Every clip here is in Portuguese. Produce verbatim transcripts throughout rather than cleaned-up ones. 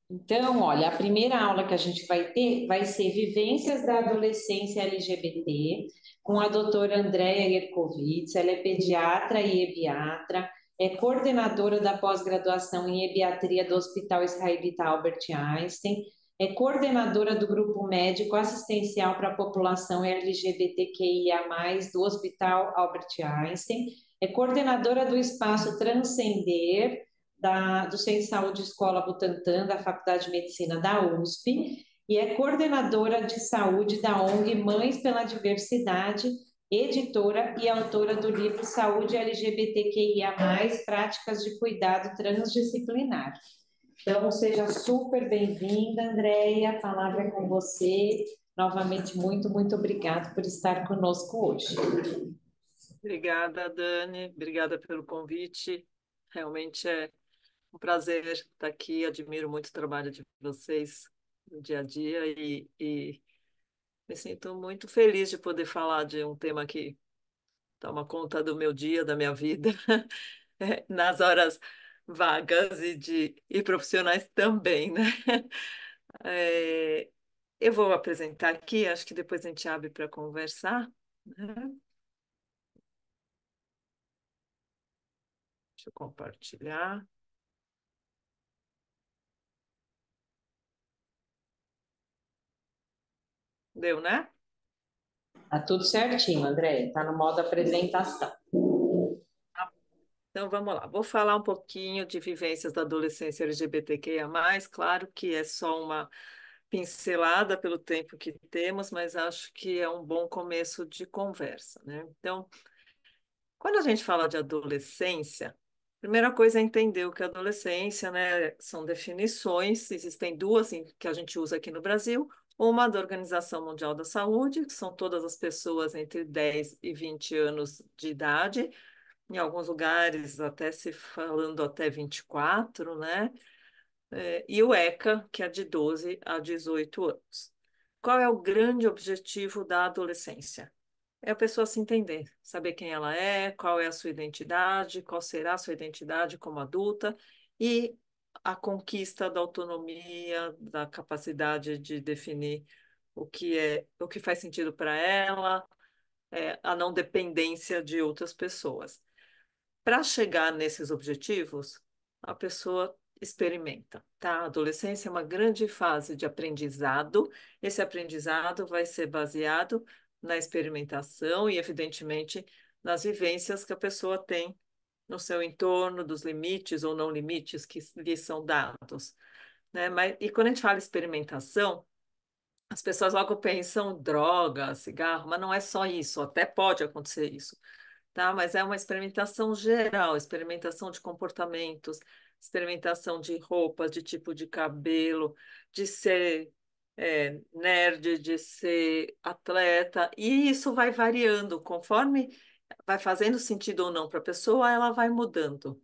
Então, olha, a primeira aula que a gente vai ter vai ser Vivências da Adolescência L G B T, com a doutora Andréia Yerkovitz. Ela é pediatra e ebiatra, é coordenadora da pós-graduação em ebiatria do Hospital Israelita Albert Einstein, é coordenadora do grupo médico assistencial para a população L G B T Q I A mais, do Hospital Albert Einstein, é coordenadora do espaço Transcender, da, do Centro de Saúde Escola Butantã, da Faculdade de Medicina da U S P, e é coordenadora de saúde da O N G Mães pela Diversidade, editora e autora do livro Saúde L G B T Q I A mais, Práticas de Cuidado Transdisciplinar. Então, seja super bem-vinda, Andréia, a palavra é com você. Novamente, muito, muito obrigada por estar conosco hoje. Obrigada, Dani. Obrigada pelo convite. Realmente é um prazer estar aqui. Admiro muito o trabalho de vocês no dia a dia e, e me sinto muito feliz de poder falar de um tema que toma conta do meu dia, da minha vida, eh, nas horas vagas e, de, e profissionais também, né? Eh, eu vou apresentar aqui, acho que depois a gente abre para conversar, né? Deixa eu compartilhar. Deu, né? Tá tudo certinho, Andréia, tá no modo apresentação. Então vamos lá, vou falar um pouquinho de vivências da adolescência L G B T Q I A mais, claro que é só uma pincelada pelo tempo que temos, mas acho que é um bom começo de conversa, né? Então, quando a gente fala de adolescência, a primeira coisa é entender o que é adolescência, né? São definições, existem duas em- que a gente usa aqui no Brasil, uma da Organização Mundial da Saúde, que são todas as pessoas entre dez e vinte anos de idade, em alguns lugares até se falando até vinte e quatro, né? É, e o ECA, que é de doze a dezoito anos. Qual é o grande objetivo da adolescência? É a pessoa se entender, saber quem ela é, qual é a sua identidade, qual será a sua identidade como adulta e a conquista da autonomia, da capacidade de definir o que é, o que faz sentido para ela, é, a não dependência de outras pessoas. Para chegar nesses objetivos, a pessoa experimenta, tá? A adolescência é uma grande fase de aprendizado. Esse aprendizado vai ser baseado na experimentação e, evidentemente, nas vivências que a pessoa tem no seu entorno, dos limites ou não limites que lhe são dados, né? Mas, e quando a gente fala experimentação, as pessoas logo pensam droga, cigarro, mas não é só isso, até pode acontecer isso, tá? Mas é uma experimentação geral, experimentação de comportamentos, experimentação de roupas, de tipo de cabelo, de ser é, nerd, de ser atleta, e isso vai variando conforme vai fazendo sentido ou não para a pessoa, ela vai mudando,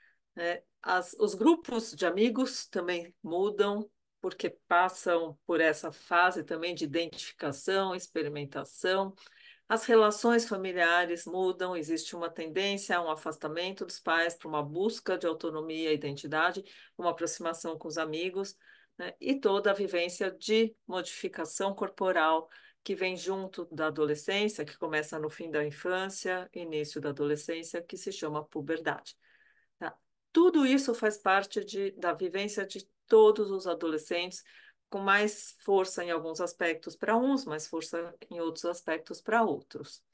né? As, os grupos de amigos também mudam, porque passam por essa fase também de identificação, experimentação. As relações familiares mudam, existe uma tendência a um afastamento dos pais para uma busca de autonomia e identidade, uma aproximação com os amigos, né? E toda a vivência de modificação corporal que vem junto da adolescência, que começa no fim da infância, início da adolescência, que se chama puberdade, tá? Tudo isso faz parte de, da vivência de todos os adolescentes, com mais força em alguns aspectos para uns, mais força em outros aspectos para outros.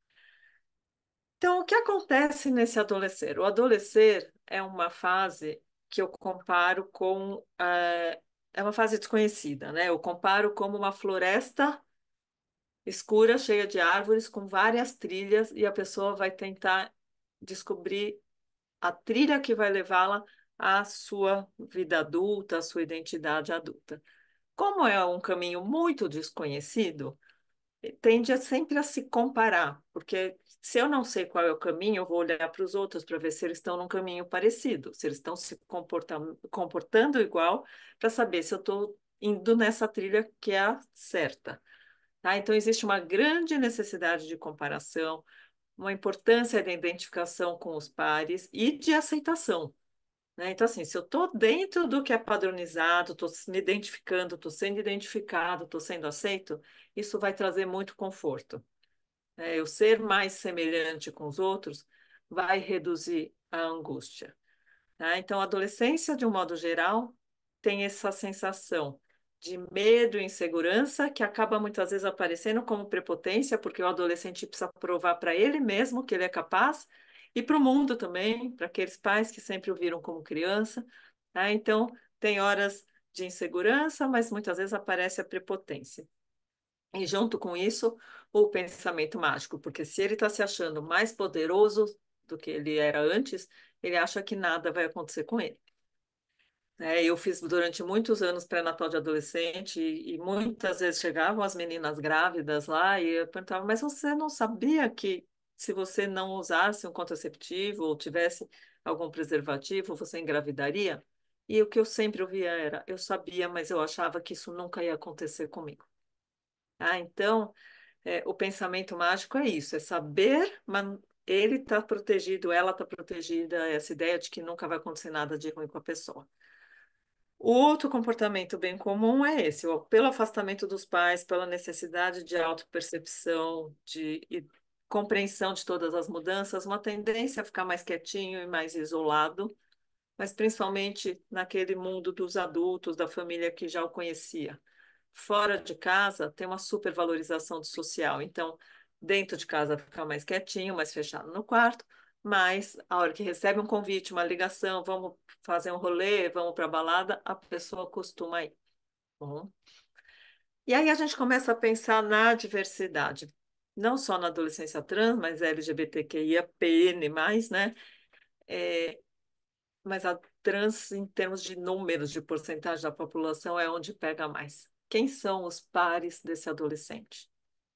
Então, o que acontece nesse adolescer? O adolescer é uma fase que eu comparo com. eh, é uma fase desconhecida, né? Eu comparo como uma floresta escura, cheia de árvores, com várias trilhas, e a pessoa vai tentar descobrir a trilha que vai levá-la à sua vida adulta, à sua identidade adulta. Como é um caminho muito desconhecido, tende a sempre a se comparar, porque se eu não sei qual é o caminho, eu vou olhar para os outros para ver se eles estão num caminho parecido, se eles estão se comportando, comportando igual, para saber se eu estou indo nessa trilha que é a certa. Tá? Então, existe uma grande necessidade de comparação, uma importância da identificação com os pares e de aceitação. né? Então, assim, se eu estou dentro do que é padronizado, estou me identificando, estou sendo identificado, estou sendo aceito, isso vai trazer muito conforto, né? Eu ser mais semelhante com os outros vai reduzir a angústia, tá? Então, a adolescência, de um modo geral, tem essa sensação de medo e insegurança que acaba muitas vezes aparecendo como prepotência, porque o adolescente precisa provar para ele mesmo que ele é capaz e para o mundo também, para aqueles pais que sempre o viram como criança, tá? Então, tem horas de insegurança, mas muitas vezes aparece a prepotência. E junto com isso, o pensamento mágico, porque se ele está se achando mais poderoso do que ele era antes, ele acha que nada vai acontecer com ele. É, eu fiz durante muitos anos pré-natal de adolescente e, e muitas vezes chegavam as meninas grávidas lá e eu perguntava, mas você não sabia que se você não usasse um contraceptivo ou tivesse algum preservativo, você engravidaria? E o que eu sempre ouvia era, eu sabia, mas eu achava que isso nunca ia acontecer comigo. Ah, então, é, o pensamento mágico é isso, é saber, mas ele está protegido, ela está protegida, essa ideia de que nunca vai acontecer nada de ruim com a pessoa. O outro comportamento bem comum é esse, o- pelo afastamento dos pais, pela necessidade de autopercepção, de e compreensão de todas as mudanças, uma tendência a ficar mais quietinho e mais isolado, mas principalmente naquele mundo dos adultos, da família que já o conhecia. Fora de casa, tem uma supervalorização do social. Então, dentro de casa, fica mais quietinho, mais fechado no quarto, mas a hora que recebe um convite, uma ligação, vamos fazer um rolê, vamos para a balada, a pessoa costuma ir. Bom. E aí a gente começa a pensar na diversidade, não só na adolescência trans, mas L G B T Q I A P N mais, né? É, mas a trans, em termos de números, de porcentagem da população, é onde pega mais. Quem são os pares desse adolescente?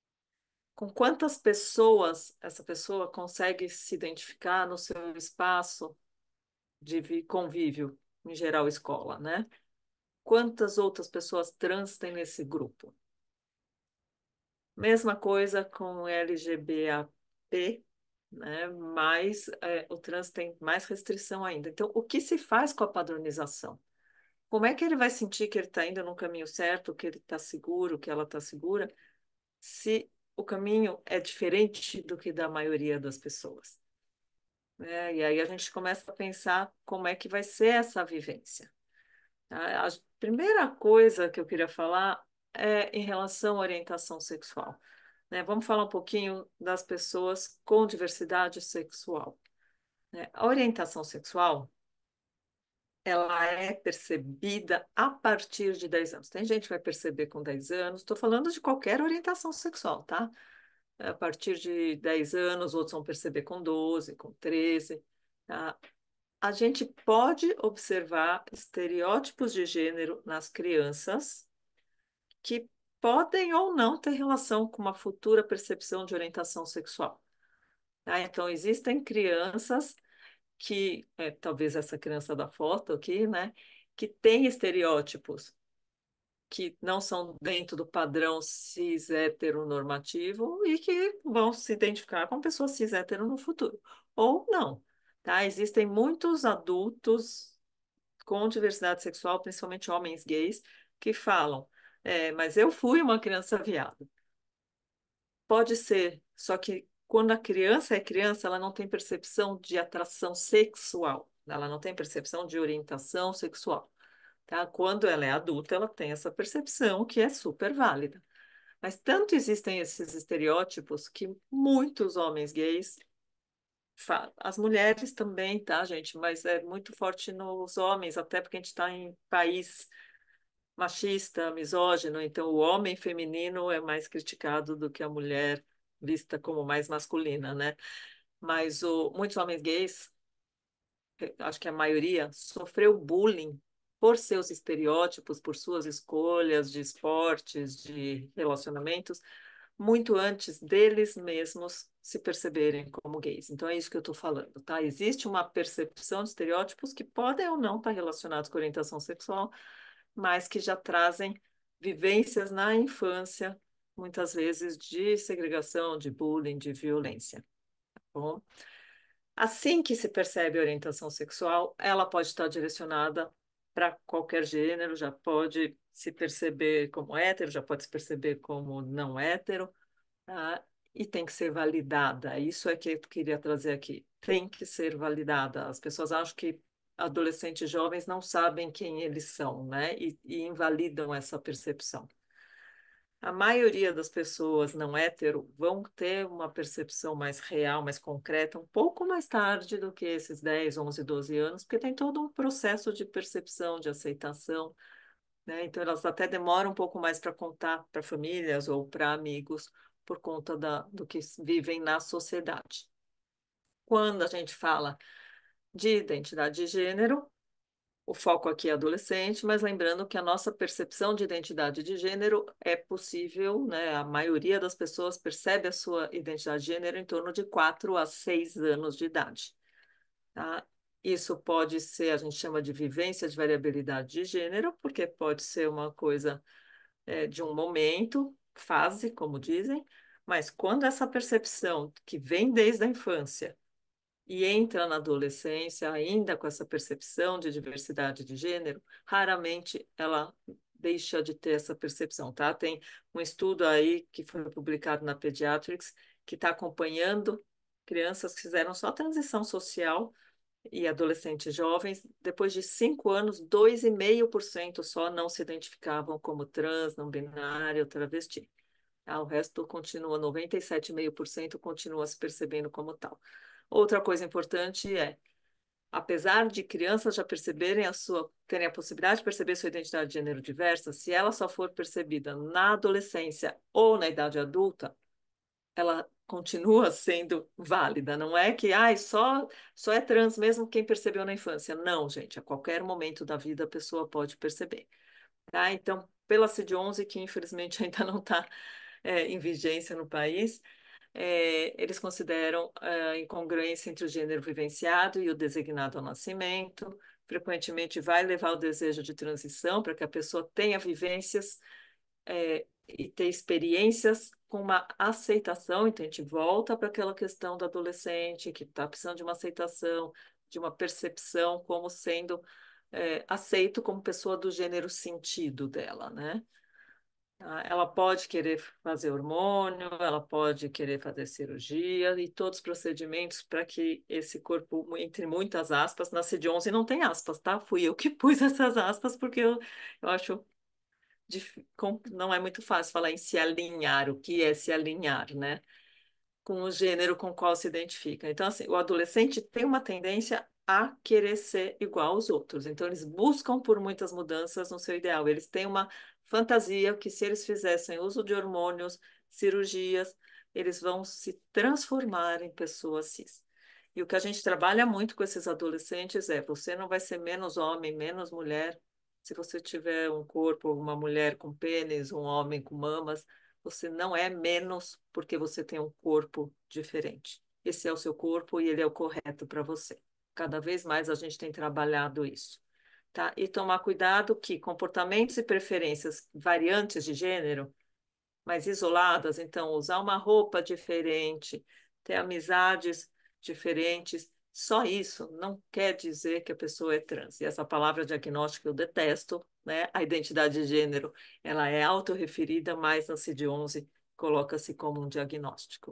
Com quantas pessoas essa pessoa consegue se identificar no seu espaço de vi- convívio, em geral, escola, né? Quantas outras pessoas trans tem nesse grupo? Mesma coisa com L G B A P, né? Mas é, o trans tem mais restrição ainda. Então, o que se faz com a padronização? Como é que ele vai sentir que ele está indo no caminho certo, que ele está seguro, que ela está segura, se o caminho é diferente do que da maioria das pessoas? Né? E aí a gente começa a pensar como é que vai ser essa vivência. A a primeira coisa que eu queria falar é em relação à orientação sexual. Né? Vamos falar um pouquinho das pessoas com diversidade sexual. Né? A orientação sexual ela é percebida a partir de dez anos. Tem gente que vai perceber com dez anos, estou falando de qualquer orientação sexual, tá? A partir de dez anos, outros vão perceber com doze, com treze. Tá? A gente pode observar estereótipos de gênero nas crianças que podem ou não ter relação com uma futura percepção de orientação sexual. Tá? Então, existem crianças que, é, talvez essa criança da foto aqui, né, que tem estereótipos que não são dentro do padrão cis heteronormativo e que vão se identificar com pessoas cis hetero no futuro. Ou não, tá? Existem muitos adultos com diversidade sexual, principalmente homens gays, que falam, é, mas eu fui uma criança viada. Pode ser, só que quando a criança é criança, ela não tem percepção de atração sexual, ela não tem percepção de orientação sexual, tá? Quando ela é adulta, ela tem essa percepção que é super válida. Mas tanto existem esses estereótipos que muitos homens gays, fa- as mulheres também, tá, gente? Mas é muito forte nos homens, até porque a gente está em país machista, misógino, então o homem feminino é mais criticado do que a mulher vista como mais masculina, né? Mas o, muitos homens gays, eh, acho que a maioria, sofreu bullying por seus estereótipos, por suas escolhas de esportes, de relacionamentos, muito antes deles mesmos se perceberem como gays. Então é isso que eu estou falando, tá? Existe uma percepção de estereótipos que podem ou não estar relacionados com orientação sexual, mas que já trazem vivências na infância, muitas vezes de segregação, de bullying, de violência. Tá bom? Assim que se percebe a orientação sexual, ela pode estar direcionada para qualquer gênero, já pode se perceber como hétero, já pode se perceber como não hétero, tá? E tem que ser validada. Isso é que eu queria trazer aqui. Tem que ser validada. As pessoas acham que adolescentes jovens não sabem quem eles são, né? E, e invalidam essa percepção. A maioria das pessoas não hétero vão ter uma percepção mais real, mais concreta, um pouco mais tarde do que esses dez, onze, doze anos, porque tem todo um processo de percepção, de aceitação, né? Então, elas até demoram um pouco mais para contar para famílias ou para amigos, por conta da, do que vivem na sociedade. Quando a gente fala de identidade de gênero, o foco aqui é adolescente, mas lembrando que a nossa percepção de identidade de gênero é possível, né? A maioria das pessoas percebe a sua identidade de gênero em torno de quatro a seis anos de idade, tá? Isso pode ser, a gente chama de vivência de variabilidade de gênero, porque pode ser uma coisa é, de um momento, fase, como dizem, mas quando essa percepção que vem desde a infância e entra na adolescência ainda com essa percepção de diversidade de gênero, raramente ela deixa de ter essa percepção, tá? Tem um estudo aí que foi publicado na Pediatrics que está acompanhando crianças que fizeram só transição social e adolescentes jovens, depois de cinco anos, dois vírgula cinco por cento só não se identificavam como trans, não binário, travesti. Ah, o resto continua, noventa e sete vírgula cinco por cento continua se percebendo como tal. Outra coisa importante é, apesar de crianças já perceberem a sua, terem a possibilidade de perceber sua identidade de gênero diversa, se ela só for percebida na adolescência ou na idade adulta, ela continua sendo válida. Não é que ai, só, só é trans mesmo quem percebeu na infância. Não, gente, a qualquer momento da vida a pessoa pode perceber. Tá? Então, pela C I D onze, que infelizmente ainda não está é, em vigência no país, é, eles consideram a incongruência entre o gênero vivenciado e o designado ao nascimento. Frequentemente vai levar ao desejo de transição para que a pessoa tenha vivências é, e ter experiências com uma aceitação. Então, a gente volta para aquela questão do adolescente que está precisando de uma aceitação, de uma percepção como sendo é, aceito como pessoa do gênero sentido dela, né? Ah, ela pode querer fazer hormônio, ela pode querer fazer cirurgia e todos os procedimentos para que esse corpo, entre muitas aspas, na C I D onze não tem aspas, tá? Fui eu que pus essas aspas porque eu, eu acho dif- com- não é muito fácil falar em se alinhar, o que é se alinhar, né? Com o gênero com o qual se identifica. Então, assim, o adolescente tem uma tendência a querer ser igual aos outros. Então, eles buscam por muitas mudanças no seu ideal. Eles têm uma fantasia que, se eles fizessem uso de hormônios, cirurgias, eles vão se transformar em pessoas cis. E o que a gente trabalha muito com esses adolescentes é: você não vai ser menos homem, menos mulher. Se você tiver um corpo, uma mulher com pênis, um homem com mamas, você não é menos porque você tem um corpo diferente. Esse é o seu corpo e ele é o correto para você. Cada vez mais a gente tem trabalhado isso, tá? E tomar cuidado que comportamentos e preferências variantes de gênero, mas isoladas, então usar uma roupa diferente, ter amizades diferentes, só isso não quer dizer que a pessoa é trans. E essa palavra diagnóstico eu detesto, né? A identidade de gênero, ela é autorreferida, mas na C I D onze coloca-se como um diagnóstico.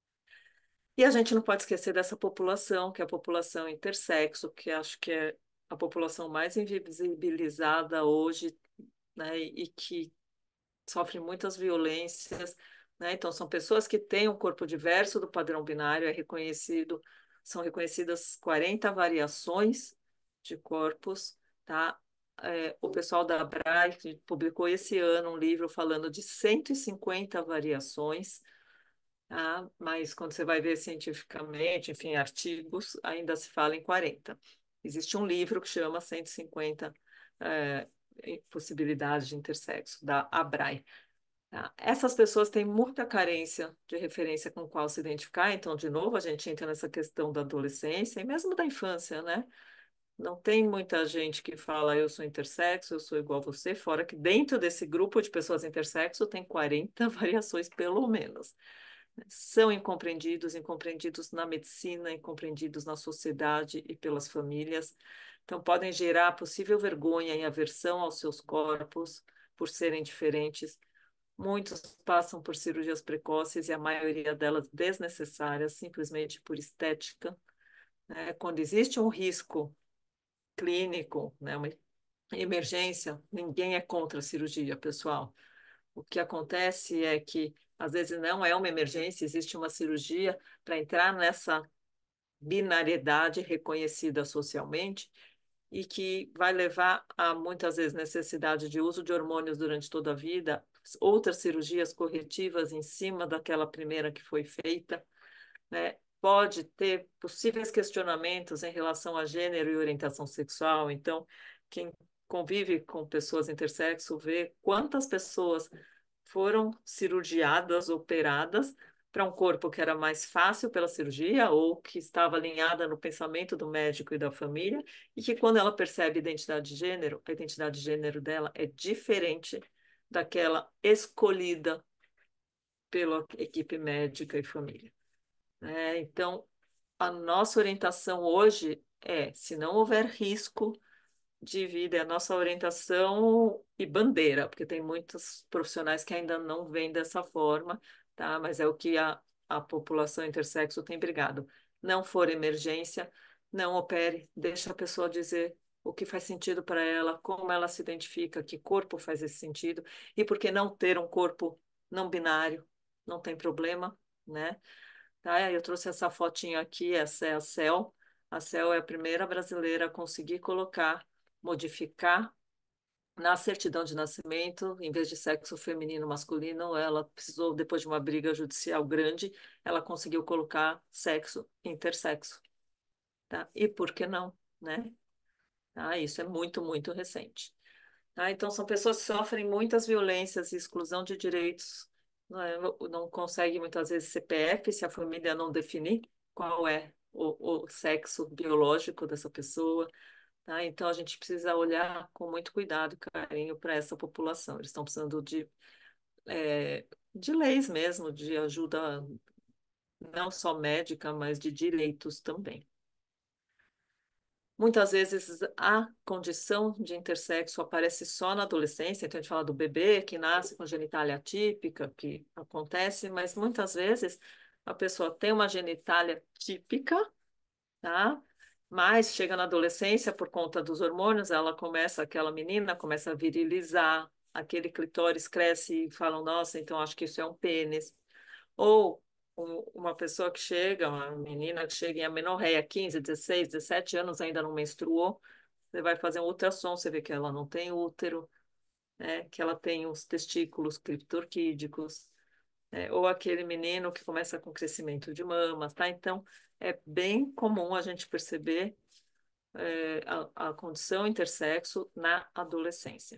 E a gente não pode esquecer dessa população, que é a população intersexo, que acho que é a população mais invisibilizada hoje, né? E que sofre muitas violências, né? Então, são pessoas que têm um corpo diverso do padrão binário, é reconhecido, são reconhecidas quarenta variações de corpos, tá? É, o pessoal da Abrai publicou esse ano um livro falando de cento e cinquenta variações, tá? Mas quando você vai ver cientificamente, enfim, artigos, ainda se fala em quarenta. Existe um livro que chama cento e cinquenta é, possibilidades de intersexo, da Abrai. Tá? Essas pessoas têm muita carência de referência com qual se identificar, então, de novo, a gente entra nessa questão da adolescência e mesmo da infância, né? Não tem muita gente que fala eu sou intersexo, eu sou igual a você, fora que dentro desse grupo de pessoas intersexo tem quarenta variações, pelo menos. São incompreendidos, incompreendidos na medicina, incompreendidos na sociedade e pelas famílias. Então, podem gerar possível vergonha e aversão aos seus corpos por serem diferentes. Muitos passam por cirurgias precoces e a maioria delas desnecessárias, simplesmente por estética, né? Quando existe um risco clínico, né, uma emergência, ninguém é contra a cirurgia, pessoal. O que acontece é que, às vezes, não é uma emergência, existe uma cirurgia para entrar nessa binariedade reconhecida socialmente e que vai levar a, muitas vezes, necessidade de uso de hormônios durante toda a vida, outras cirurgias corretivas em cima daquela primeira que foi feita, né? Pode ter possíveis questionamentos em relação a gênero e orientação sexual. Então, quem convive com pessoas intersexo vê quantas pessoas foram cirurgiadas, operadas para um corpo que era mais fácil pela cirurgia ou que estava alinhada no pensamento do médico e da família, e que quando ela percebe identidade de gênero, a identidade de gênero dela é diferente daquela escolhida pela equipe médica e família. É, então, a nossa orientação hoje é, se não houver risco de vida, é a nossa orientação e bandeira, porque tem muitos profissionais que ainda não veem dessa forma, tá? Mas é o que a, a população intersexo tem brigado. Não for emergência, não opere, deixa a pessoa dizer o que faz sentido para ela, como ela se identifica, que corpo faz esse sentido, e por que não ter um corpo não binário, não tem problema, né? Tá? Eu trouxe essa fotinho aqui, essa é a Cel. A Cel é a primeira brasileira a conseguir colocar, modificar na certidão de nascimento, em vez de sexo feminino masculino, ela precisou, depois de uma briga judicial grande, ela conseguiu colocar sexo intersexo. Tá? E por que não, né? Tá? Isso é muito, muito recente. Tá? Então, são pessoas que sofrem muitas violências e exclusão de direitos, não, é? Não consegue muitas vezes C P F se a família não definir qual é o, o sexo biológico dessa pessoa. Tá? Então, a gente precisa olhar com muito cuidado e carinho para essa população. Eles estão precisando de, é, de leis mesmo, de ajuda não só médica, mas de direitos também. Muitas vezes a condição de intersexo aparece só na adolescência, então a gente fala do bebê que nasce com genitália atípica, que acontece, mas muitas vezes a pessoa tem uma genitália típica, tá? Mas chega na adolescência, por conta dos hormônios, ela começa, aquela menina começa a virilizar, aquele clitóris cresce e falam, nossa, então acho que isso é um pênis. Ou um- uma pessoa que chega, uma menina que chega em amenorreia, quinze, dezesseis, dezessete anos, ainda não menstruou, você vai fazer um ultrassom, você vê que ela não tem útero, né, que ela tem os testículos criptorquídicos, né, ou aquele menino que começa com crescimento de mamas, tá? Então, é bem comum a gente perceber é, a, a condição intersexo na adolescência.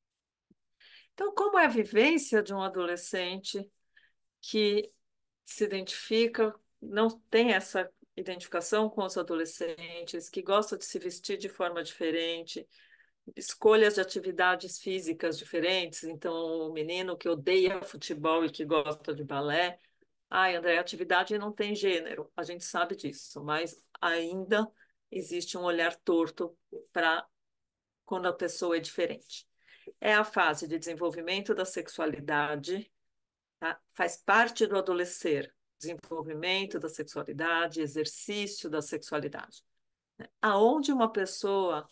Então, como é a vivência de um adolescente que se identifica, não tem essa identificação com os adolescentes, que gosta de se vestir de forma diferente, escolhas de atividades físicas diferentes. Então, o menino que odeia futebol e que gosta de balé, ai, André, atividade não tem gênero, a gente sabe disso, mas ainda existe um olhar torto para quando a pessoa é diferente. É a fase de desenvolvimento da sexualidade, tá? Faz parte do adolescer, desenvolvimento da sexualidade, exercício da sexualidade, né? Aonde uma pessoa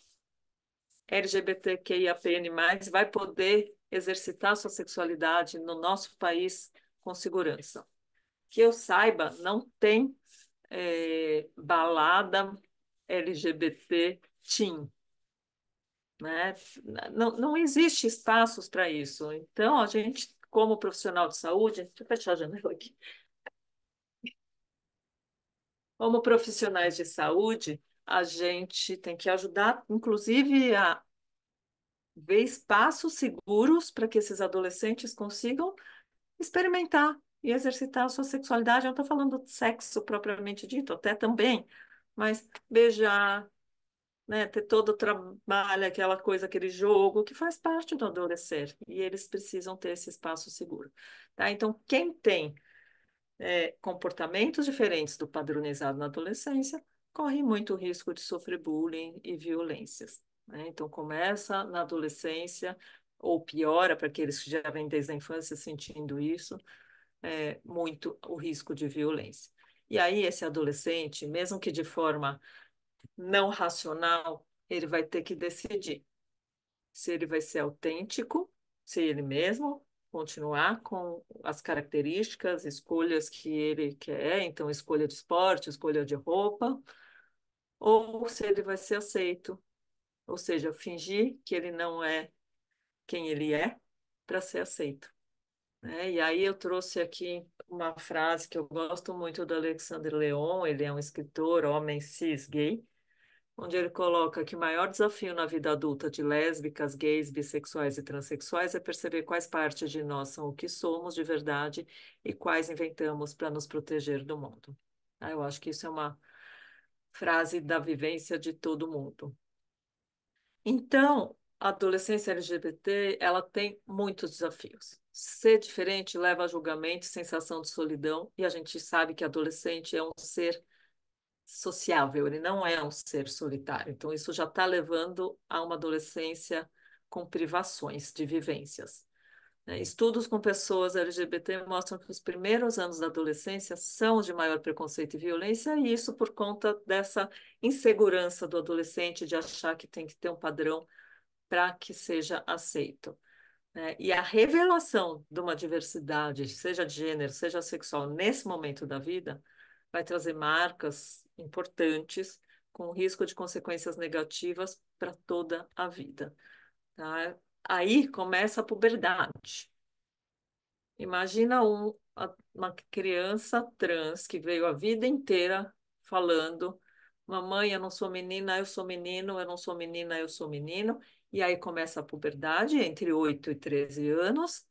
LGBTQIAPN+, vai poder exercitar sua sexualidade no nosso país com segurança. Que eu saiba, não tem é, balada L G B T teen, né? Não, não existe espaços para isso. Então, a gente, como profissional de saúde, deixa eu fechar a janela aqui. Como profissionais de saúde, a gente tem que ajudar, inclusive, a ver espaços seguros para que esses adolescentes consigam experimentar e exercitar a sua sexualidade. Eu não estou falando de sexo propriamente dito, até também, mas beijar, né, ter todo o trabalho, aquela coisa, aquele jogo que faz parte do adolescer, e eles precisam ter esse espaço seguro, tá? Então, quem tem é, comportamentos diferentes do padronizado na adolescência, corre muito risco de sofrer bullying e violências, né? Então, começa na adolescência, ou piora para aqueles que já vêm desde a infância sentindo isso, é, muito o risco de violência. E aí, esse adolescente, mesmo que de forma não racional, ele vai ter que decidir se ele vai ser autêntico, ser ele mesmo, continuar com as características, escolhas que ele quer, então escolha de esporte, escolha de roupa, ou se ele vai ser aceito, ou seja, fingir que ele não é quem ele é para ser aceito, né? E aí eu trouxe aqui uma frase que eu gosto muito do Alexandre Leon, ele é um escritor, homem cis gay, onde ele coloca que o maior desafio na vida adulta de lésbicas, gays, bissexuais e transexuais é perceber quais partes de nós são o que somos de verdade e quais inventamos para nos proteger do mundo. Ah, eu acho que isso é uma frase da vivência de todo mundo. Então, a adolescência L G B T, ela tem muitos desafios. Ser diferente leva a julgamento, sensação de solidão, e a gente sabe que adolescente é um ser sociável, ele não é um ser solitário. Então, isso já está levando a uma adolescência com privações de vivências, né? Estudos com pessoas L G B T mostram que os primeiros anos da adolescência são de maior preconceito e violência, e isso por conta dessa insegurança do adolescente de achar que tem que ter um padrão para que seja aceito, né? E a revelação de uma diversidade, seja de gênero, seja sexual, nesse momento da vida, vai trazer marcas importantes com risco de consequências negativas para toda a vida, tá? Aí começa a puberdade. Imagina um, uma criança trans que veio a vida inteira falando: mamãe, eu não sou menina, eu sou menino, eu não sou menina, eu sou menino. E aí começa a puberdade entre oito e treze anos,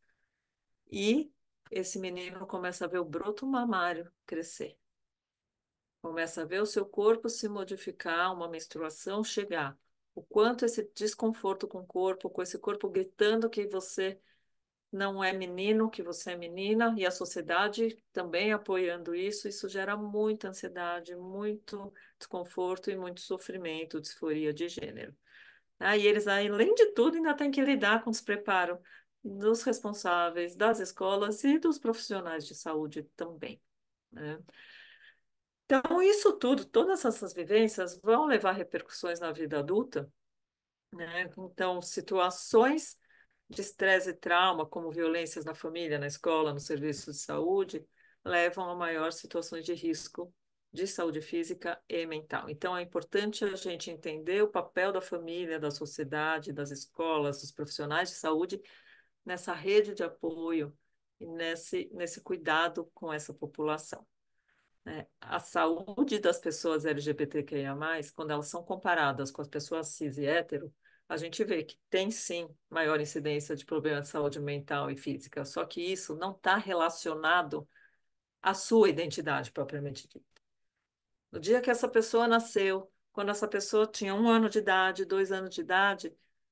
e esse menino começa a ver o broto mamário crescer. Começa a ver o seu corpo se modificar, uma menstruação chegar. O quanto esse desconforto com o corpo, com esse corpo gritando que você não é menino, que você é menina, e a sociedade também apoiando isso, isso gera muita ansiedade, muito desconforto e muito sofrimento, disforia de gênero. Ah, e eles, além de tudo, ainda têm que lidar com o despreparo dos responsáveis, das escolas e dos profissionais de saúde também, né? Então, isso tudo, todas essas vivências vão levar repercussões na vida adulta, né? Então, situações de estresse e trauma, como violências na família, na escola, no serviço de saúde, levam a maior situações de risco de saúde física e mental. Então, é importante a gente entender o papel da família, da sociedade, das escolas, dos profissionais de saúde nessa rede de apoio e nesse, nesse cuidado com essa população, né? A saúde das pessoas L G B T Q I A mais, quando elas são comparadas com as pessoas cis e hétero, a gente vê que tem sim maior incidência de problemas de saúde mental e física, só que isso não está relacionado à sua identidade propriamente dita. No dia que essa pessoa nasceu, quando essa pessoa tinha um ano de idade, dois anos de idade,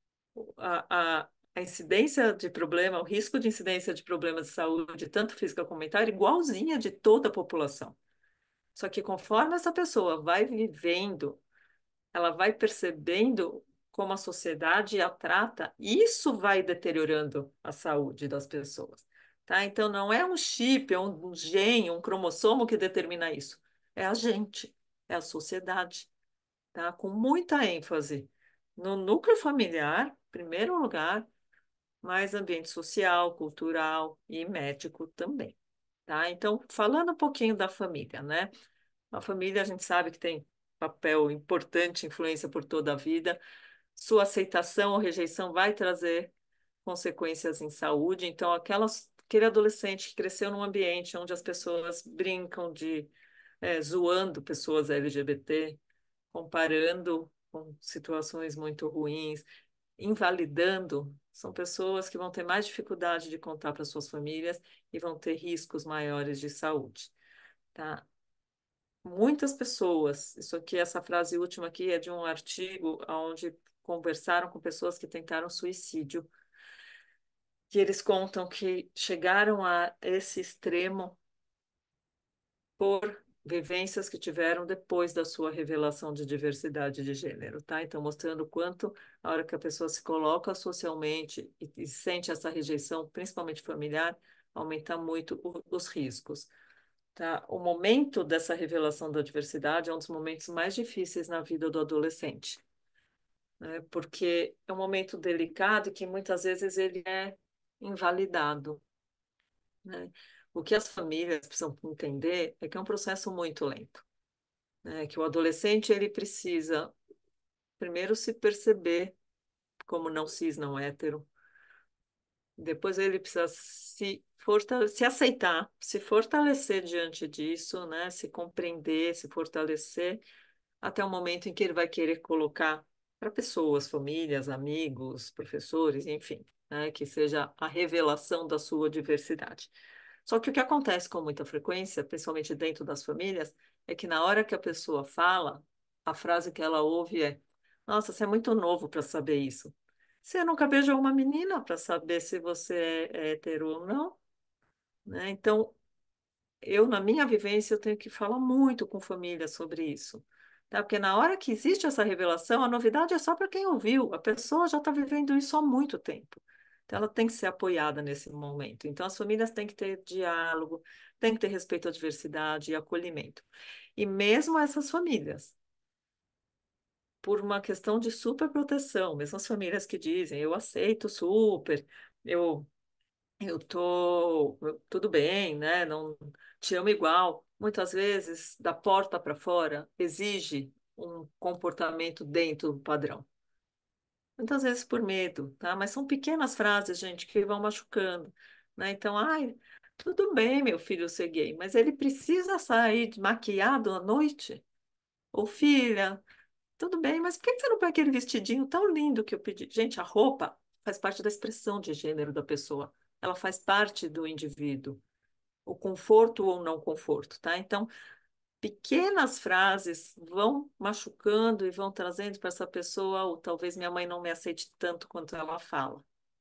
a, a, a incidência de problema, o risco de incidência de problemas de saúde, tanto física como mental, era igualzinha de toda a população. Só que conforme essa pessoa vai vivendo, ela vai percebendo como a sociedade a trata, isso vai deteriorando a saúde das pessoas, tá? Então não é um chip, é um gene, um cromossomo que determina isso. É a gente, é a sociedade, tá? Com muita ênfase no núcleo familiar, em primeiro lugar, mas ambiente social, cultural e médico também, tá? Então, falando um pouquinho da família, né? A família, a gente sabe que tem papel importante, influência por toda a vida. Sua aceitação ou rejeição vai trazer consequências em saúde. Então, aquelas, aquele adolescente que cresceu num ambiente onde as pessoas brincam de é, zoando pessoas L G B T, comparando com situações muito ruins, invalidando, são pessoas que vão ter mais dificuldade de contar para suas famílias e vão ter riscos maiores de saúde, tá? Muitas pessoas, isso aqui, essa frase última aqui é de um artigo onde conversaram com pessoas que tentaram suicídio, que eles contam que chegaram a esse extremo por vivências que tiveram depois da sua revelação de diversidade de gênero, tá? Então, mostrando o quanto, a hora que a pessoa se coloca socialmente e, e sente essa rejeição, principalmente familiar, aumenta muito o, os riscos, tá? O momento dessa revelação da diversidade é um dos momentos mais difíceis na vida do adolescente, né? Porque é um momento delicado que muitas vezes ele é invalidado, né? O que as famílias precisam entender é que é um processo muito lento, né? Que o adolescente ele precisa primeiro se perceber como não cis, não hétero, depois ele precisa se fortale- se aceitar, se fortalecer diante disso, né? Se compreender, se fortalecer até o momento em que ele vai querer colocar para pessoas, famílias, amigos, professores, enfim, né, que seja a revelação da sua diversidade. Só que o que acontece com muita frequência, principalmente dentro das famílias, é que na hora que a pessoa fala, a frase que ela ouve é: Nossa, você é muito novo para saber isso. Você nunca beijou uma menina para saber se você é hétero ou não, né? Então, eu, na minha vivência, eu tenho que falar muito com família sobre isso, tá? Porque na hora que existe essa revelação, a novidade é só para quem ouviu, a pessoa já está vivendo isso há muito tempo. Então, ela tem que ser apoiada nesse momento. Então, as famílias têm que ter diálogo, têm que ter respeito à diversidade e acolhimento. E mesmo essas famílias, por uma questão de superproteção, mesmo as famílias que dizem, eu aceito super, eu eu tô tudo bem, né? Não te amo igual. Muitas vezes, da porta para fora, exige um comportamento dentro do padrão. Muitas vezes por medo, tá? Mas são pequenas frases, gente, que vão machucando, né? Então, ai, tudo bem, meu filho ser gay, mas ele precisa sair maquiado à noite? Ou filha, tudo bem, mas por que você não põe aquele vestidinho tão lindo que eu pedi? Gente, a roupa faz parte da expressão de gênero da pessoa. Ela faz parte do indivíduo, o conforto ou não conforto, tá? Então, pequenas frases vão machucando e vão trazendo para essa pessoa, ou talvez minha mãe não me aceite tanto quanto ela fala.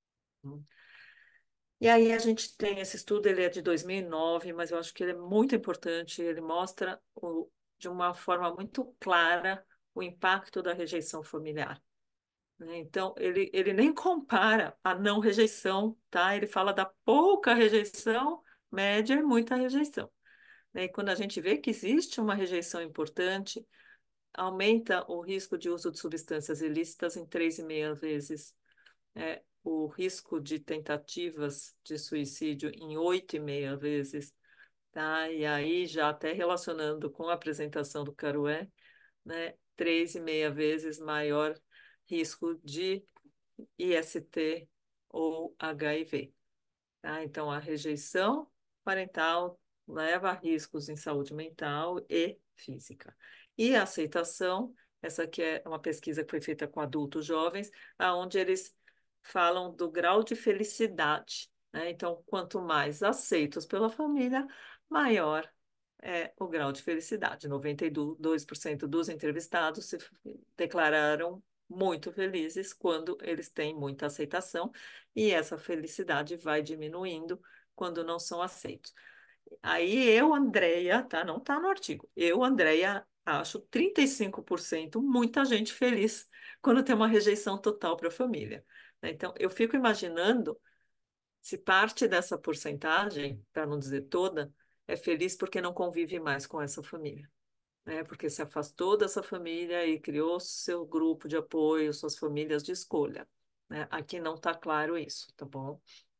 E aí a gente tem esse estudo, ele é de dois mil e nove, mas eu acho que ele é muito importante, ele mostra o, de uma forma muito clara o impacto da rejeição familiar, né? Então, ele, ele nem compara a não rejeição, tá? Ele fala da pouca rejeição, média e muita rejeição, né? E quando a gente vê que existe uma rejeição importante, aumenta o risco de uso de substâncias ilícitas em três e meia vezes, é, o risco de tentativas de suicídio em oito e meia vezes, tá? E aí, já até relacionando com a apresentação do Carué, né? Três e meia vezes maior risco de I S T ou H I V. Tá? Então, a rejeição parental leva a riscos em saúde mental e física. E a aceitação, essa aqui é uma pesquisa que foi feita com adultos jovens, onde eles falam do grau de felicidade, né? Então, quanto mais aceitos pela família, maior é o grau de felicidade. noventa e dois por cento dos entrevistados se declararam muito felizes quando eles têm muita aceitação, e essa felicidade vai diminuindo quando não são aceitos. Aí eu, Andréia, tá? Não tá no artigo. Eu, Andréia, acho trinta e cinco por cento muita gente feliz quando tem uma rejeição total para a família, né? Então, eu fico imaginando se parte dessa porcentagem, para não dizer toda, é feliz porque não convive mais com essa família, né? Porque se afastou dessa família e criou seu grupo de apoio, suas famílias de escolha, né? Aqui não está claro isso, tá bom?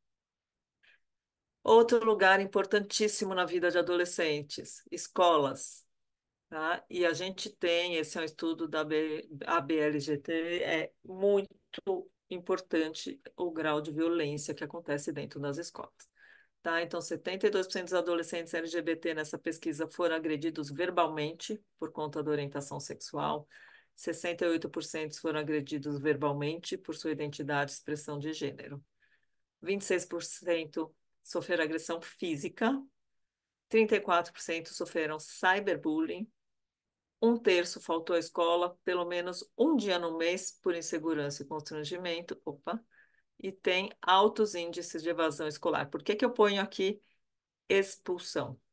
Outro lugar importantíssimo na vida de adolescentes, escolas, tá? E a gente tem, esse é um estudo da B- A B L G T, é muito importante o grau de violência que acontece dentro das escolas. Tá? Então, setenta e dois por cento dos adolescentes L G B T nessa pesquisa foram agredidos verbalmente por conta da orientação sexual. sessenta e oito por cento foram agredidos verbalmente por sua identidade e expressão de gênero. vinte e seis por cento sofreram agressão física. trinta e quatro por cento sofreram cyberbullying. Um terço faltou à escola pelo menos um dia no mês por insegurança e constrangimento. Opa! E tem altos índices de evasão escolar. Por que que eu ponho aqui expulsão?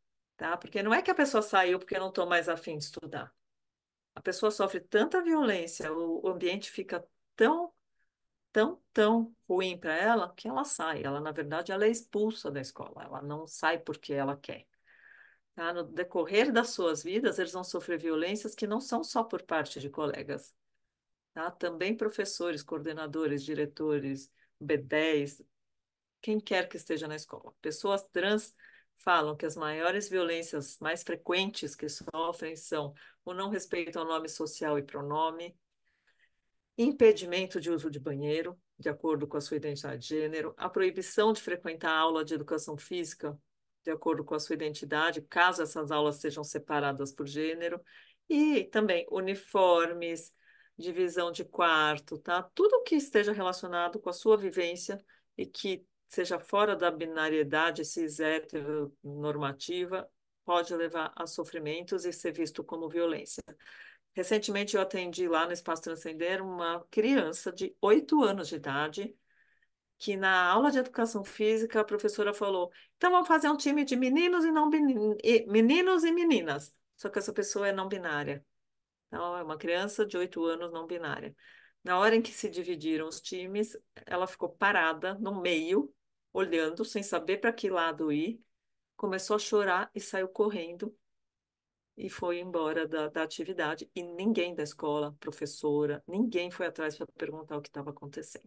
tá? Porque não é que a pessoa saiu porque não estou mais afim de estudar. A pessoa sofre tanta violência, o o ambiente fica tão, tão, tão ruim para ela que ela sai. Ela, na verdade, ela é expulsa da escola. Ela não sai porque ela quer. Tá? No decorrer das suas vidas, eles vão sofrer violências que não são só por parte de colegas, tá? Também professores, coordenadores, diretores, B dez, quem quer que esteja na escola. Pessoas trans falam que as maiores violências mais frequentes que sofrem são o não respeito ao nome social e pronome, impedimento de uso de banheiro, de acordo com a sua identidade de gênero, a proibição de frequentar aula de educação física, de acordo com a sua identidade, caso essas aulas sejam separadas por gênero, e também uniformes, divisão de quarto, tá? Tudo que esteja relacionado com a sua vivência e que seja fora da binariedade cis heteronormativa, pode levar a sofrimentos e ser visto como violência. Recentemente eu atendi lá no Espaço Transcender uma criança de oito anos de idade, que na aula de educação física a professora falou: então vamos fazer um time de meninos e não meni- e- meninos e meninas. Só que essa pessoa é não binária. Então, é uma criança de oito anos não binária. Na hora em que se dividiram os times, ela ficou parada no meio, olhando, sem saber para que lado ir, começou a chorar e saiu correndo e foi embora da, da atividade. E ninguém da escola, professora, ninguém foi atrás para perguntar o que estava acontecendo.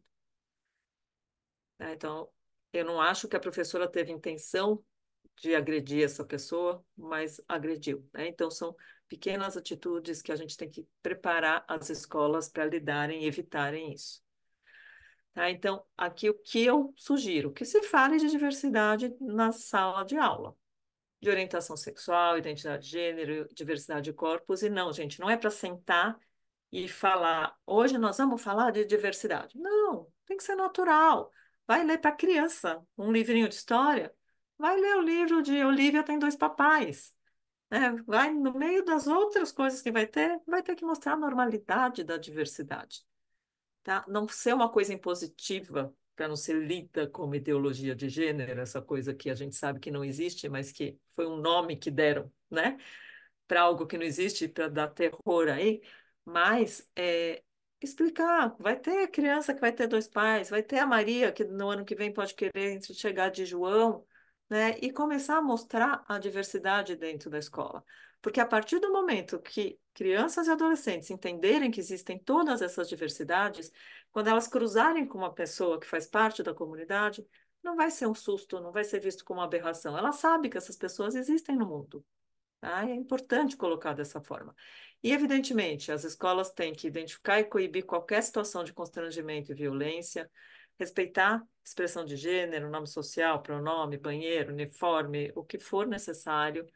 Né? Então, eu não acho que a professora teve intenção de agredir essa pessoa, mas agrediu. Né? Então, são pequenas atitudes que a gente tem que preparar as escolas para lidarem e evitarem isso. Tá? Então, aqui o que eu sugiro? Que se fale de diversidade na sala de aula. De orientação sexual, identidade de gênero, diversidade de corpos, e não, gente, não é para sentar e falar, hoje nós vamos falar de diversidade. Não, tem que ser natural. Vai ler para criança um livrinho de história, vai ler o livro de Olivia Tem Dois Papais. Né? Vai, no meio das outras coisas que vai ter, vai ter que mostrar a normalidade da diversidade. Tá? Não ser uma coisa impositiva, para não ser lida como ideologia de gênero, essa coisa que a gente sabe que não existe, mas que foi um nome que deram, né? Para algo que não existe, para dar terror aí, mas é, explicar, vai ter criança que vai ter dois pais, vai ter a Maria que no ano que vem pode querer chegar de João, né? E começar a mostrar a diversidade dentro da escola. Porque a partir do momento que crianças e adolescentes entenderem que existem todas essas diversidades, quando elas cruzarem com uma pessoa que faz parte da comunidade, não vai ser um susto, não vai ser visto como uma aberração. Ela sabe que essas pessoas existem no mundo. Tá? E é importante colocar dessa forma. E, evidentemente, as escolas têm que identificar e coibir qualquer situação de constrangimento e violência, respeitar expressão de gênero, nome social, pronome, banheiro, uniforme, o que for necessário.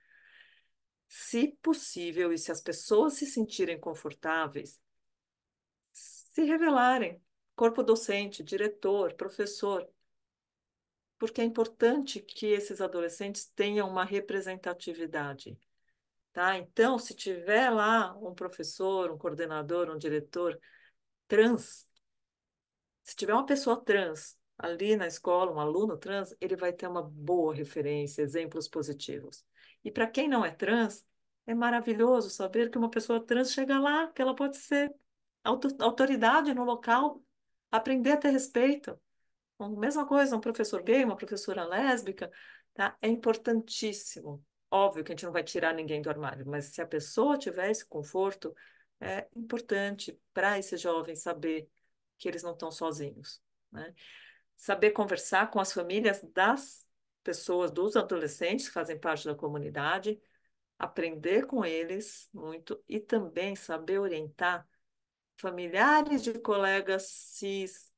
Se possível, e se as pessoas se sentirem confortáveis, se revelarem. Corpo docente, diretor, professor, porque é importante que esses adolescentes tenham uma representatividade. Tá? Então, se tiver lá um professor, um coordenador, um diretor trans, se tiver uma pessoa trans ali na escola, um aluno trans, ele vai ter uma boa referência, exemplos positivos. E para quem não é trans, é maravilhoso saber que uma pessoa trans chega lá, que ela pode ser auto- autoridade no local, aprender a ter respeito. A mesma coisa, um professor gay, uma professora lésbica, tá? É importantíssimo. Óbvio que a gente não vai tirar ninguém do armário, mas se a pessoa tiver esse conforto, é importante para esses jovens saber que eles não estão sozinhos, né? Saber conversar com as famílias das pessoas, dos adolescentes que fazem parte da comunidade, aprender com eles muito e também saber orientar familiares de colegas cis,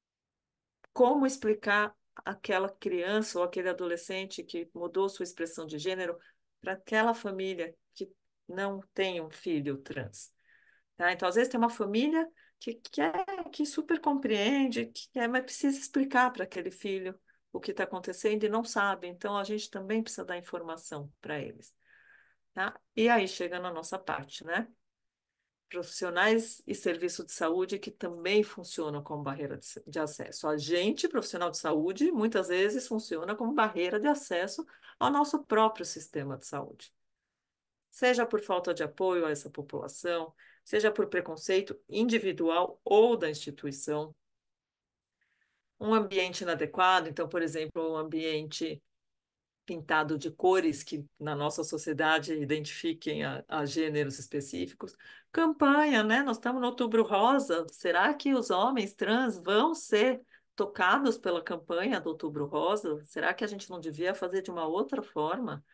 como explicar aquela criança ou aquele adolescente que mudou sua expressão de gênero para aquela família que não tem um filho trans, tá? Então, às vezes tem uma família que, que é que super compreende, que é, mas precisa explicar para aquele filho o que está acontecendo e não sabe. Então, a gente também precisa dar informação para eles, tá? E aí chega na nossa parte, né? profissionais e serviço de saúde que também funcionam como barreira de, de acesso. A gente, profissional de saúde, muitas vezes funciona como barreira de acesso ao nosso próprio sistema de saúde. Seja por falta de apoio a essa população, seja por preconceito individual ou da instituição. Um ambiente inadequado, então, por exemplo, um ambiente pintado de cores que na nossa sociedade identifiquem a, a gêneros específicos. Campanha, né? Nós estamos no Outubro Rosa. Será que os homens trans vão ser tocados pela campanha do Outubro Rosa? Será que a gente não devia fazer de uma outra forma?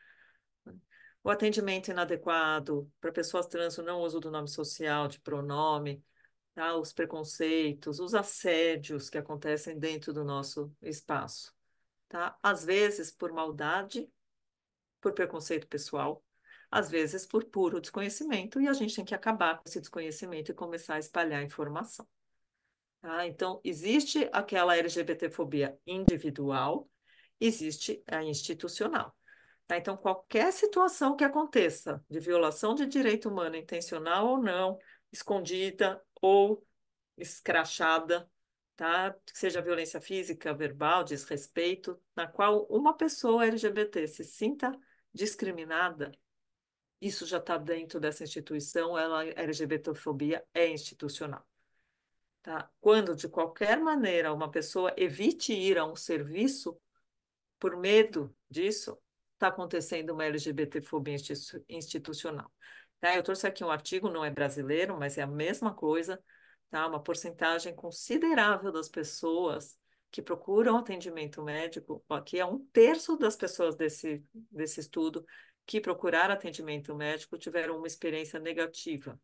O atendimento inadequado para pessoas trans, o não uso do nome social, de pronome, tá? Os preconceitos, os assédios que acontecem dentro do nosso espaço. Tá? Às vezes por maldade, por preconceito pessoal, às vezes por puro desconhecimento, e a gente tem que acabar com esse desconhecimento e começar a espalhar informação. Tá? Então, existe aquela LGBTfobia individual, existe a institucional. Tá? Então, qualquer situação que aconteça de violação de direito humano, intencional ou não, escondida ou escrachada, tá? Seja violência física, verbal, desrespeito, na qual uma pessoa L G B T se sinta discriminada, isso já está dentro dessa instituição, ela, a LGBTfobia é institucional. Tá? Quando, de qualquer maneira, uma pessoa evite ir a um serviço por medo disso, está acontecendo uma LGBTfobia institu institucional. Tá? Eu trouxe aqui um artigo, não é brasileiro, mas é a mesma coisa, tá? Uma porcentagem considerável das pessoas que procuram atendimento médico, aqui é um terço das pessoas desse, desse estudo que procuraram atendimento médico tiveram uma experiência negativa.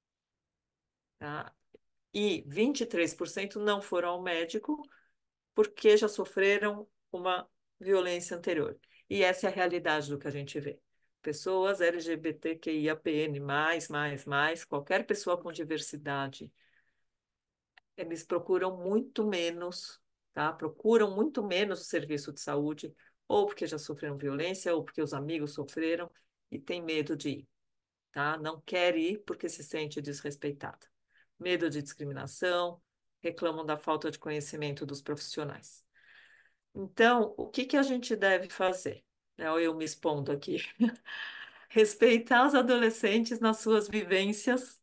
Tá? E vinte e três por cento não foram ao médico porque já sofreram uma violência anterior. E essa é a realidade do que a gente vê. Pessoas LGBTQIAPN+, mais, mais, mais, qualquer pessoa com diversidade, eles procuram muito menos, tá? Procuram muito menos o serviço de saúde, ou porque já sofreram violência, ou porque os amigos sofreram e tem medo de ir, tá? Não quer ir porque se sente desrespeitada. Medo de discriminação, reclamam da falta de conhecimento dos profissionais. Então, o que que a gente deve fazer? Eu me expondo aqui. Respeitar os adolescentes nas suas vivências,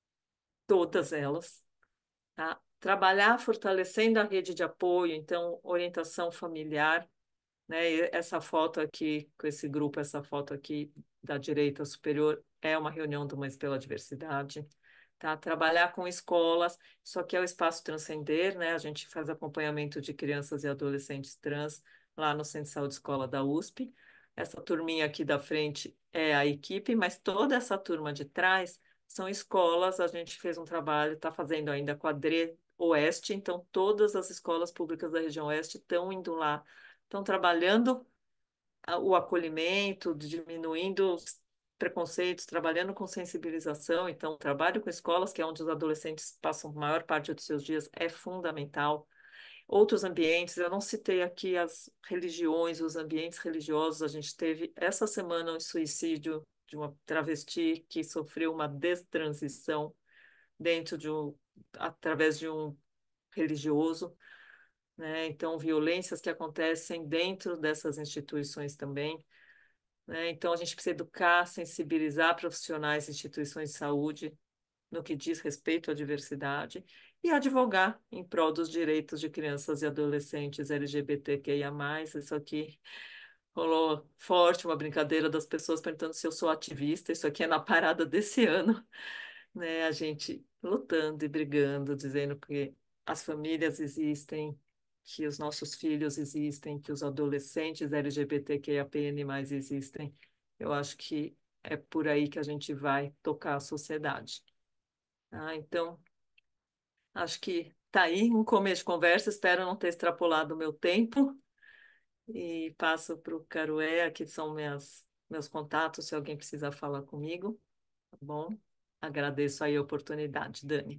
todas elas, tá? Trabalhar fortalecendo a rede de apoio, então, orientação familiar, né? E essa foto aqui, com esse grupo, essa foto aqui da direita superior, é uma reunião do Mães pela Diversidade. Tá? Trabalhar com escolas, isso aqui é o Espaço Transcender, né? A gente faz acompanhamento de crianças e adolescentes trans lá no Centro de Saúde Escola da U S P. Essa turminha aqui da frente é a equipe, mas toda essa turma de trás são escolas. A gente fez um trabalho, está fazendo ainda com a D R E Oeste, então todas as escolas públicas da região Oeste estão indo lá, estão trabalhando o acolhimento, diminuindo preconceitos, trabalhando com sensibilização. Então, o trabalho com escolas, que é onde os adolescentes passam a maior parte dos seus dias, é fundamental. Outros ambientes, eu não citei aqui as religiões, os ambientes religiosos. A gente teve essa semana um suicídio de uma travesti que sofreu uma destransição dentro de um, através de um religioso, né? Então, violências que acontecem dentro dessas instituições também. Né? Então, a gente precisa educar, sensibilizar profissionais e instituições de saúde no que diz respeito à diversidade e advogar em prol dos direitos de crianças e adolescentes LGBTQIA+. Isso aqui rolou forte, uma brincadeira das pessoas perguntando se eu sou ativista. Isso aqui é na parada desse ano, né? A gente lutando e brigando, dizendo que as famílias existem, que os nossos filhos existem, que os adolescentes LGBTQIAPN+, existem. Eu acho que é por aí que a gente vai tocar a sociedade. Ah, então, acho que tá aí um começo de conversa, espero não ter extrapolado o meu tempo e passo para o Carué, aqui são minhas, meus contatos, se alguém precisar falar comigo, tá bom? Agradeço aí a oportunidade, Dani.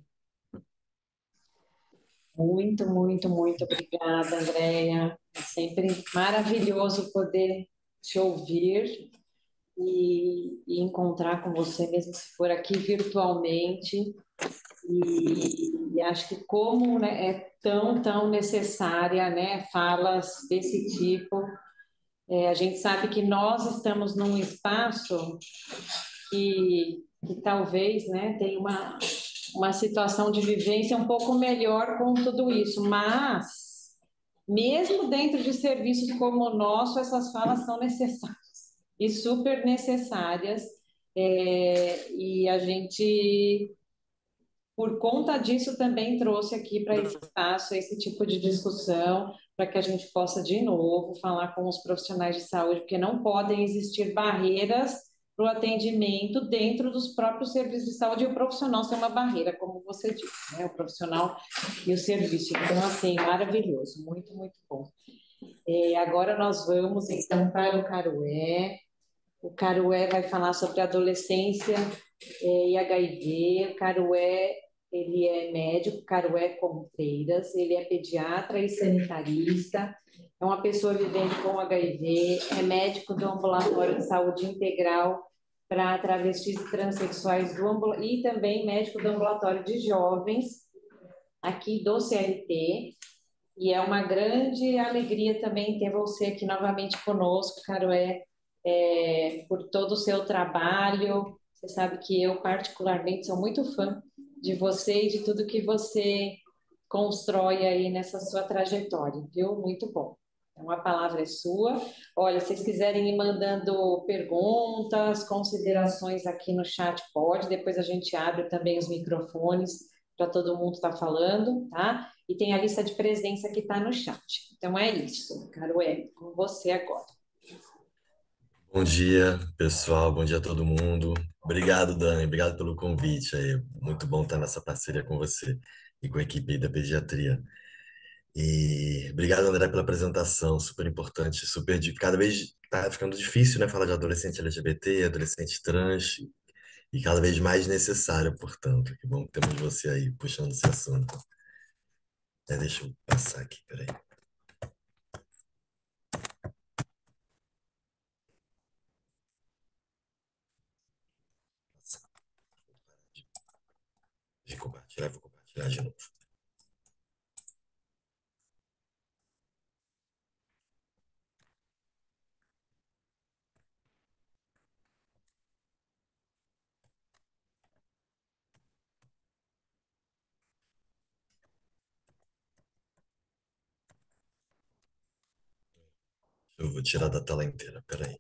Muito, muito, muito obrigada, Andréia. É sempre maravilhoso poder te ouvir. e, e encontrar com você, mesmo se for aqui virtualmente. E, e acho que como, né, é tão, tão necessária, né, falas desse tipo. É, a gente sabe que nós estamos num espaço que, que talvez, né, tenha uma, uma situação de vivência um pouco melhor com tudo isso, mas mesmo dentro de serviços como o nosso, essas falas são necessárias e super necessárias. É, e a gente, por conta disso, também trouxe aqui para esse espaço esse tipo de discussão, para que a gente possa, de novo, falar com os profissionais de saúde, porque não podem existir barreiras para o atendimento dentro dos próprios serviços de saúde e o profissional ser uma barreira, como você disse, né? O profissional e o serviço. Então, assim, maravilhoso, muito, muito bom. E agora nós vamos, então, para o Carué. O Carué vai falar sobre adolescência eh, e H I V. O Carué, ele é médico, Carué Contreiras, ele é pediatra e sanitarista, é uma pessoa vivendo com H I V, é médico do ambulatório de saúde integral para travestis e transexuais do ambula- e também médico do ambulatório de jovens aqui do C L T. E é uma grande alegria também ter você aqui novamente conosco, Carué, é, por todo o seu trabalho. Você sabe que eu, particularmente, sou muito fã de você e de tudo que você constrói aí nessa sua trajetória, viu? Muito bom. Então, a palavra é sua. Olha, se vocês quiserem ir mandando perguntas, considerações aqui no chat, pode. Depois a gente abre também os microfones para todo mundo estar falando, tá? E tem a lista de presença que está no chat. Então é isso, Carué, com você agora. Bom dia, pessoal. Bom dia a todo mundo. Obrigado, Dani. Obrigado pelo convite aí. Muito bom estar nessa parceria com você e com a equipe aí da pediatria. E obrigado, André, pela apresentação. Super importante, super. di- Cada vez está ficando difícil, né, falar de adolescente L G B T, adolescente trans, e cada vez mais necessário, portanto. Que bom que temos você aí puxando esse assunto. É, deixa eu passar aqui, peraí. De compartilhar, vou compartilhar de novo. Eu vou tirar da tela inteira, peraí.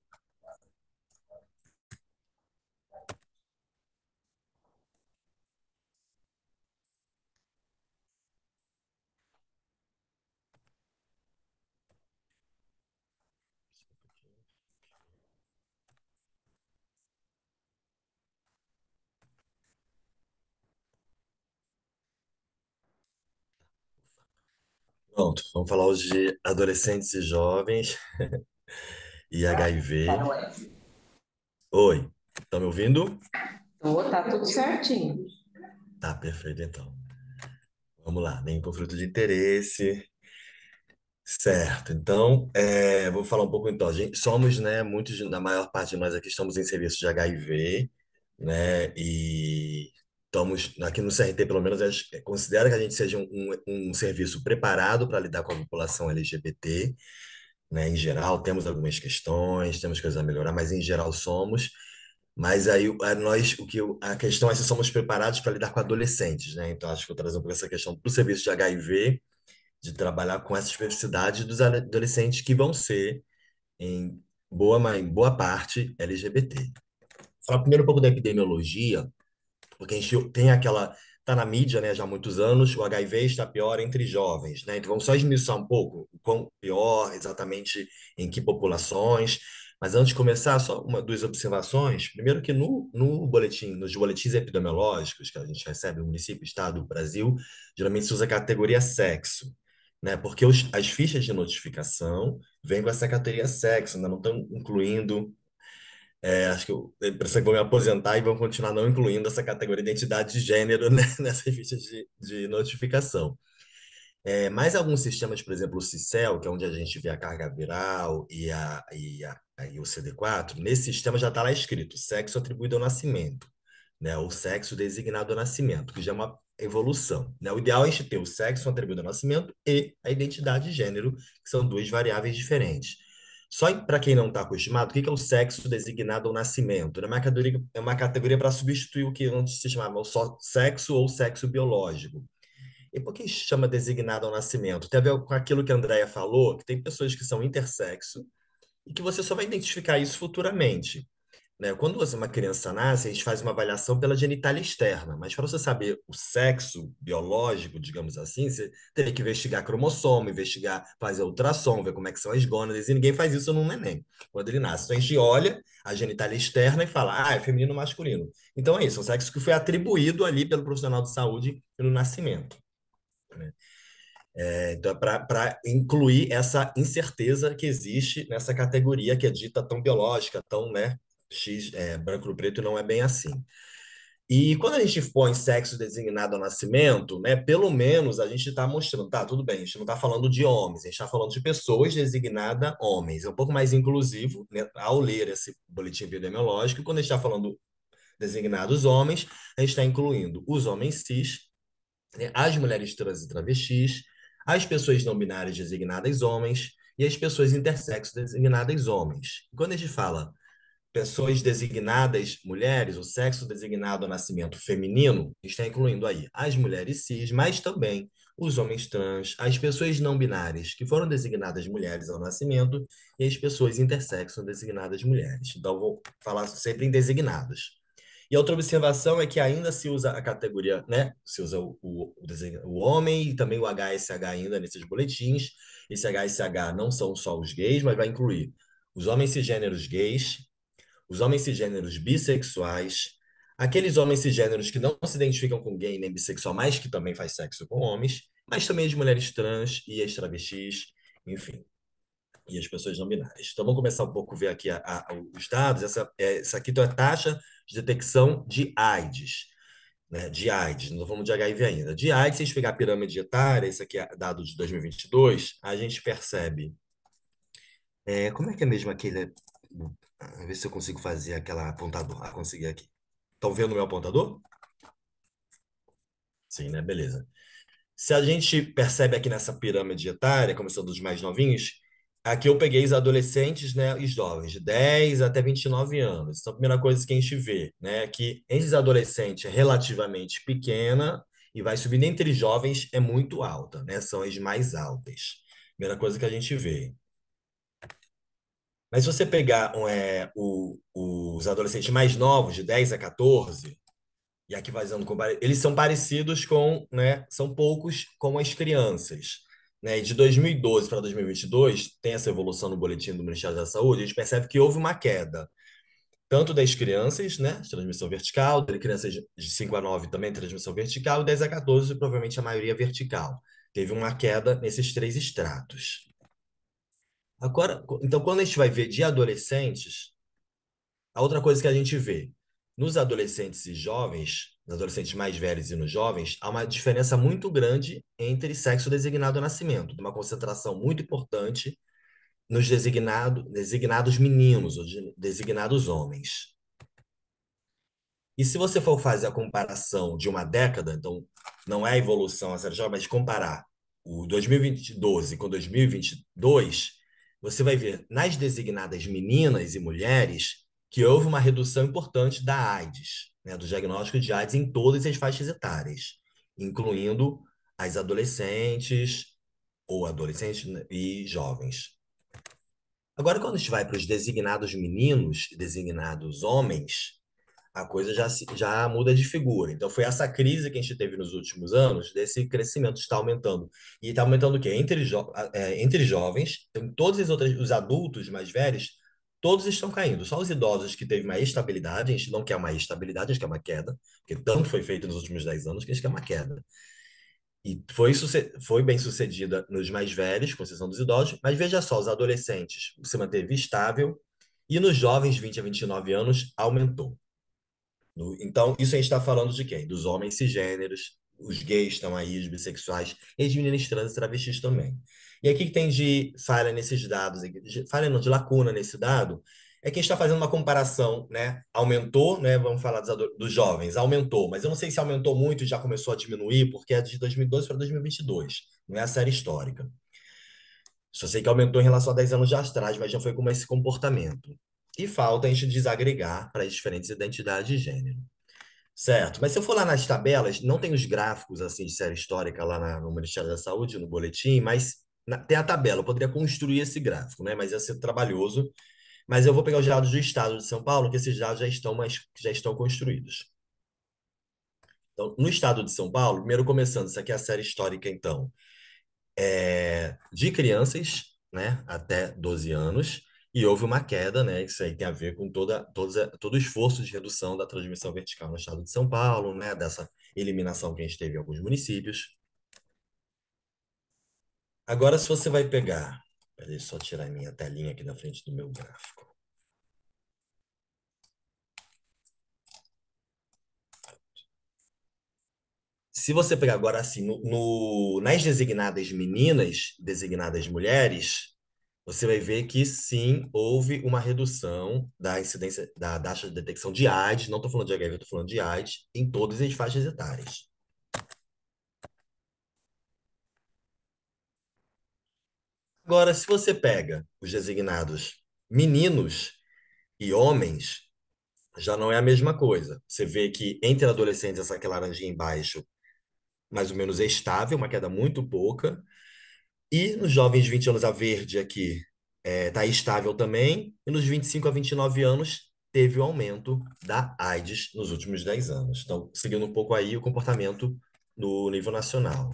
Pronto, vamos falar hoje de adolescentes e jovens e H I V. Oi, tá me ouvindo? Tô, tá tudo certinho. Tá, perfeito, então. Vamos lá, nem conflito de interesse. Certo, então, é, vou falar um pouco então. A gente, somos, né, muitos, na maior parte de nós aqui estamos em serviço de H I V, né, e estamos, aqui no C R T, pelo menos, a gente considera que a gente seja um, um, um serviço preparado para lidar com a população L G B T, né, em geral, temos algumas questões, temos coisas a melhorar, mas em geral somos. Mas aí a nós, o que eu- a questão é se somos preparados para lidar com adolescentes, né? Então acho que eu vou trazer um pouco essa questão para o serviço de H I V, de trabalhar com essa especificidade dos adolescentes que vão ser, em boa, ma- em boa parte, L G B T. Falar primeiro um pouco da epidemiologia, porque a gente tem aquela. Está na mídia, né, já há muitos anos, o H I V está pior entre jovens, né? Então vamos só esmiuçar um pouco o quão pior, exatamente em que populações. Mas antes de começar, só uma, duas observações. Primeiro que no, no boletim, nos boletins epidemiológicos que a gente recebe no município, estado, Brasil, geralmente se usa a categoria sexo, né? Porque os, as fichas de notificação vêm com essa categoria sexo, ainda não estão incluindo, é, acho que eu, a impressão é que vão me aposentar e vão continuar não incluindo essa categoria de identidade de gênero, né, nessas fichas de, de notificação. É, mais alguns sistemas, por exemplo, o CICEL, que é onde a gente vê a carga viral e, a, e, a, e o C D quatro, nesse sistema já está lá escrito sexo atribuído ao nascimento, né? O sexo designado ao nascimento, que já é uma evolução, né? O ideal é a gente ter o sexo atribuído ao nascimento e a identidade de gênero, que são duas variáveis diferentes. Só para quem não está acostumado, o que é o sexo designado ao nascimento? É uma categoria, é uma categoria para substituir o que antes se chamava só sexo ou sexo biológico. E por que chama designado ao nascimento? Tem a ver com aquilo que a Andrea falou, que tem pessoas que são intersexo e que você só vai identificar isso futuramente, né? Quando você, uma criança nasce, a gente faz uma avaliação pela genitália externa, mas para você saber o sexo biológico, digamos assim, você teria que investigar cromossomo, investigar, fazer ultrassom, ver como é que são as gônadas, e ninguém faz isso num neném, quando ele nasce. Então a gente olha a genitália externa e fala, ah, é feminino ou masculino. Então é isso, é um sexo que foi atribuído ali pelo profissional de saúde no nascimento, né? É, então, para incluir essa incerteza que existe nessa categoria que é dita tão biológica, tão, né, X, é, branco no preto, não é bem assim. E quando a gente põe sexo designado ao nascimento, né, pelo menos a gente está mostrando, tá, tudo bem, a gente não está falando de homens, a gente está falando de pessoas designadas homens. É um pouco mais inclusivo, né, ao ler esse boletim epidemiológico, quando a gente está falando designados homens, a gente está incluindo os homens cis, né, as mulheres trans e travestis, as pessoas não binárias designadas homens e as pessoas intersexo designadas homens. Quando a gente fala pessoas designadas mulheres, o sexo designado ao nascimento feminino, está incluindo aí as mulheres cis, mas também os homens trans, as pessoas não binárias que foram designadas mulheres ao nascimento e as pessoas intersexo designadas mulheres. Então, vou falar sempre em designados. E a outra observação é que ainda se usa a categoria, né? Se usa o, o, o, desenho- o homem e também o H S H ainda nesses boletins. Esse H S H não são só os gays, mas vai incluir os homens cisgêneros gays, os homens cisgêneros bissexuais, aqueles homens cisgêneros que não se identificam com gay nem bissexual, mas que também faz sexo com homens, mas também as mulheres trans e as travestis, enfim, e as pessoas não binárias. Então, vamos começar um pouco a ver aqui a, a, os dados. Essa, é, essa aqui então, é a taxa de detecção de AIDS, né? De AIDS, não falando de H I V ainda. De AIDS, se a gente pegar a pirâmide etária, esse aqui é dado de dois mil e vinte e dois, a gente percebe. É, como é que é mesmo aquele. Vamos ver se eu consigo fazer aquela apontador. Ah, consegui aqui. Estão vendo o meu apontador? Sim, né? Beleza. Se a gente percebe aqui nessa pirâmide etária, começando dos mais novinhos, aqui eu peguei os adolescentes, né, e jovens, de dez até vinte e nove anos. Então, a primeira coisa que a gente vê, né, é que entre os adolescentes é relativamente pequena e vai subindo entre jovens é muito alta, né? São as mais altas. Primeira coisa que a gente vê. Mas se você pegar um, é, o- os adolescentes mais novos, de dez a quatorze, e aqui fazendo compara- eles são parecidos com, né, são poucos com as crianças, né? E de dois mil e doze para dois mil e vinte e dois, tem essa evolução no boletim do Ministério da Saúde, a gente percebe que houve uma queda, tanto das crianças, né, de transmissão vertical, de crianças de cinco a nove também transmissão vertical, e dez a quatorze, provavelmente a maioria vertical. Teve uma queda nesses três estratos. Agora, então, quando a gente vai ver de adolescentes, a outra coisa que a gente vê, nos adolescentes e jovens, nos adolescentes mais velhos e nos jovens, há uma diferença muito grande entre sexo designado ao nascimento, uma concentração muito importante nos designado, designados meninos ou de- designados homens. E se você for fazer a comparação de uma década, então não é a evolução a série mas comparar o dois mil e doze com dois mil e vinte e dois, você vai ver nas designadas meninas e mulheres que houve uma redução importante da AIDS, né, do diagnóstico de AIDS em todas as faixas etárias, incluindo as adolescentes ou adolescentes, né, e jovens. Agora, quando a gente vai para os designados meninos e designados homens, a coisa já, se- já muda de figura. Então, foi essa crise que a gente teve nos últimos anos, desse crescimento está aumentando. E está aumentando o quê? Entre, jo é, entre jovens, então, todos os outros, os adultos mais velhos, todos estão caindo. Só os idosos que teve uma estabilidade, a gente não quer uma estabilidade, a gente quer uma queda, porque tanto foi feito nos últimos dez anos que a gente quer uma queda. E foi, suce- foi bem sucedida nos mais velhos, com exceção dos idosos, mas veja só, os adolescentes se manteve estável, e nos jovens vinte a vinte e nove anos aumentou. No- Então, isso a gente está falando de quem? Dos homens cisgêneros, os gays estão aí, os bissexuais, e as meninas trans e travestis também. E aqui que tem de falha nesses dados, de, falha não, de lacuna nesse dado, é que a gente está fazendo uma comparação, né? Aumentou, né? Vamos falar dos, ado- dos jovens, aumentou, mas eu não sei se aumentou muito e já começou a diminuir, porque é de dois mil e doze para dois mil e vinte e dois, não é a série histórica. Só sei que aumentou em relação a dez anos de atrás, mas já foi com esse comportamento. E falta a gente desagregar para as diferentes identidades de gênero. Certo, mas se eu for lá nas tabelas, não tem os gráficos assim de série histórica lá na- no Ministério da Saúde, no boletim, mas na- tem a tabela. Eu poderia construir esse gráfico, né? Mas ia ser trabalhoso. Mas eu vou pegar os dados do Estado de São Paulo, que esses dados já estão mais, já estão construídos. Então, no Estado de São Paulo, primeiro começando, isso aqui é a série histórica, então, é, de crianças, né, até doze anos, e houve uma queda, né, isso aí tem a ver com toda, todos, todo o esforço de redução da transmissão vertical no estado de São Paulo, né, dessa eliminação que a gente teve em alguns municípios. Agora, se você vai pegar, peraí, só tirar a minha telinha aqui na frente do meu gráfico. Se você pegar agora assim, no, no- nas designadas meninas, designadas mulheres, você vai ver que sim, houve uma redução da incidência da taxa de detecção de AIDS, não estou falando de H I V, estou falando de AIDS, em todas as faixas etárias. Agora, se você pega os designados meninos e homens, já não é a mesma coisa. Você vê que entre adolescentes, essa aqui laranjinha embaixo, mais ou menos é estável, uma queda muito pouca. E nos jovens de vinte anos, a verde aqui está estável também. E nos vinte e cinco a vinte e nove anos, teve o aumento da AIDS nos últimos dez anos. Então, seguindo um pouco aí o comportamento no nível nacional.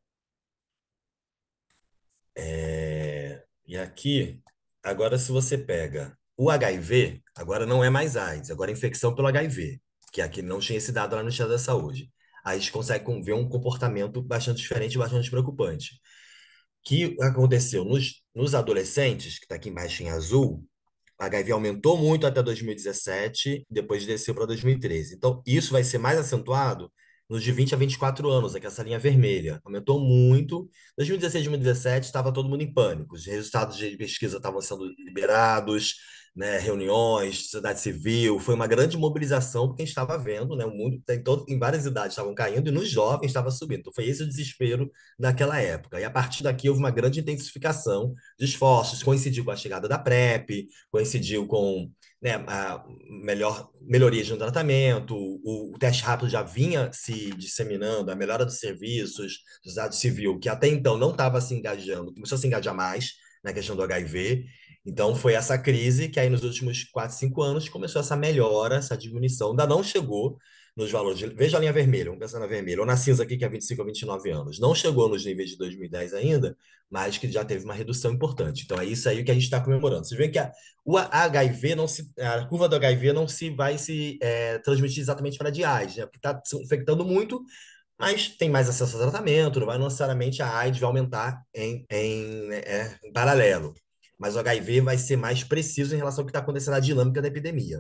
É, E aqui, agora se você pega o H I V, agora não é mais AIDS, agora é infecção pelo H I V, que aqui não tinha esse dado lá no Ministério da Saúde. Aí a gente consegue ver um comportamento bastante diferente, bastante preocupante. Que aconteceu nos, nos adolescentes, que está aqui embaixo em azul, a H I V aumentou muito até dois mil e dezessete, depois desceu para dois mil e treze. Então, isso vai ser mais acentuado nos de vinte a vinte e quatro anos, aqui essa linha vermelha. Aumentou muito. dois mil e dezesseis, dois mil e dezessete, estava todo mundo em pânico. Os resultados de pesquisa estavam sendo liberados, né, reuniões, sociedade civil. Foi uma grande mobilização, porque a gente estava vendo, né, o mundo em, todo, em várias idades estavam caindo e nos jovens estava subindo. Então, foi esse o desespero naquela época. E a partir daqui houve uma grande intensificação de esforços, coincidiu com a chegada da PrEP, coincidiu com, né, a melhor melhorias no tratamento, o, o teste rápido já vinha se disseminando, a melhora dos serviços, sociedade civil, que até então não estava se engajando, começou a se engajar mais na questão do H I V. Então, foi essa crise que aí nos últimos quatro, cinco anos começou essa melhora, essa diminuição. Ainda não chegou nos valores. De, veja a linha vermelha, vamos pensar na vermelha, ou na cinza aqui, que é vinte e cinco a vinte e nove anos. Não chegou nos níveis de dois mil e dez ainda, mas que já teve uma redução importante. Então, é isso aí que a gente está comemorando. Vocês veem que a, o H I V não se, a curva do H I V não se vai se é, transmitir exatamente para a de AIDS, né? Porque está se infectando muito, mas tem mais acesso ao tratamento, não vai necessariamente a AIDS vai aumentar em, em, é, em paralelo. Mas o H I V vai ser mais preciso em relação ao que está acontecendo na dinâmica da epidemia.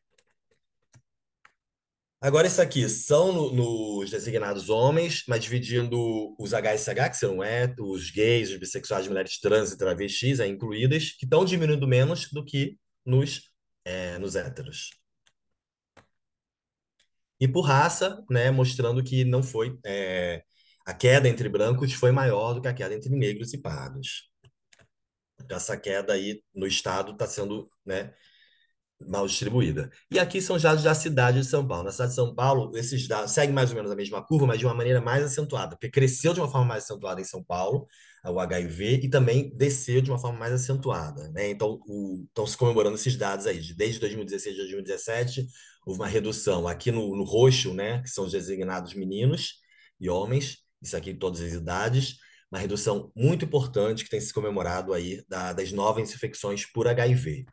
Agora, isso aqui são no- nos designados homens, mas dividindo os H S H, que são héteros, os gays, os bissexuais, mulheres trans e travestis, aí incluídas, que estão diminuindo menos do que nos, é, nos héteros. E por raça, né, mostrando que não foi, é, a queda entre brancos foi maior do que a queda entre negros e pardos. Então, essa queda aí no estado está sendo, né, mal distribuída. E aqui são os dados da cidade de São Paulo. Na cidade de São Paulo, esses dados seguem mais ou menos a mesma curva, mas de uma maneira mais acentuada, porque cresceu de uma forma mais acentuada em São Paulo, o H I V, e também desceu de uma forma mais acentuada, né? Então, o, estão se comemorando esses dados aí. De- Desde dois mil e dezesseis a dois mil e dezessete, houve uma redução aqui no, no roxo, né, que são os designados meninos e homens, isso aqui em todas as idades, uma redução muito importante que tem se comemorado aí da- das novas infecções por H I V.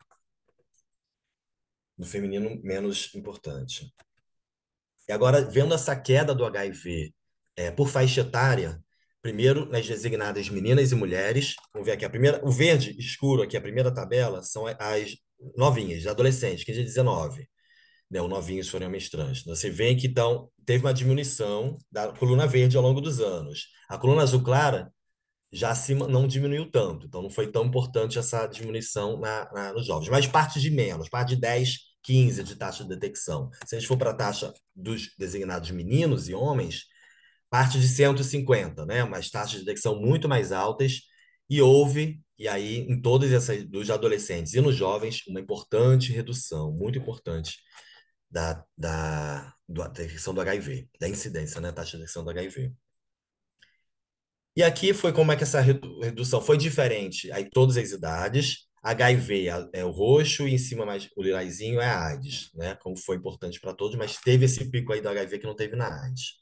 No feminino menos importante. E agora, vendo essa queda do H I V é, por faixa etária, primeiro nas designadas meninas e mulheres, vamos ver aqui a primeira, o verde escuro aqui, a primeira tabela, são as novinhas, adolescentes, quinze a dezenove. né, ou novinhos forem homens trans. Então, você vê que então, teve uma diminuição da coluna verde ao longo dos anos. A coluna azul clara já se, não diminuiu tanto, então não foi tão importante essa diminuição na, na, nos jovens. Mas parte de menos, parte de dez, quinze de taxa de detecção. Se a gente for para a taxa dos designados meninos e homens, parte de cento e cinquenta, né? Mas taxas de detecção muito mais altas, e houve, e aí em todas essas, dos adolescentes e nos jovens, uma importante redução, muito importante, da, da, da detecção do H I V, da incidência, né? Taxa de detecção do H I V. E aqui foi como é que essa redu- redução foi diferente. Aí todas as idades, H I V é é o roxo e em cima mais o lilazinho é a AIDS, né? Como foi importante para todos, mas teve esse pico aí do H I V que não teve na AIDS.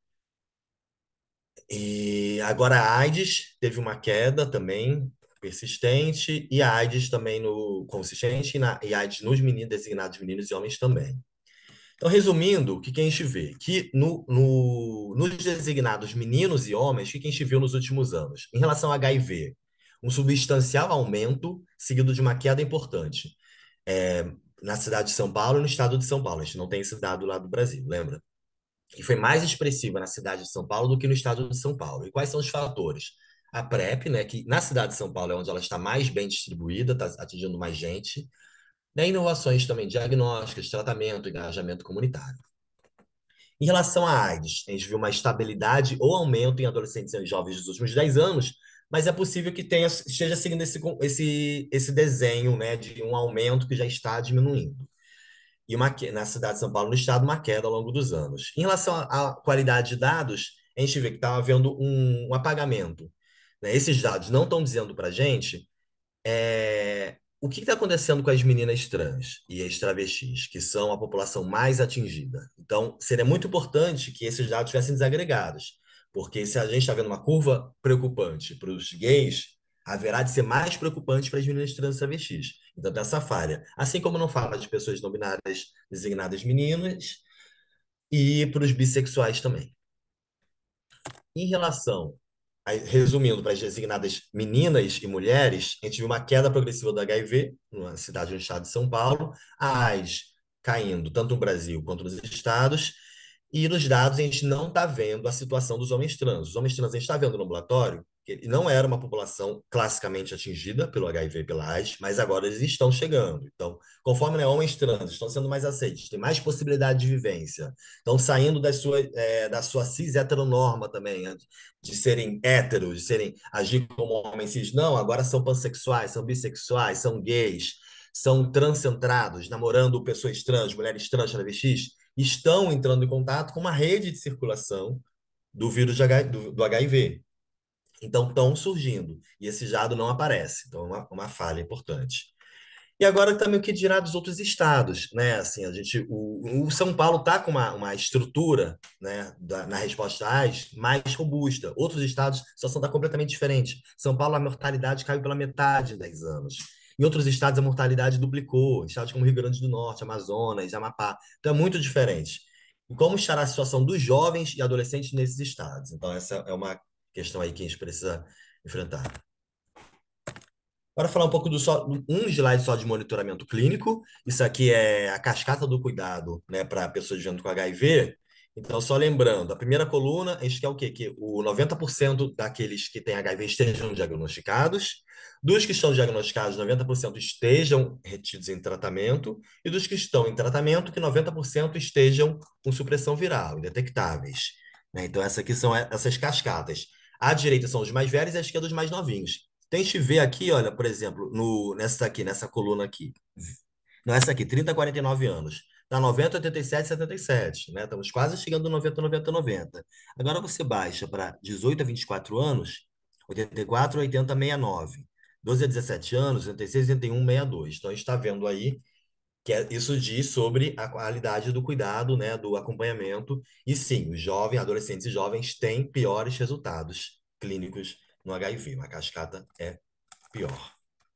E agora a AIDS teve uma queda também persistente e a AIDS também no consistente e, na, e a AIDS nos meninos designados meninos e homens também. Então, resumindo, o que que a gente vê? Que no, no, nos designados meninos e homens, o que que a gente viu nos últimos anos? Em relação ao H I V, um substancial aumento, seguido de uma queda importante. É, na cidade de São Paulo e no estado de São Paulo. A gente não tem esse dado lá do Brasil, lembra? E foi mais expressiva na cidade de São Paulo do que no estado de São Paulo. E quais são os fatores? A PrEP, né, que na cidade de São Paulo é onde ela está mais bem distribuída, está atingindo mais gente, né, inovações também diagnósticas, tratamento, engajamento comunitário. Em relação à AIDS, a gente viu uma estabilidade ou aumento em adolescentes e jovens dos últimos dez anos, mas é possível que tenha, esteja seguindo esse, esse, esse desenho, né, de um aumento que já está diminuindo. E uma, na cidade de São Paulo, no estado, uma queda ao longo dos anos. Em relação à à qualidade de dados, a gente vê que estava havendo um, um apagamento, né? Esses dados não estão dizendo para a gente é, o que está acontecendo com as meninas trans e as travestis, que são a população mais atingida. Então, seria muito importante que esses dados tivessem desagregados, porque se a gente está vendo uma curva preocupante para os gays, haverá de ser mais preocupante para as meninas trans e travestis. Então, tem essa falha. Assim como não fala de pessoas não binárias designadas meninas e para os bissexuais também. Em relação, aí, resumindo, para as designadas meninas e mulheres, a gente viu uma queda progressiva do H I V na cidade do estado de São Paulo, a AIDS caindo tanto no Brasil quanto nos estados, e nos dados a gente não está vendo a situação dos homens trans. Os homens trans a gente está vendo no ambulatório que ele não era uma população classicamente atingida pelo H I V e pela AIDS, mas agora eles estão chegando. Então, conforme, né, homens trans estão sendo mais aceitos, têm mais possibilidade de vivência, estão saindo da sua, é, da sua cis heteronorma também, né, de serem héteros, de serem agir como homens cis. Não, agora são pansexuais, são bissexuais, são gays, são transcentrados, namorando pessoas trans, mulheres trans, travestis, estão entrando em contato com uma rede de circulação do vírus de H- do, do H I V. Então, estão surgindo, e esse dado não aparece. Então, é uma, uma falha importante. E agora também o que dirá dos outros estados, né? Assim, a gente, o, o São Paulo está com uma, uma estrutura, né, da, na resposta às mais robusta. Outros estados, a situação está completamente diferente. São Paulo, a mortalidade caiu pela metade em dez anos. Em outros estados, a mortalidade duplicou. Estados como Rio Grande do Norte, Amazonas, Amapá. Então, é muito diferente. E como estará a situação dos jovens e adolescentes nesses estados? Então, essa é uma questão aí que a gente precisa enfrentar. Agora falar um pouco do só, um slide só de monitoramento clínico. Isso aqui é a cascata do cuidado, né, para pessoas vivendo com H I V. Então, só lembrando, a primeira coluna, a gente quer o quê? Que o noventa por cento daqueles que têm H I V estejam diagnosticados, dos que estão diagnosticados, noventa por cento estejam retidos em tratamento, e dos que estão em tratamento, que noventa por cento estejam com supressão viral, indetectáveis. Né? Então, essas aqui são essas cascatas. À direita são os mais velhos e à esquerda os mais novinhos. Então, a gente vê aqui, olha, por exemplo, no, nessa aqui, nessa coluna aqui. Não, essa aqui, trinta a quarenta e nove anos. Tá noventa, oitenta e sete, setenta e sete, né? Estamos quase chegando no noventa, noventa, noventa. Agora você baixa para dezoito a vinte e quatro anos, oitenta e quatro, oitenta, sessenta e nove. doze a dezessete anos, oitenta e seis, oitenta e um, sessenta e dois. Então, a gente está vendo aí que é- isso diz sobre a qualidade do cuidado, né, do acompanhamento. E sim, os jovens, adolescentes e jovens têm piores resultados clínicos no H I V. Uma cascata é pior.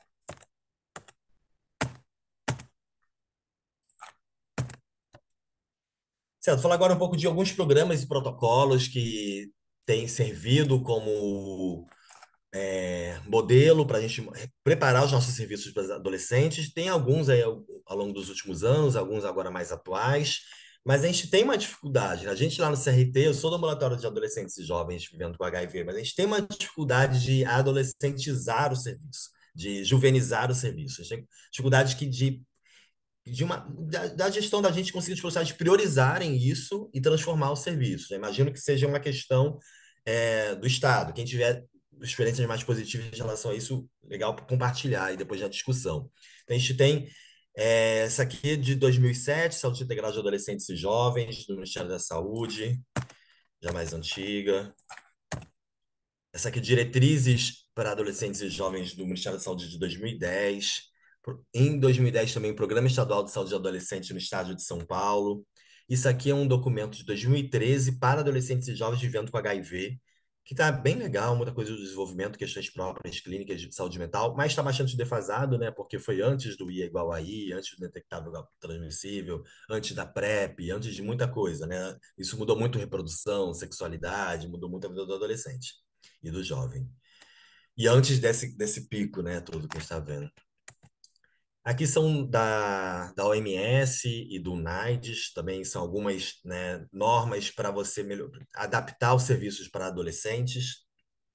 Certo, vou falar agora um pouco de alguns programas e protocolos que têm servido como é, modelo para a gente preparar os nossos serviços para os adolescentes. Tem alguns aí ao, ao longo dos últimos anos, alguns agora mais atuais, mas a gente tem uma dificuldade, né? A gente lá no C R T, eu sou do ambulatório de adolescentes e jovens vivendo com H I V, mas a gente tem uma dificuldade de adolescentizar o serviço, de juvenizar o serviço. A gente tem dificuldade que de de uma, da, da gestão da gente conseguir os profissionais priorizarem isso e transformar o serviço, né? Imagino que seja uma questão é, do Estado. Quem tiver experiências mais positivas em relação a isso, legal para compartilhar e depois da discussão. Então, a gente tem é, essa aqui é de dois mil e sete, Saúde Integral de Adolescentes e Jovens, do Ministério da Saúde, já mais antiga. Essa aqui, Diretrizes para Adolescentes e Jovens do Ministério da Saúde de dois mil e dez. Em dois mil e dez também, o Programa Estadual de Saúde de Adolescente no Estado de São Paulo. Isso aqui é um documento de dois mil e treze para adolescentes e jovens vivendo com H I V, que está bem legal, muita coisa do desenvolvimento, questões próprias, clínicas de saúde mental, mas está bastante defasado, né? Porque foi antes do I é igual a I, antes do detectável transmissível, antes da PrEP, antes de muita coisa, né? Isso mudou muito reprodução, sexualidade, mudou muito a vida do adolescente e do jovem. E antes desse, desse pico, né, tudo que a gente está vendo. Aqui são da, da O M S e do NAIDS, também são algumas, né, normas para você melhor, adaptar os serviços para adolescentes.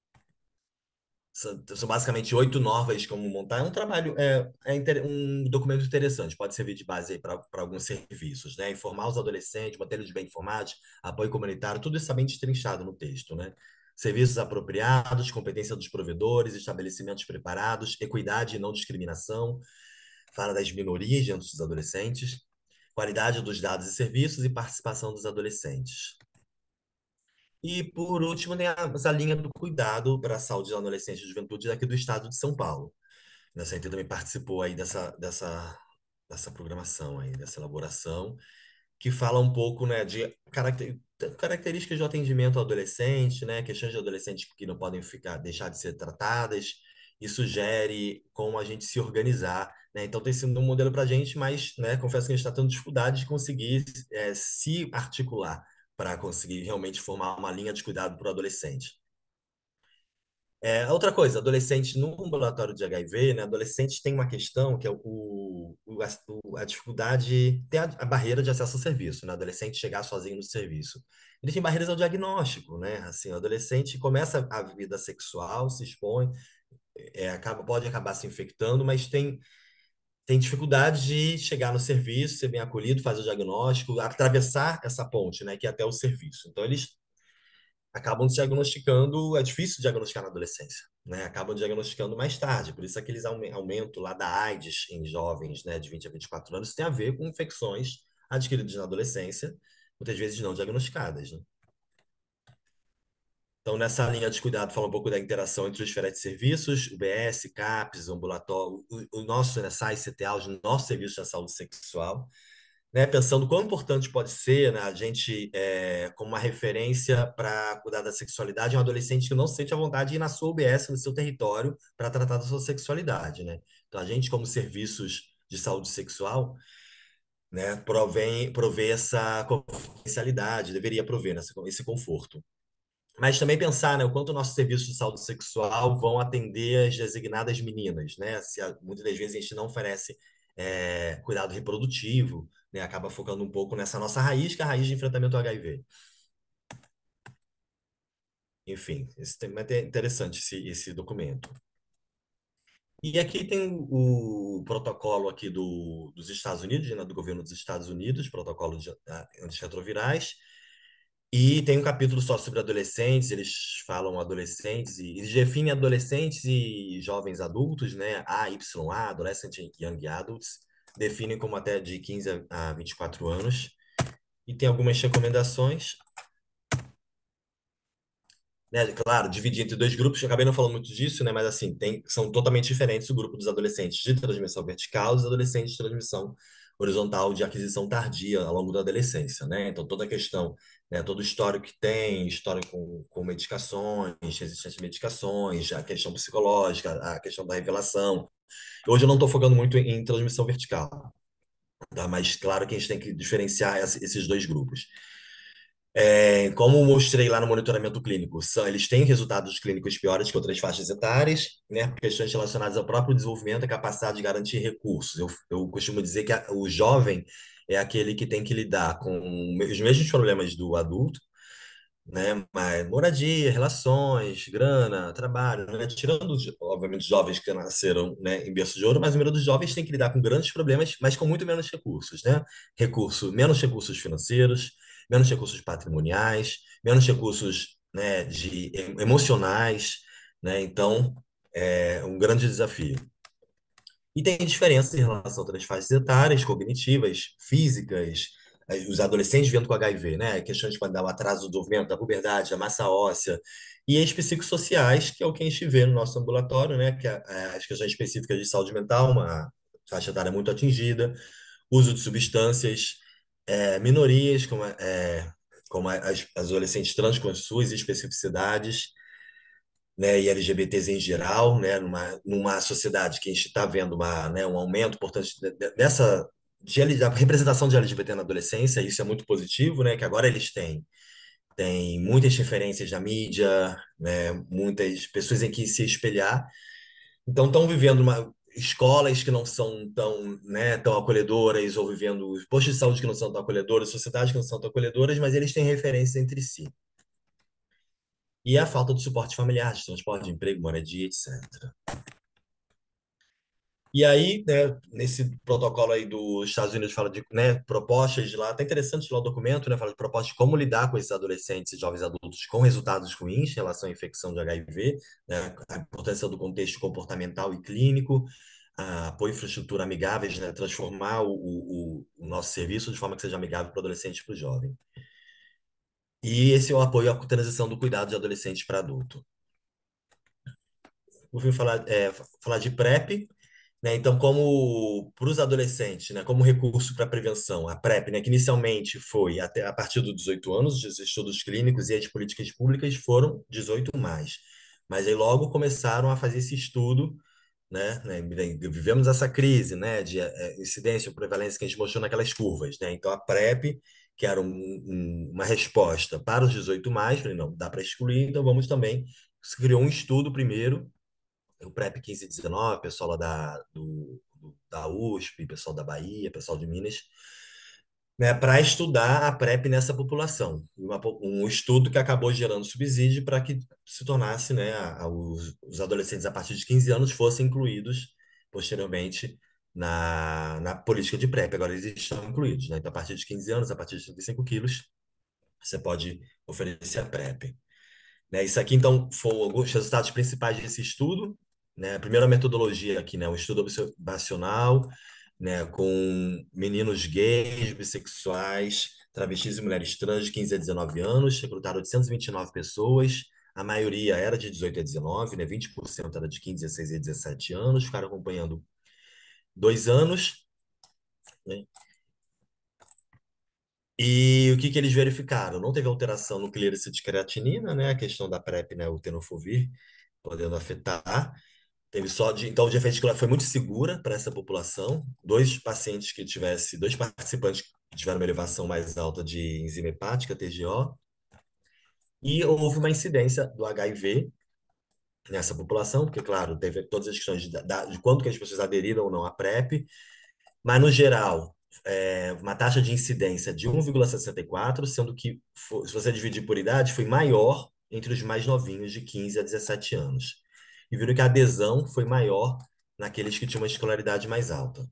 São, são basicamente oito normas como montar. É um trabalho, é, é inter- um documento interessante, pode servir de base para alguns serviços, né? Informar os adolescentes, manter eles bem informados, apoio comunitário, tudo isso está bem destrinchado no texto, né? Serviços apropriados, competência dos provedores, estabelecimentos preparados, equidade e não discriminação, fala das minorias diante dos adolescentes, qualidade dos dados e serviços e participação dos adolescentes. E, por último, tem a, essa linha do cuidado para a saúde da adolescente e juventude daqui do estado de São Paulo. A C N T também participou aí dessa, dessa, dessa programação, aí, dessa elaboração, que fala um pouco, né, de caracter, características do atendimento ao adolescente, né, questões de adolescentes que não podem ficar, deixar de ser tratadas, e sugere como a gente se organizar, né? Então tem sido um modelo para a gente, mas, né, confesso que a gente está tendo dificuldade de conseguir é, se articular para conseguir realmente formar uma linha de cuidado para o adolescente. É, outra coisa, adolescente no ambulatório de H I V, né, adolescentes tem uma questão que é o, o, a, o- a dificuldade, tem a, a barreira de acesso ao serviço, né, adolescente chegar sozinho no serviço. Ele tem barreiras ao diagnóstico, né, assim, o adolescente começa a vida sexual, se expõe, é, acaba, pode acabar se infectando, mas tem, tem dificuldade de chegar no serviço, ser bem acolhido, fazer o diagnóstico, atravessar essa ponte, né, que é até o serviço. Então, eles acabam diagnosticando, é difícil diagnosticar na adolescência, né? Acabam diagnosticando mais tarde, por isso aqueles aume- aumento lá da AIDS em jovens, né, de vinte a vinte e quatro anos, tem a ver com infecções adquiridas na adolescência, muitas vezes não diagnosticadas, né? Então, nessa linha de cuidado, fala um pouco da interação entre os diferentes serviços, U B S, CAPS, ambulatório, o, o nosso, né, S A I, C T A, os nossos serviços de saúde sexual, né, pensando quão importante pode ser, né, a gente, é, como uma referência para cuidar da sexualidade, um adolescente que não sente a vontade de ir na sua U B S, no seu território, para tratar da sua sexualidade, né? Então, a gente, como serviços de saúde sexual, né, provém, provê essa confidencialidade, deveria prover, né, esse esse conforto. Mas também pensar, né, o quanto nossos serviços de saúde sexual vão atender as designadas meninas, né? Se a- muitas das vezes a gente não oferece é, cuidado reprodutivo, né? Acaba focando um pouco nessa nossa raiz, que é a raiz de enfrentamento ao H I V. Enfim, esse tema é interessante, esse, esse documento. E aqui tem o protocolo aqui do, dos Estados Unidos, né, do governo dos Estados Unidos, protocolo de ah, antirretrovirais. E tem um capítulo só sobre adolescentes, eles falam adolescentes, e eles definem adolescentes e jovens adultos, né? A Y A, Adolescent Young Adults, definem como até de quinze a vinte e quatro anos. E tem algumas recomendações, né? Claro, dividir entre dois grupos, eu acabei não falando muito disso, né? Mas assim, tem, são totalmente diferentes o grupo dos adolescentes de transmissão vertical e dos adolescentes de transmissão horizontal de aquisição tardia ao longo da adolescência, né? Então, toda a questão, né? Todo o histórico que tem, histórico com, com medicações, resistência de medicações, a questão psicológica, a questão da revelação. Hoje eu não estou focando muito em, em transmissão vertical, tá? Mas claro que a gente tem que diferenciar essa- esses dois grupos. É, como mostrei lá no monitoramento clínico, são, eles têm resultados clínicos piores que outras faixas etárias, né, por questões relacionadas ao próprio desenvolvimento e capacidade de garantir recursos. Eu, eu costumo dizer que a, o jovem é aquele que tem que lidar com os mesmos problemas do adulto, né? Mas moradia, relações, grana, trabalho, né? Tirando, os- obviamente, os jovens que nasceram, né, em berço de ouro, mas a maioria dos jovens tem que lidar com grandes problemas, mas com muito menos recursos, né? Recurso, menos recursos financeiros, menos recursos patrimoniais, menos recursos, né, de em- emocionais, né? Então, é um grande desafio. E tem diferenças em relação a outras faixas etárias, cognitivas, físicas, eh, os adolescentes vivendo com H I V, né? Questões de quando dá o atraso do desenvolvimento, da puberdade, da massa óssea, e as psicossociais, que é o que a gente vê no nosso ambulatório, né? Que é, é, as questões específicas de saúde mental, uma faixa etária muito atingida, uso de substâncias, eh, minorias, como, é, como as, as adolescentes trans com as suas especificidades, né, e L G B T s em geral, né, numa, numa sociedade que a gente está vendo uma, né, um aumento importante de- de- dessa de, L- da representação de L G B T na adolescência, isso é muito positivo, né, que agora eles têm, têm muitas referências na mídia, né, muitas pessoas em que se espelhar, então estão vivendo uma escolas que não são tão, né, tão acolhedoras, ou vivendo postos de saúde que não são tão acolhedoras, sociedades que não são tão acolhedoras, mas eles têm referências entre si. E a falta de suporte familiar, de transporte, de emprego, moradia, etcétera. E aí, né, nesse protocolo aí dos Estados Unidos fala de, né, propostas de lá, tá interessante lá o documento, né, fala de propostas de como lidar com esses adolescentes e jovens adultos com resultados ruins em relação à infecção de H I V, né, a importância do contexto comportamental e clínico, a apoio e infraestrutura amigáveis, né, transformar o, o, o nosso serviço de forma que seja amigável para o adolescente e para o jovem. E esse é o apoio à transição do cuidado de adolescente para adulto. Ouvi falar, é, falar de PrEP, né? Então, como para os adolescentes, né, como recurso para prevenção, a PrEP, né, que inicialmente foi até a partir dos dezoito anos, os estudos clínicos e as políticas públicas foram dezoito mais. Mas aí logo começaram a fazer esse estudo, né, né, vivemos essa crise, né, de é, incidência ou prevalência que a gente mostrou naquelas curvas, né? Então a PrEP, que era um, um, uma resposta para os dezoito mais, falei, não, dá para excluir, então vamos também, se criou um estudo primeiro, o PrEP quinze e dezenove, pessoal lá da, do, do- da U S P, pessoal da Bahia, pessoal de Minas, né, para estudar a PrEP nessa população. Uma po- um estudo que acabou gerando subsídio para que se tornasse, né, a- a- os, os adolescentes a partir de quinze anos fossem incluídos posteriormente na, na política de PrEP. Agora eles estão incluídos, né? Então, a partir de quinze anos, a partir de trinta e cinco quilos, você pode oferecer a PrEP. Né? Isso aqui, então, foram alguns resultados principais desse estudo. Né? Primeiro, a metodologia aqui, né? Um estudo observacional, né? Com meninos gays, bissexuais, travestis e mulheres trans de quinze a dezenove anos, recrutaram oitocentas e vinte e nove pessoas, a maioria era de dezoito a dezenove, né? vinte por cento era de quinze, dezesseis e dezessete anos, ficaram acompanhando dois anos, né? E o que que eles verificaram? Não teve alteração no clearance de creatinina, né? A questão da PrEP, né? O tenofovir, podendo afetar. Teve só de, então, de efeito colateral foi muito segura para essa população. Dois pacientes que tivesse, dois participantes que tiveram uma elevação mais alta de enzima hepática, T G O, e houve uma incidência do H I V nessa população, porque, claro, teve todas as questões de, da- de quanto que as pessoas aderiram ou não à PrEP, mas, no geral, é, uma taxa de incidência de um vírgula sessenta e quatro, sendo que, fo- se você dividir por idade, foi maior entre os mais novinhos, de quinze a dezessete anos. E viram que a adesão foi maior naqueles que tinham uma escolaridade mais alta.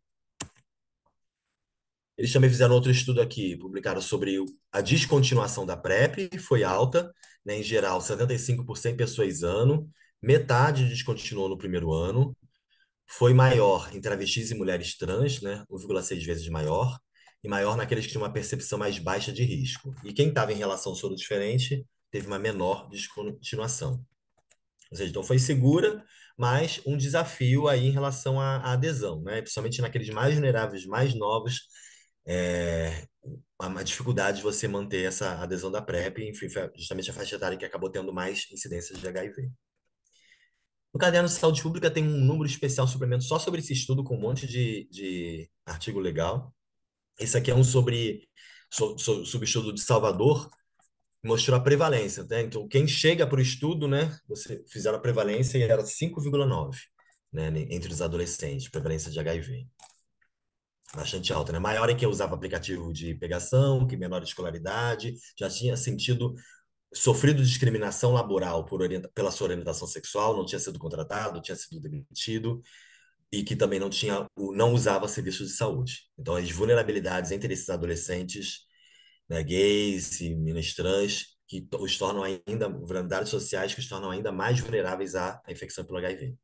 Eles também fizeram outro estudo aqui, publicaram sobre o- a descontinuação da PrEP, foi alta, né, em geral, setenta e cinco por cento pessoas ano, metade descontinuou no primeiro ano, foi maior em travestis e mulheres trans, né, um vírgula seis vezes maior, e maior naqueles que tinham uma percepção mais baixa de risco. E quem estava em relação soro diferente teve uma menor descontinuação. Ou seja, então foi segura, mas um desafio aí em relação à, à adesão, né? Principalmente naqueles mais vulneráveis, mais novos, é, uma dificuldade de você manter essa adesão da PrEP, enfim, foi justamente a faixa etária que acabou tendo mais incidências de H I V. No Caderno de Saúde Pública tem um número especial suplemento só sobre esse estudo, com um monte de, de artigo legal. Esse aqui é um sobre, so, so, sobre o estudo de Salvador, mostrou a prevalência, né? Então, quem chega para o estudo, né, você fizeram a prevalência e era cinco vírgula nove, né, entre os adolescentes, prevalência de H I V. Bastante alta, né? Maior em quem usava aplicativo de pegação, que menor escolaridade, já tinha sentido, sofrido discriminação laboral por orienta, pela sua orientação sexual, não tinha sido contratado, tinha sido demitido, e que também não tinha, não usava serviços de saúde. Então, as vulnerabilidades entre esses adolescentes, né, gays e meninas trans, que os tornam ainda, vulnerabilidades sociais que os tornam ainda mais vulneráveis à, à infecção pelo H I V.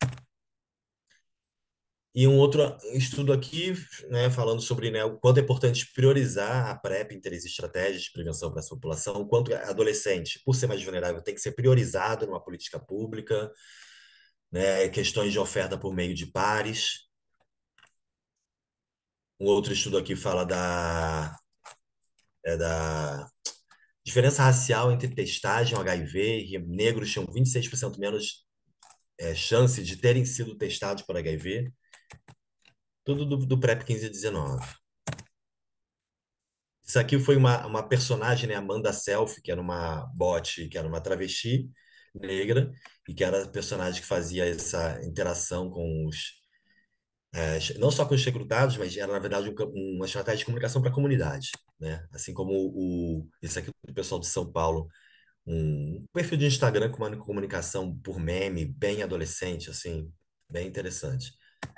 E um outro estudo aqui, né, falando sobre, né, o quanto é importante priorizar a PrEP em três estratégias de prevenção para essa população, o quanto adolescente, por ser mais vulnerável, tem que ser priorizado numa política pública, né, questões de oferta por meio de pares. Um outro estudo aqui fala da, é da diferença racial entre testagem e H I V, e negros tinham vinte e seis por cento menos é, chance de terem sido testados por H I V, tudo do, do PrEP quinze a dezenove. Isso aqui foi uma, uma personagem, né, Amanda Self, que era uma bot, que era uma travesti negra, e que era a personagem que fazia essa interação com os, é, não só com os recrutados, mas era, na verdade, um, uma estratégia de comunicação para a comunidade, né? Assim como o, esse aqui do pessoal de São Paulo, um perfil de Instagram com uma comunicação por meme, bem adolescente, assim, bem interessante.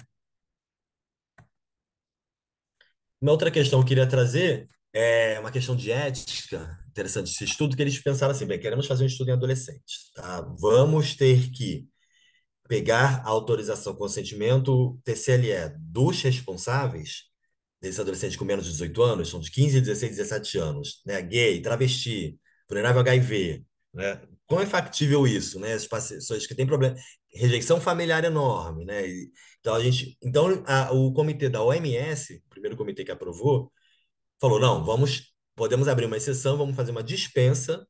Uma outra questão que eu queria trazer é uma questão de ética, interessante esse estudo, que eles pensaram assim, bem, queremos fazer um estudo em adolescentes, tá? Vamos ter que pegar a autorização, consentimento, T C L E, dos responsáveis, desses adolescentes com menos de dezoito anos, são de quinze, dezesseis, dezessete anos, né? Gay, travesti, vulnerável a H I V, né? Como é factível isso, né? As pessoas que têm problema, rejeição familiar enorme, né? E, então a gente, então a, o comitê da O M S, o primeiro comitê que aprovou, falou, não, vamos, podemos abrir uma exceção, vamos fazer uma dispensa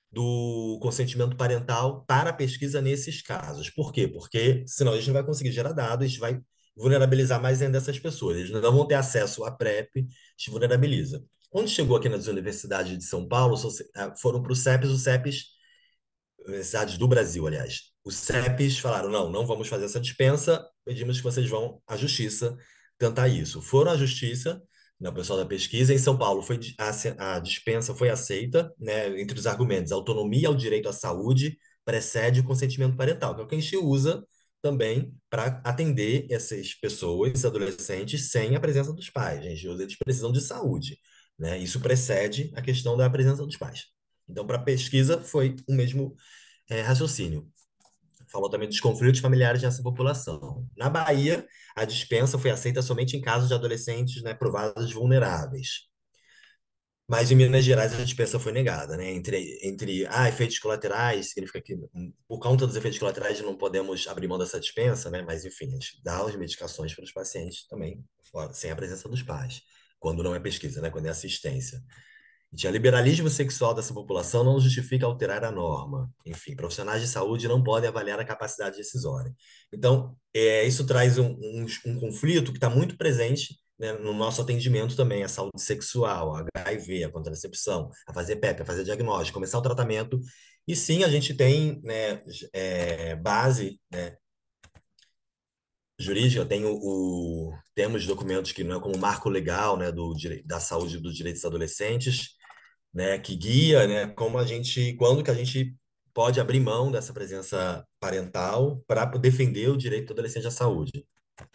do consentimento parental para a pesquisa nesses casos. Por quê? Porque senão a gente não vai conseguir gerar dados, a gente vai vulnerabilizar mais ainda essas pessoas. Eles não vão ter acesso à PrEP, se vulnerabiliza. Quando chegou aqui nas universidades de São Paulo, foram para o CEPES, o CEPES, universidades do Brasil, aliás, os CEPES falaram, não, não vamos fazer essa dispensa, pedimos que vocês vão à justiça tentar isso. Foram à justiça, né, o pessoal da pesquisa, em São Paulo foi, a, a dispensa foi aceita, né, entre os argumentos, a autonomia ao direito à saúde precede o consentimento parental, que é o que a gente usa também para atender essas pessoas, adolescentes, sem a presença dos pais. A gente usa, eles precisam de saúde, né? Isso precede a questão da presença dos pais. Então, para a pesquisa, foi o mesmo é, raciocínio. Falou também dos conflitos familiares nessa população. Na Bahia, a dispensa foi aceita somente em casos de adolescentes, né, provados vulneráveis. Mas em Minas Gerais a dispensa foi negada, né? Entre, entre ah, efeitos colaterais, significa que hum, por conta dos efeitos colaterais não podemos abrir mão dessa dispensa, né? Mas enfim, a gente dá as medicações para os pacientes também, fora, sem a presença dos pais, quando não é pesquisa, né? Quando é assistência. E o liberalismo sexual dessa população não justifica alterar a norma. Enfim, profissionais de saúde não podem avaliar a capacidade decisória. Então, é, isso traz um, um, um conflito que está muito presente, né, no nosso atendimento também, a saúde sexual, a H I V, a contracepção, a fazer PrEP, a fazer diagnóstico, começar o tratamento. E sim, a gente tem, né, é, base, né, jurídica, tem o, o, temos documentos que não é como marco legal, né, do, da saúde dos direitos dos adolescentes, né, que guia, né, como a gente, quando que a gente pode abrir mão dessa presença parental para defender o direito do adolescente à saúde.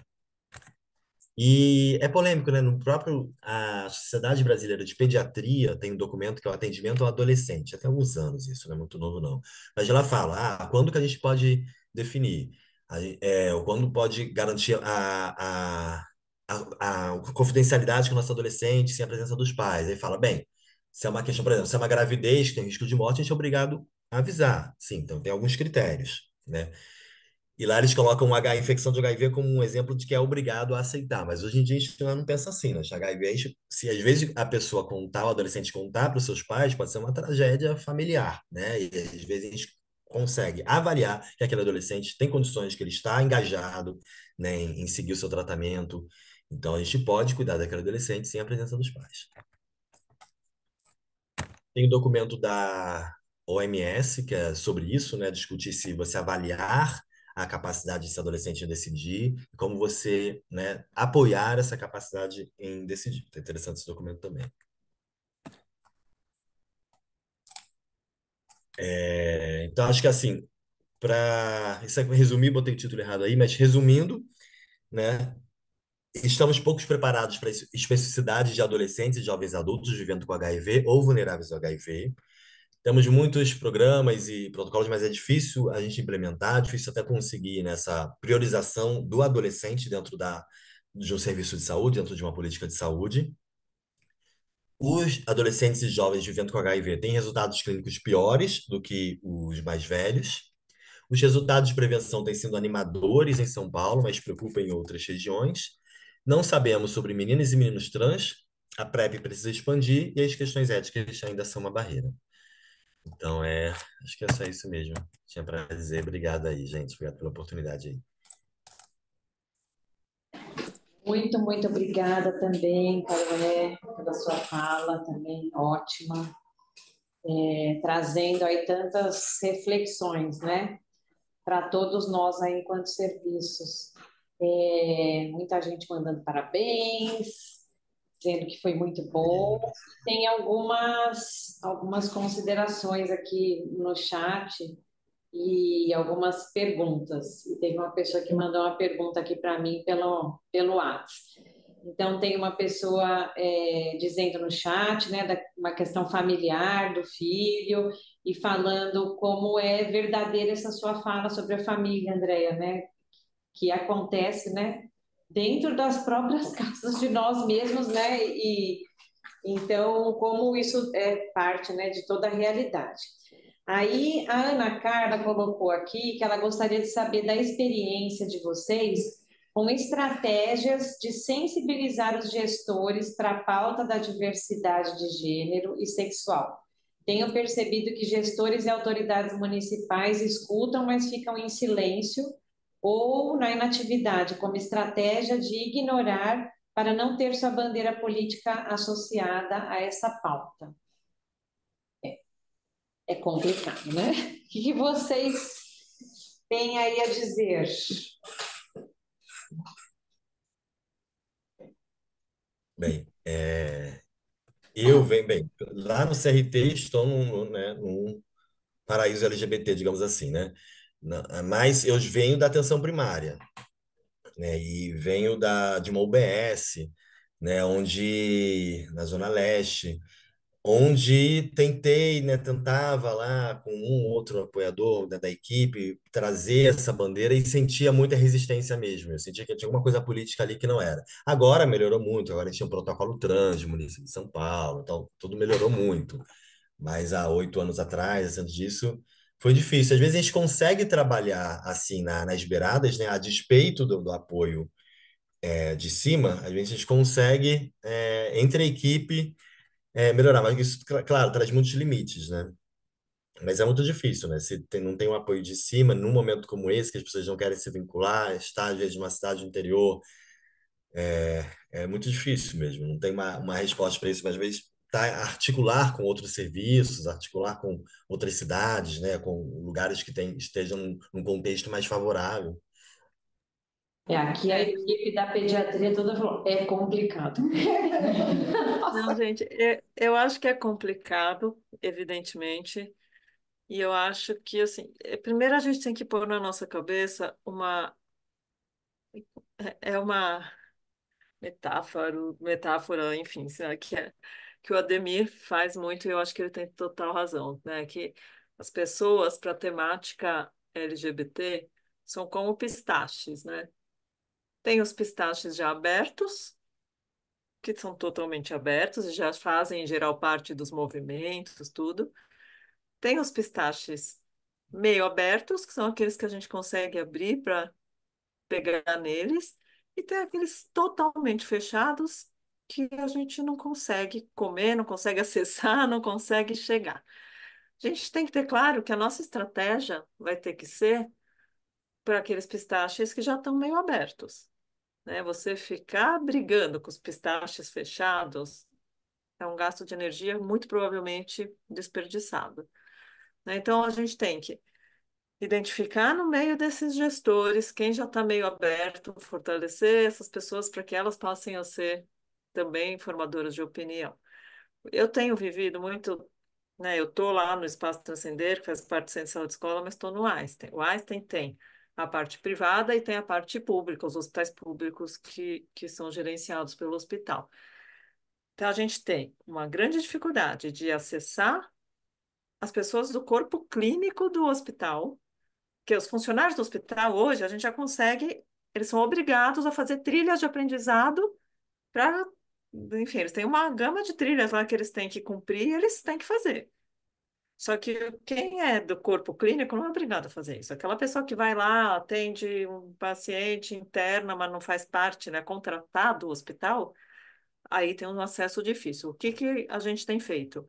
E é polêmico, né? No próprio a Sociedade Brasileira de Pediatria tem um documento que é o atendimento ao adolescente, até alguns anos isso, não é muito novo não. Mas ela fala, ah, quando que a gente pode definir? A, é, quando pode garantir a, a, a, a confidencialidade com o nosso adolescente sem a presença dos pais? Aí fala, bem, se é uma questão, por exemplo, se é uma gravidez que tem risco de morte, a gente é obrigado a avisar. Sim, então tem alguns critérios, né? E lá eles colocam a infecção de H I V como um exemplo de que é obrigado a aceitar. Mas hoje em dia a gente não pensa assim, né? H I V, a gente- se às vezes a pessoa contar, o adolescente contar para os seus pais, pode ser uma tragédia familiar, né? E às vezes a gente consegue avaliar que aquele adolescente tem condições, que ele está engajado, né, em, em seguir o seu tratamento. Então a gente pode cuidar daquele adolescente sem a presença dos pais. Tem o documento da O M S, que é sobre isso, né? Discutir se você avaliar a capacidade desse adolescente em decidir, e como você, né, apoiar essa capacidade em decidir. É interessante esse documento também. É, então, acho que assim, para isso aqui, resumir, botei o título errado aí, mas resumindo, né, estamos poucos preparados para especificidades de adolescentes e jovens adultos vivendo com H I V ou vulneráveis ao H I V. Temos muitos programas e protocolos, mas é difícil a gente implementar, difícil até conseguir nessa priorização do adolescente dentro da, de um serviço de saúde, dentro de uma política de saúde. Os adolescentes e jovens vivendo com H I V têm resultados clínicos piores do que os mais velhos. Os resultados de prevenção têm sido animadores em São Paulo, mas preocupam em outras regiões. Não sabemos sobre meninas e meninos trans. A PrEP precisa expandir e as questões éticas ainda são uma barreira. Então, é, acho que é só isso mesmo. Tinha para dizer. Obrigado aí, gente. Obrigado pela oportunidade aí. Muito, muito obrigada também, Caroé, pela sua fala também ótima, é, trazendo aí tantas reflexões, né, para todos nós aí enquanto serviços. É, muita gente mandando parabéns, dizendo que foi muito bom. Tem algumas, algumas considerações aqui no chat e algumas perguntas. E teve uma pessoa que mandou uma pergunta aqui para mim pelo, pelo WhatsApp. Então, tem uma pessoa é, dizendo no chat, né, da, uma questão familiar do filho, e falando como é verdadeira essa sua fala sobre a família, Andréia, né, que acontece, né, dentro das próprias casas de nós mesmos, né, e então, como isso é parte, né, de toda a realidade. Aí a Ana Carla colocou aqui que ela gostaria de saber da experiência de vocês com estratégias de sensibilizar os gestores para a pauta da diversidade de gênero e sexual. Tenho percebido que gestores e autoridades municipais escutam, mas ficam em silêncio ou na inatividade, como estratégia de ignorar para não ter sua bandeira política associada a essa pauta. É complicado, né? O que vocês têm aí a dizer? Bem, é, eu venho, bem, lá no C R T estou num, né, num paraíso L G B T, digamos assim, né? Na- Mas eu venho da atenção primária, né? E venho da, de uma U B S, né? Onde, na Zona Leste, onde tentei, né, tentava lá com um ou outro apoiador da, da equipe trazer essa bandeira e sentia muita resistência mesmo. Eu sentia que tinha alguma coisa política ali que não era. Agora melhorou muito, agora a gente tem um protocolo trans no município de São Paulo, então tudo melhorou muito. Mas há oito anos atrás, antes disso, foi difícil. Às vezes a gente consegue trabalhar assim na, nas beiradas, né, a despeito do, do apoio é, de cima, às vezes a gente consegue, é, entre a equipe, é, melhorar, mas isso, cl- claro, traz muitos limites, né? Mas é muito difícil, né? Se tem, não tem um apoio de cima, num momento como esse, que as pessoas não querem se vincular, estar às vezes numa cidade do interior, é, é muito difícil mesmo. Não tem uma, uma resposta para isso, mas às vezes tá, articular com outros serviços, articular com outras cidades, né? Com lugares que tem, estejam num, num contexto mais favorável. É, aqui a É, equipe da pediatria toda falou, é complicado. não, gente, é- eu acho que é complicado, evidentemente, e eu acho que, assim, é, primeiro a gente tem que pôr na nossa cabeça uma, é é uma metáfora, metáfora, enfim, sei que é, que o Ademir faz muito e eu acho que ele tem total razão, né? Que as pessoas para a temática L G B T são como pistaches, né? Tem os pistaches já abertos, que são totalmente abertos e já fazem, em geral, parte dos movimentos, tudo. Tem os pistaches meio abertos, que são aqueles que a gente consegue abrir para pegar neles, e tem aqueles totalmente fechados que a gente não consegue comer, não consegue acessar, não consegue chegar. A gente tem que ter claro que a nossa estratégia vai ter que ser para aqueles pistaches que já estão meio abertos, né? Você ficar brigando com os pistaches fechados É um gasto de energia muito provavelmente desperdiçado, né? Então, a gente tem que identificar no meio desses gestores quem já está meio aberto, fortalecer essas pessoas para que elas passem a ser também formadoras de opinião. Eu tenho vivido muito, né? Eu estou lá no Espaço Transcender, que faz parte do Centro de Saúde de Escola, mas estou no Einstein. O Einstein tem a parte privada e tem a parte pública, os hospitais públicos que, que são gerenciados pelo hospital. Então, a gente tem uma grande dificuldade de acessar as pessoas do corpo clínico do hospital, que os funcionários do hospital hoje, a gente já consegue, eles são obrigados a fazer trilhas de aprendizado para, enfim, eles têm uma gama de trilhas lá que eles têm que cumprir e eles têm que fazer. Só que quem é do corpo clínico não é obrigado a fazer isso. Aquela pessoa que vai lá, atende um paciente interna, mas não faz parte, né, contratado do hospital, aí tem um acesso difícil. O que que a gente tem feito?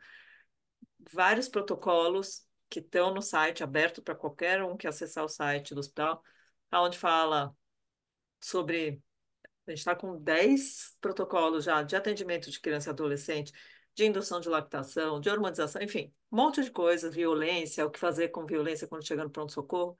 Vários protocolos que estão no site, aberto para qualquer um que acessar o site do hospital, onde fala sobre. A gente está com dez protocolos já de atendimento de criança e adolescente, de indução de lactação, de hormonização, enfim, um monte de coisas, violência, o que fazer com violência quando chega no pronto-socorro.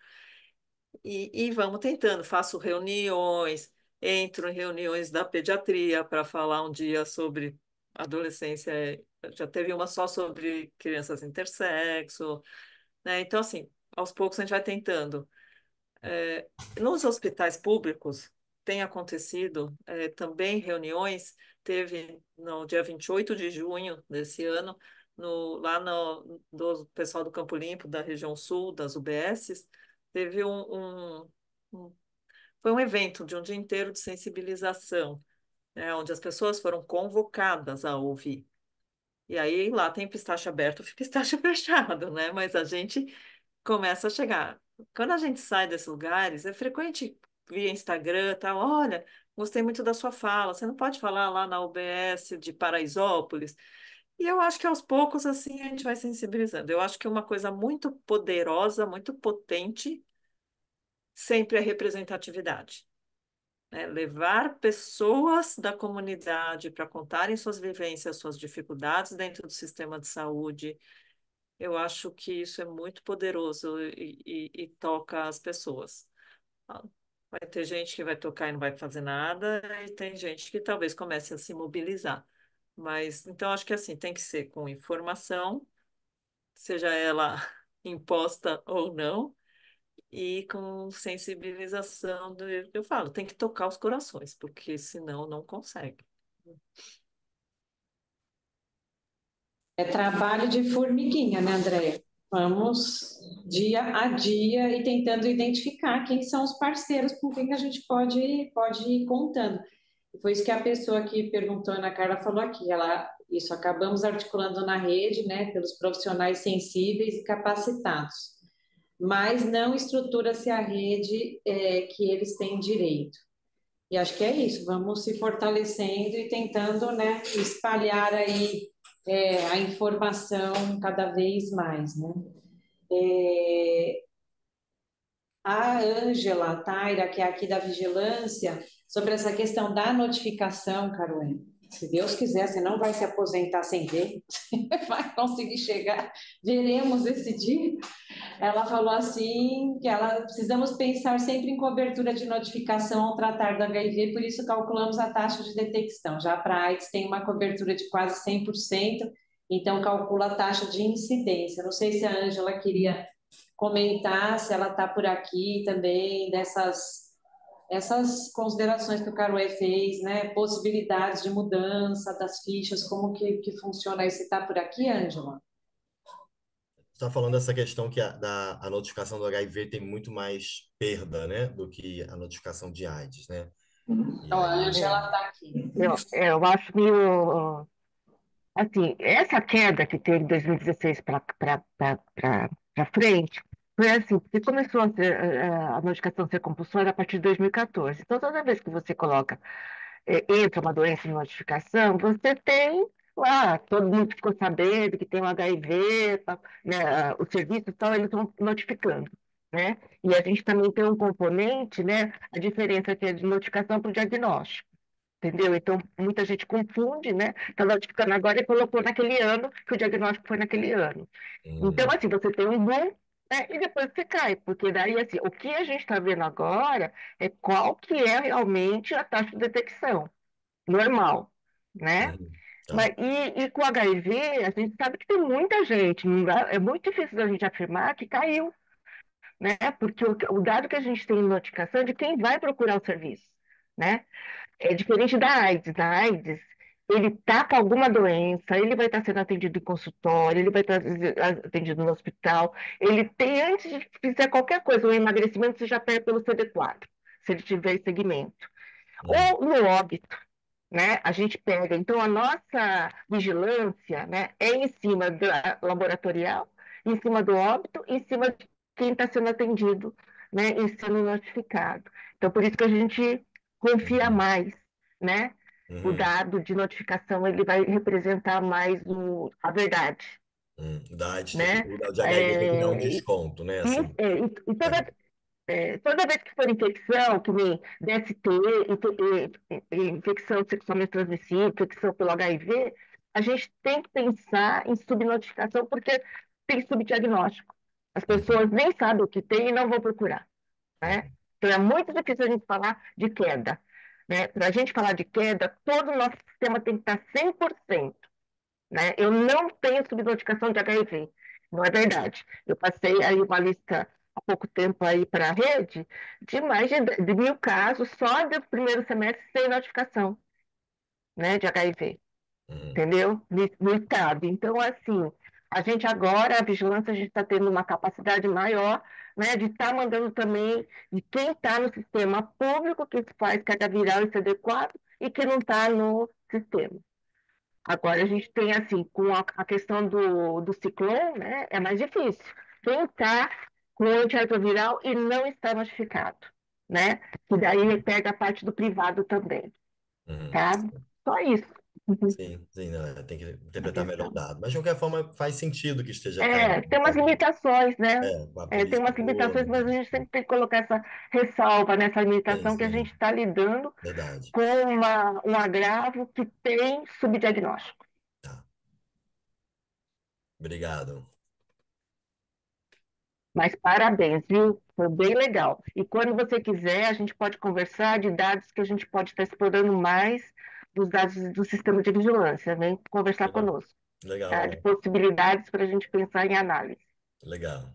E, e vamos tentando, faço reuniões, entro em reuniões da pediatria para falar um dia sobre adolescência. Já teve uma só sobre crianças intersexo, né? Então, assim, aos poucos a gente vai tentando. É, nos hospitais públicos tem acontecido é, também reuniões, teve no dia vinte e oito de junho desse ano, no, lá no, do pessoal do Campo Limpo, da região sul, das U B Ss, teve um, um, um- foi um evento de um dia inteiro de sensibilização, né, onde as pessoas foram convocadas a ouvir. E aí lá tem pistache aberto e pistache fechado, né? Mas a gente começa a chegar. Quando a gente sai desses lugares, é frequente via Instagram, tal, olha, gostei muito da sua fala, você não pode falar lá na U B S de Paraisópolis. E eu acho que aos poucos assim a gente vai sensibilizando. Eu acho que uma coisa muito poderosa, muito potente, sempre é representatividade, né? Levar pessoas da comunidade para contarem suas vivências, suas dificuldades dentro do sistema de saúde. Eu acho que isso é muito poderoso e, e- e toca as pessoas. Ah, vai ter gente que vai tocar e não vai fazer nada, e tem gente que talvez comece a se mobilizar. Mas, então, acho que assim, tem que ser com informação, seja ela imposta ou não, e com sensibilização. Do, eu falo, tem que tocar os corações, porque senão não consegue. É trabalho de formiguinha, né, Andréia? Vamos dia a dia e tentando identificar quem são os parceiros com quem que a gente pode, pode ir contando. Foi isso que a pessoa que perguntou, Ana Carla, falou aqui. Ela, isso, acabamos articulando na rede, né, pelos profissionais sensíveis e capacitados, mas não estrutura-se a rede é, que eles têm direito. E acho que é isso, vamos se fortalecendo e tentando, né, espalhar aí é, a informação cada vez mais, né? É, a Ângela Taira, que é aqui da Vigilância, sobre essa questão da notificação, Caroline. Se Deus quiser, você não vai se aposentar sem ver, você vai conseguir chegar, veremos esse dia. Ela falou assim que ela precisamos pensar sempre em cobertura de notificação ao tratar do H I V, por isso calculamos a taxa de detecção. Já para a AIDS tem uma cobertura de quase cem por cento, então calcula a taxa de incidência. Não sei se a Ângela queria comentar, se ela está por aqui também, dessas essas considerações que o Carué fez, né? Possibilidades de mudança das fichas, como que, que funciona isso? Você está por aqui, Ângela? Está falando dessa questão que a, da, a notificação do H I V tem muito mais perda, né, do que a notificação de AIDS, né? E Ó, a aí, Ângela É, está aqui. eu, eu acho meio. Assim, essa queda que teve de dois mil e dezesseis para frente foi assim, porque começou a, ser, eh, a notificação ser compulsória a partir de dois mil e quatorze. Então, toda vez que você coloca, eh, entra uma doença em notificação, você tem lá, todo mundo ficou sabendo que tem um H I V, tá, né, ah, o serviço e tal, eles estão notificando, né? E a gente também tem um componente, né, a diferença que é de notificação para o diagnóstico. entendeu? Então, muita gente confunde, né? Está notificando agora e colocou naquele ano, que o diagnóstico foi naquele ano. Então, Hum, assim, você tem um boom, né, e depois você cai, porque daí, assim, o que a gente está vendo agora é qual que é realmente a taxa de detecção normal, né? hum, Mas, tá. e, e com o H I V, a gente sabe que tem muita gente, não dá- é muito difícil da gente afirmar que caiu, né? Porque o, o dado que a gente tem em notificação é de quem vai procurar o serviço, né? É diferente da AIDS. Da AIDS, ele está com alguma doença, ele vai estar sendo atendido em consultório, ele vai estar atendido no hospital. Ele tem, antes de fizer qualquer coisa, o emagrecimento, você já pega pelo C D quatro, se ele tiver em segmento. Hum, Ou no óbito, né? A gente pega. Então, a nossa vigilância, né, é em cima da laboratorial, em cima do óbito, em cima de quem está sendo atendido, né, e sendo notificado. Então, por isso que a gente confia uhum, mais, né? O uhum, dado de notificação ele vai representar mais o, a verdade, hum. Da AIDS, tem- né? o de H I V tem que dar um É, e, desconto, né? e, Assim, é, e é. toda, é, toda vez que for infecção, que nem D S T, infe- eh, eh, infecção sexualmente transmissível, infecção pelo H I V, a gente tem que pensar em subnotificação, porque tem subdiagnóstico. As Uhum, pessoas nem sabem o que tem e não vão procurar, né? uhum, Então é muito difícil a gente falar de queda, né? Para a gente falar de queda, todo o nosso sistema tem que estar cem por cento, né? Eu não tenho subnotificação de H I V, não é verdade. Eu passei aí uma lista há pouco tempo aí para a rede de mais de, de mil casos só do primeiro semestre sem notificação, né, de H I V, uhum, entendeu? No, no estado. Então, assim, a gente agora, a vigilância, a gente está tendo uma capacidade maior, né, de estar mandando também de quem está no sistema público, que faz carga viral e C D quatro, e que não está no sistema. Agora a gente tem assim, com a, a questão do, do ciclone, né, é mais difícil. Quem está com antirretroviral e não está notificado, né? E daí pega a parte do privado também, uhum. tá? Só isso. Uhum. Sim, sim, não, é, tem que A interpretar melhor o questão. dado. Mas, de qualquer forma, faz sentido que esteja caindo É, por tem umas causa do- limitações, né? é, com a É, tem política umas toda. limitações, mas a gente sempre tem que colocar essa ressalva nessa Sim, limitação que a gente sim, está lidando verdade. com uma, um agravo que tem subdiagnóstico. Tá, obrigado. Mas parabéns, viu? Foi bem legal. E quando você quiser, a gente pode conversar de dados que a gente pode estar explorando mais dos dados do sistema de vigilância. Vem conversar Legal, conosco, tá? De legal, possibilidades para a gente pensar em análise. legal.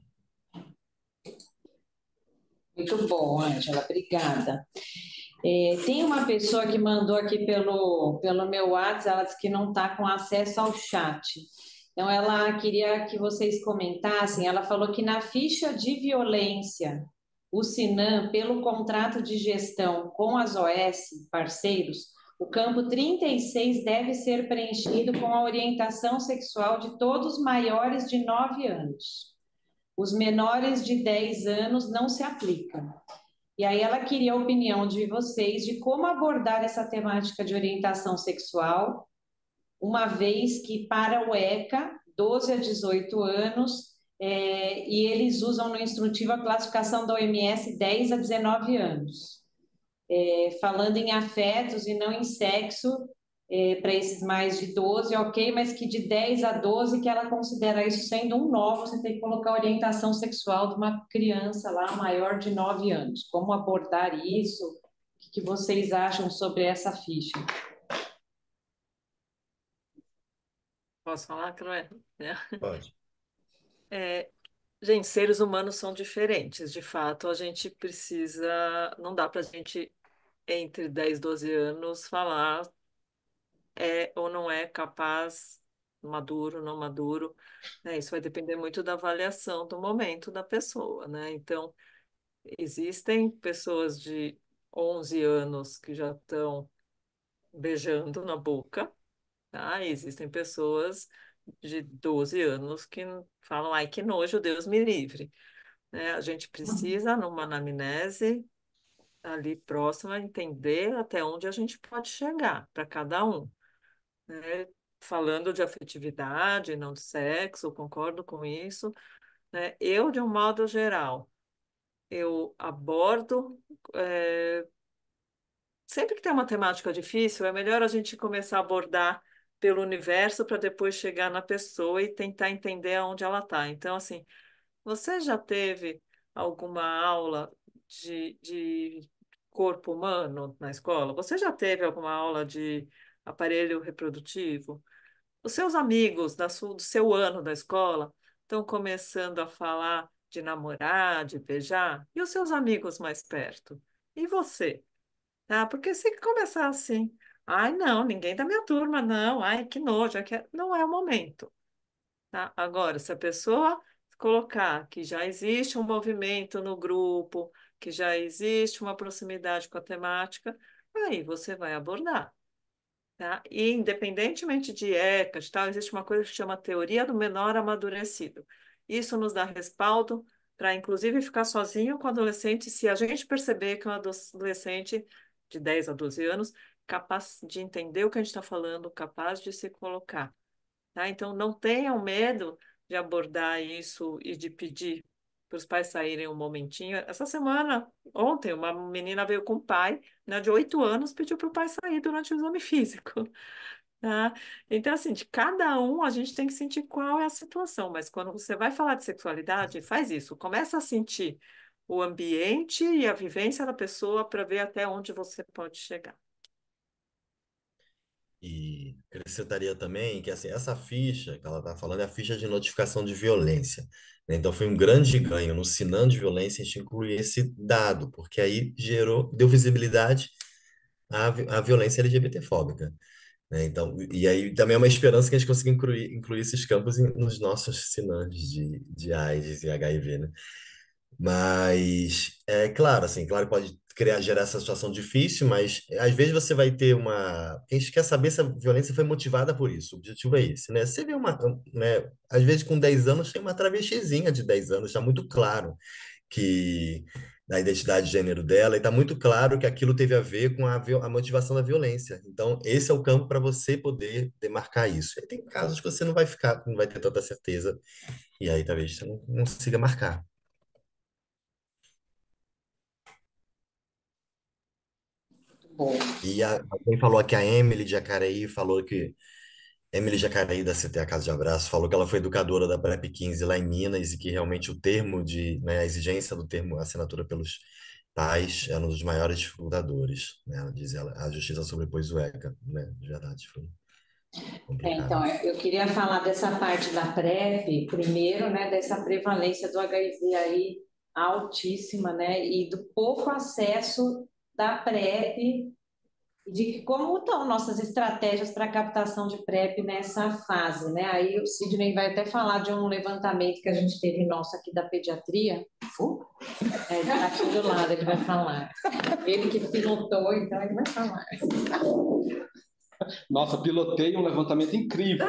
Muito bom, Ângela, obrigada. É, tem uma pessoa que mandou aqui pelo, pelo meu WhatsApp, ela disse que não está com acesso ao chat. Então, ela queria que vocês comentassem. Ela falou que na ficha de violência, o Sinam, pelo contrato de gestão com as O S, parceiros, o campo trinta e seis deve ser preenchido com a orientação sexual de todos maiores de nove anos. Os menores de dez anos não se aplicam. E aí ela queria a opinião de vocês de como abordar essa temática de orientação sexual, uma vez que para o ECA, doze a dezoito anos, é, e eles usam no instrutivo a classificação da O M S dez a dezenove anos. É, falando em afetos e não em sexo, é, para esses mais de doze, ok, mas que de dez a doze, que ela considera isso sendo um novo, você tem que colocar a orientação sexual de uma criança lá maior de nove anos. Como abordar isso? O que, que vocês acham sobre essa ficha? Posso falar, Cleber? É. Pode. É, gente, seres humanos são diferentes. De fato, a gente precisa. Não dá para a gente, entre dez e doze anos, falar é ou não é capaz, maduro, não maduro. Né? Isso vai depender muito da avaliação do momento da pessoa, né? Então, existem pessoas de onze anos que já estão beijando na boca, tá? E existem pessoas de doze anos que falam, ai, que nojo, Deus me livre. Né? A gente precisa, numa anamnese ali próxima, entender até onde a gente pode chegar para cada um. Né? Falando de afetividade, não de sexo, concordo com isso. Né? Eu, de um modo geral, eu abordo, eh, sempre que tem uma temática difícil, é melhor a gente começar a abordar pelo universo para depois chegar na pessoa e tentar entender aonde ela está. Então, assim, você já teve alguma aula de, de corpo humano na escola? Você já teve alguma aula de aparelho reprodutivo? Os seus amigos da su- do seu ano da escola estão começando a falar de namorar, de beijar? E os seus amigos mais perto? E você? Tá? Porque se começar assim, ai, não, ninguém da minha turma, não, ai, que nojo, é que é-" não é o momento. Tá? Agora, se a pessoa colocar que já existe um movimento no grupo, que já existe uma proximidade com a temática, aí você vai abordar. Tá? E independentemente de ECAs, tal, existe uma coisa que se chama teoria do menor amadurecido. Isso nos dá respaldo para, inclusive, ficar sozinho com o adolescente, se a gente perceber que é um adolescente de dez a doze anos capaz de entender o que a gente está falando, capaz de se colocar. Tá? Então, não tenham medo de abordar isso e de pedir para os pais saírem um momentinho. Essa semana, ontem, uma menina veio com o pai, né, de oito anos, pediu para o pai sair durante o exame físico. Tá? Então, assim, de cada um a gente tem que sentir qual é a situação, mas quando você vai falar de sexualidade, faz isso, começa a sentir o ambiente e a vivência da pessoa para ver até onde você pode chegar. E acrescentaria também que assim, essa ficha que ela está falando é a ficha de notificação de violência, né? Então foi um grande ganho no Sinam de Violência a gente incluir esse dado, porque aí gerou, deu visibilidade à, vi- à violência LGBTfóbica, né? Então, e aí também é uma esperança que a gente consiga incluir, incluir esses campos em- nos nossos Sinams de, de AIDS e H I V, né? Mas é claro, assim, claro que pode criar, gerar essa situação difícil, mas às vezes você vai ter uma. A gente quer saber se a violência foi motivada por isso. O objetivo é esse, né? Você vê uma, né? Às vezes com dez anos tem uma travestizinha de dez anos, está muito claro que da identidade de gênero dela, e está muito claro que aquilo teve a ver com a, vi- a motivação da violência. Então, esse é o campo para você poder demarcar isso. E tem casos que você não vai ficar, não vai ter tanta certeza, e aí talvez você não não consiga marcar. Bom, E a, alguém falou aqui, a Emily de Jacareí falou que. Emily Jacareí, da C T A Casa de Abraço, falou que ela foi educadora da Prep quinze lá em Minas e que realmente o termo de, né, a exigência do termo assinatura pelos pais era um dos maiores dificultadores, né? Ela diz, ela, a justiça sobrepôs o ECA, né? De verdade, foi é, complicado. então, eu queria falar dessa parte da PrEP, primeiro, né, dessa prevalência do H I V aí altíssima, né, e do pouco acesso da PrEP, e de que como estão nossas estratégias para captação de PrEP nessa fase, né? Aí o Sidney vai até falar de um levantamento que a gente teve nosso aqui da pediatria. Uh, é, ele está aqui do lado, ele vai falar. Ele que pilotou, então ele vai falar. Nossa, pilotei um levantamento incrível.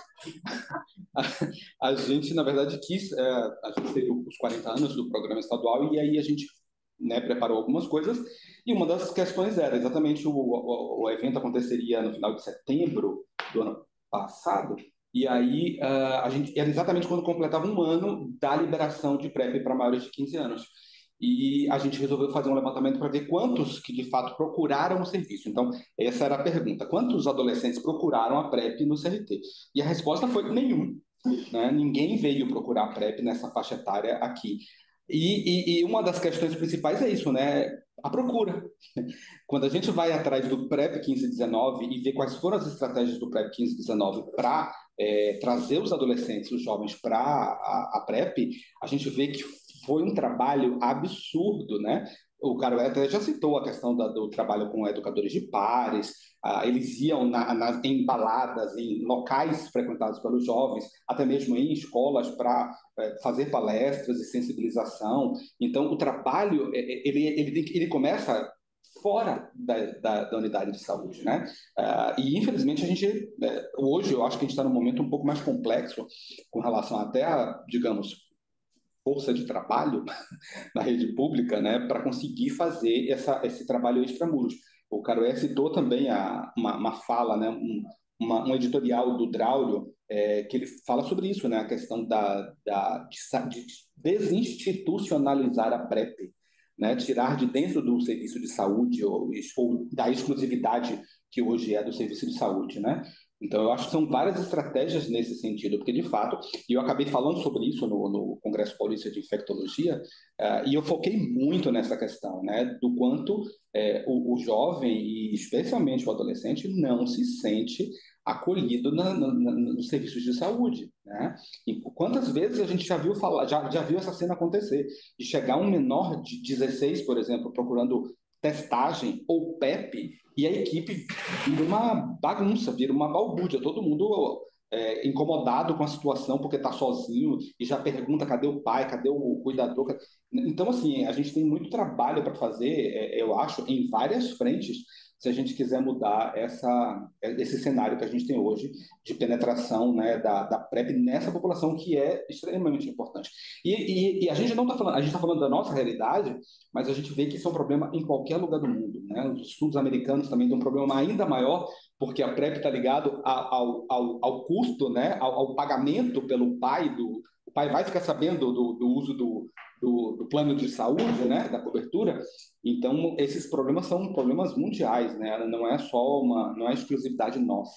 A, a gente, na verdade, quis. É, a gente teve os quarenta anos do programa estadual e aí a gente, né, preparou algumas coisas. E uma das questões era exatamente o, o, o evento aconteceria no final de setembro do ano passado. E aí uh, a gente era exatamente quando completava um ano da liberação de PrEP para maiores de quinze anos. E a gente resolveu fazer um levantamento para ver quantos que de fato procuraram o serviço. Então, essa era a pergunta: quantos adolescentes procuraram a PrEP no C R T? E a resposta foi nenhum, né? Ninguém veio procurar a PrEP nessa faixa etária aqui. E, e, e uma das questões principais é isso, né? A procura. Quando a gente vai atrás do PrEP quinze dezenove e vê quais foram as estratégias do PrEP quinze dezenove para é, trazer os adolescentes, os jovens para a, a PrEP, a gente vê que foi um trabalho absurdo, né? O Caro até já citou a questão da, do trabalho com educadores de pares, ah, eles iam na, na, em baladas, em locais frequentados pelos jovens, até mesmo em escolas para é, fazer palestras e sensibilização. Então, o trabalho, ele, ele, ele começa fora da, da, da unidade de saúde, né? Uh, e infelizmente a gente uh, hoje eu acho que a gente está num momento um pouco mais complexo com relação até a, digamos, força de trabalho na rede pública, né, para conseguir fazer essa, esse trabalho extramuros. O Caroé citou também a, uma, uma fala, né, um, uma, um editorial do Draulio, é, que ele fala sobre isso, né, a questão da, da, de, de desinstitucionalizar a PrEP. né, tirar de dentro do serviço de saúde ou, ou da exclusividade que hoje é do serviço de saúde, né? Então, eu acho que são várias estratégias nesse sentido, porque, de fato, e eu acabei falando sobre isso no, no Congresso Paulista de Infectologia, uh, e eu foquei muito nessa questão, né, do quanto é, o, o jovem, e especialmente o adolescente, não se sente acolhido na, na, na, nos serviços de saúde, né? E quantas vezes a gente já viu falar, já, já viu essa cena acontecer, de chegar um menor de dezesseis, por exemplo, procurando testagem ou PEP, e a equipe vira uma bagunça, vira uma balbúrdia, todo mundo é, incomodado com a situação porque está sozinho e já pergunta cadê o pai, cadê o cuidador. Então, assim, a gente tem muito trabalho para fazer, é, eu acho, em várias frentes, se a gente quiser mudar essa, esse cenário que a gente tem hoje de penetração, né, da, da PrEP nessa população que é extremamente importante. E, e, e a gente não está falando, a gente está falando da nossa realidade, mas a gente vê que isso é um problema em qualquer lugar do mundo, né? Os estudos americanos também têm um problema ainda maior, porque a PrEP está ligado ao, ao, ao custo, né, ao, ao pagamento pelo pai do, o pai vai ficar sabendo do, do uso do, do, do plano de saúde, né, da cobertura. Então, esses problemas são problemas mundiais, né? Não é só uma, não é exclusividade nossa.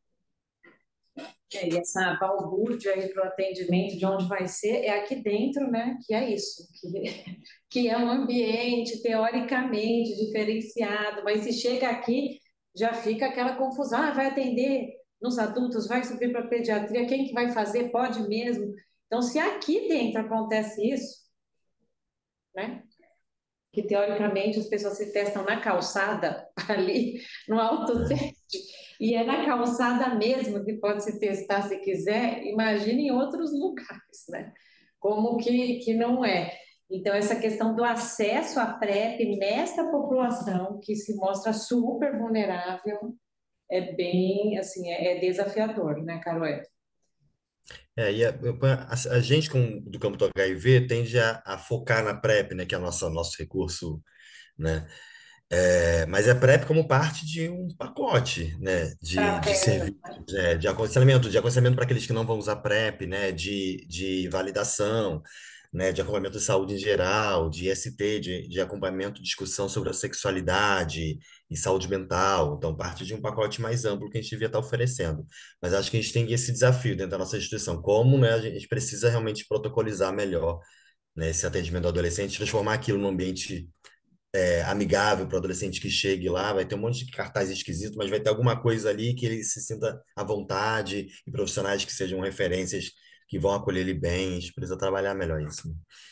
É, e essa balbúrdia aí para o atendimento, de onde vai ser, é aqui dentro, né? Que é isso, que, que é um ambiente teoricamente diferenciado, mas se chega aqui, já fica aquela confusão, ah, vai atender nos adultos, vai subir para a pediatria, quem que vai fazer? Pode mesmo. Então, se aqui dentro acontece isso, né? Que teoricamente as pessoas se testam na calçada, ali no autoteste, e é na calçada mesmo que pode se testar se quiser, imagine em outros lugares, né? Como que, que não é. Então, essa questão do acesso à PrEP nesta população, que se mostra super vulnerável, é bem, assim, é, é desafiador, né, Carol? É, e a, a- a gente com, do campo do H I V tende a, a focar na PrEP, né, que é o nosso, nosso recurso, né? É, mas a PrEP como parte de um pacote, né, de, de Estratégia. serviços, é, de aconselhamento, de aconselhamento para aqueles que não vão usar PrEP, né, de, de validação, né, de acompanhamento de saúde em geral, de I S T, de, de acompanhamento, discussão sobre a sexualidade e saúde mental. Então, parte de um pacote mais amplo que a gente devia estar oferecendo. Mas acho que a gente tem esse desafio dentro da nossa instituição, como, né, a gente precisa realmente protocolizar melhor, né, esse atendimento ao adolescente, transformar aquilo num ambiente é, amigável para o adolescente que chegue lá, vai ter um monte de cartaz esquisito, mas vai ter alguma coisa ali que ele se sinta à vontade e profissionais que sejam referências que vão acolher ele bem. A gente precisa trabalhar melhor isso, né?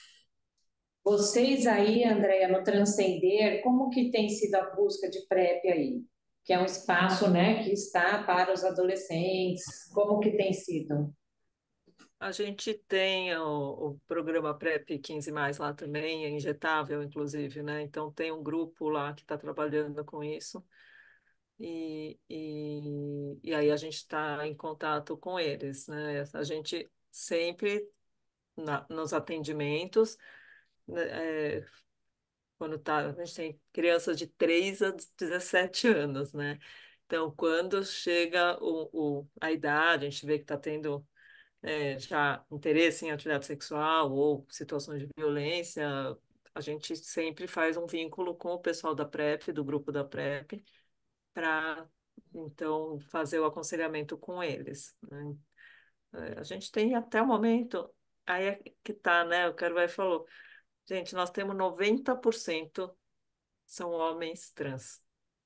Vocês aí, Andréia, no Transcender, como que tem sido a busca de PrEP aí? Que é um espaço, né, que está para os adolescentes. Como que tem sido? A gente tem o, o programa PrEP quinze mais lá também, é injetável, inclusive, né? Então tem um grupo lá que está trabalhando com isso. E, e, e aí a gente está em contato com eles, né? A gente sempre, na, nos atendimentos, né, é, quando tá, a gente tem crianças de três a dezessete anos, né? Então, quando chega o, o, a idade, a gente vê que está tendo é, já interesse em atividade sexual ou situações de violência, a gente sempre faz um vínculo com o pessoal da PrEP, do grupo da PrEP, para então fazer o aconselhamento com eles, né? É, a gente tem até o momento, aí é que tá, né? O Carvalho falou, gente, nós temos noventa por cento são homens trans.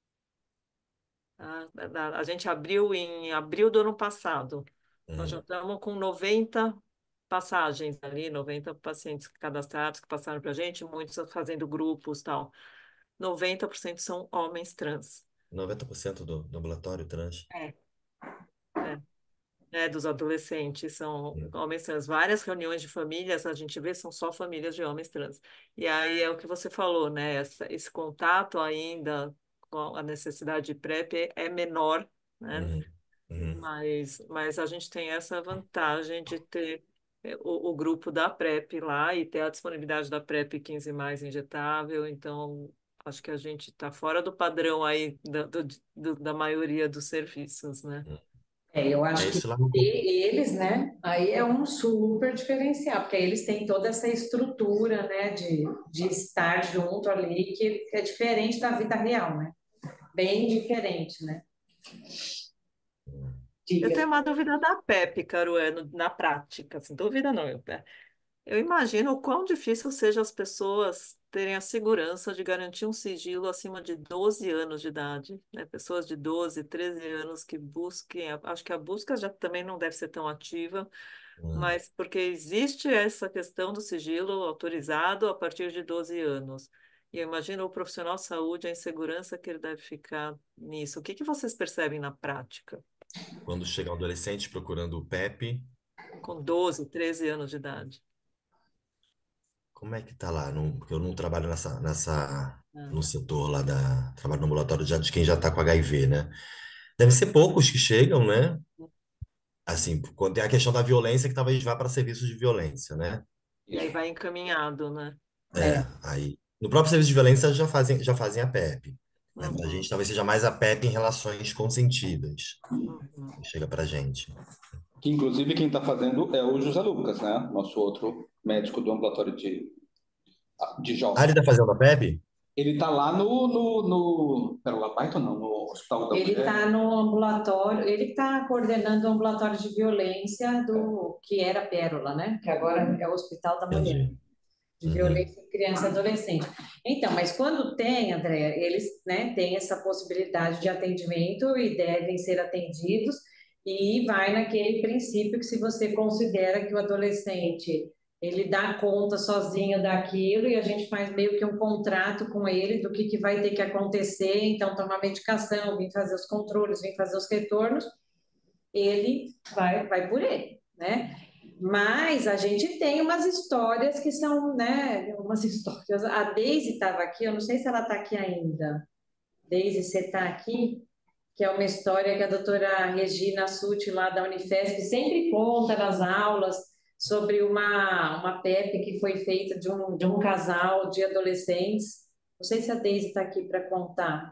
A, a, a gente abriu em abril do ano passado. Nós já Uhum. estamos com noventa passagens ali, noventa pacientes cadastrados que passaram para a gente, muitos fazendo grupos e tal. noventa por cento são homens trans. noventa por cento do, do ambulatório trans. É. É. É, dos adolescentes, são Uhum. homens trans. Várias reuniões de famílias, a gente vê, são só famílias de homens trans. E aí é o que você falou, né? Essa, esse contato ainda com a necessidade de PrEP é é menor, né? Uhum. Uhum. Mas, mas a gente tem essa vantagem de ter é, o, o grupo da PrEP lá e ter a disponibilidade da PrEP quinze mais injetável. Então, acho que a gente está fora do padrão aí da, do, do- da maioria dos serviços, né? É, eu É acho que isso lá no... ter eles, né, aí é um super diferencial, porque aí eles têm toda essa estrutura, né, de, de estar junto ali, que é diferente da vida real, né? Bem diferente, né? Eu Diga. tenho uma dúvida da Pepe, Caruano, na prática. Assim, dúvida não, eu, né? Eu imagino o quão difícil seja as pessoas terem a segurança de garantir um sigilo acima de doze anos de idade, né? Pessoas de doze, treze anos que busquem, a- acho que a busca já também não deve ser tão ativa, Hum. mas porque existe essa questão do sigilo autorizado a partir de doze anos. E eu imagino o profissional de saúde, a insegurança que ele deve ficar nisso. O que que vocês percebem na prática, Quando chega um adolescente procurando o PEP, com doze, treze anos de idade? como é que tá lá? Não, porque eu não trabalho nessa, nessa, Ah, no setor lá da... Trabalho no ambulatório já de quem já tá com H I V, né? Deve ser poucos que chegam, né? Assim, quando tem a questão da violência, que talvez vá para serviços de violência, né? e aí Isso. vai encaminhado, né? É, É, aí... No próprio serviço de violência já fazem, já fazem a PEP, né? Para a Uhum, gente talvez seja mais a PEP em relações consentidas, uhum. que chega pra gente. Que inclusive quem está fazendo é o José Lucas, né? Nosso outro médico do ambulatório de, de Ah, ele jovens. tá fazendo a PEP? Ele está lá no, no, no Pérola Paiton, não, no Hospital da ele Mulher. está no ambulatório, ele está coordenando o ambulatório de violência do que era Pérola, né? Que agora é o Hospital da Mulher, Entendi. de Uhum. violência em criança e adolescente. Então, mas quando tem, André, eles, né, têm essa possibilidade de atendimento e devem ser atendidos, e vai naquele princípio que se você considera que o adolescente ele dá conta sozinho daquilo e a gente faz meio que um contrato com ele do que, que vai ter que acontecer, então tomar medicação, vir fazer os controles, vir fazer os retornos, ele vai, vai por ele, né? Mas a gente tem umas histórias que são, né, umas histórias. A Deise estava aqui, eu não sei se ela está aqui ainda. Deise, você está aqui? Que é uma história que a doutora Regina Sutti, lá da Unifesp, sempre conta nas aulas sobre uma, uma PEP que foi feita de um, de um casal de adolescentes. Não sei se a Deise está aqui para contar.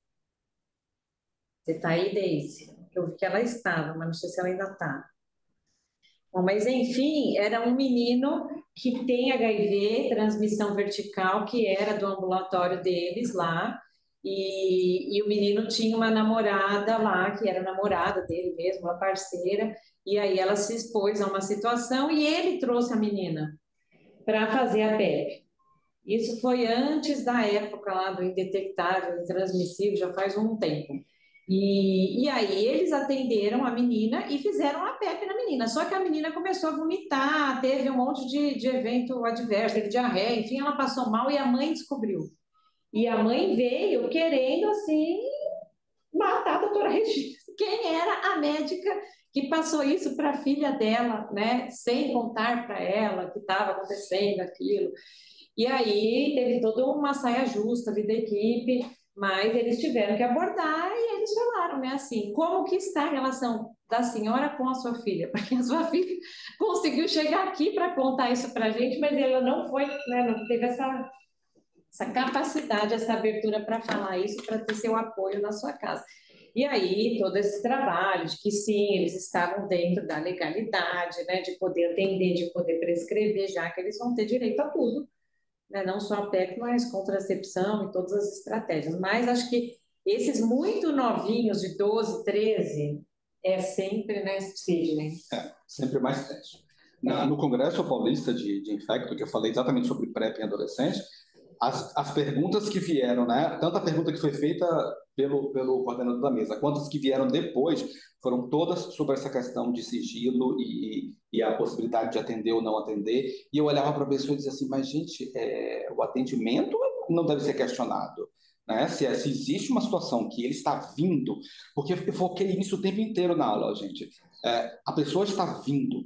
Você está aí, Deise? Eu vi que ela estava, mas não sei se ela ainda está. Bom, mas enfim, era um menino que tem H I V, transmissão vertical, que era do ambulatório deles lá, e, e o menino tinha uma namorada lá, que era namorada dele mesmo, uma parceira, e aí ela se expôs a uma situação e ele trouxe a menina para fazer a PEP. Isso foi antes da época lá do indetectável, intransmissível, já faz um tempo. E, e aí eles atenderam a menina e fizeram a PEP na menina. Só que a menina começou a vomitar, teve um monte de, de evento adverso, teve diarreia, enfim, ela passou mal e a mãe descobriu. E a mãe veio querendo, assim, matar a doutora Regina. Quem era a médica que passou isso para a filha dela, né? Sem contar para ela que estava acontecendo aquilo. E aí teve toda uma saia justa ali da equipe, mas eles tiveram que abordar e eles falaram, né, assim, como que está a relação da senhora com a sua filha? Porque a sua filha conseguiu chegar aqui para contar isso para a gente, mas ela não foi, né, não teve essa, essa capacidade, essa abertura para falar isso, para ter seu apoio na sua casa. E aí, todo esse trabalho de que sim, eles estavam dentro da legalidade, né, de poder atender, de poder prescrever, já que eles vão ter direito a tudo, né? Não só a PEP, mas contracepção e todas as estratégias. Mas acho que esses muito novinhos, de doze, treze, é sempre, né, Sidney? É, sempre mais tenso. Na, no Congresso Paulista de, de Infecto, que eu falei exatamente sobre PrEP em adolescente, as, as perguntas que vieram, né, tanto a pergunta que foi feita pelo, pelo coordenador da mesa, quanto as que vieram depois, foram todas sobre essa questão de sigilo e, e a possibilidade de atender ou não atender. E eu olhava para a pessoa e dizia assim, mas gente, é, o atendimento não deve ser questionado. Né? Se, se existe uma situação que ele está vindo, porque eu foquei nisso o tempo inteiro na aula, gente. É, a pessoa está vindo.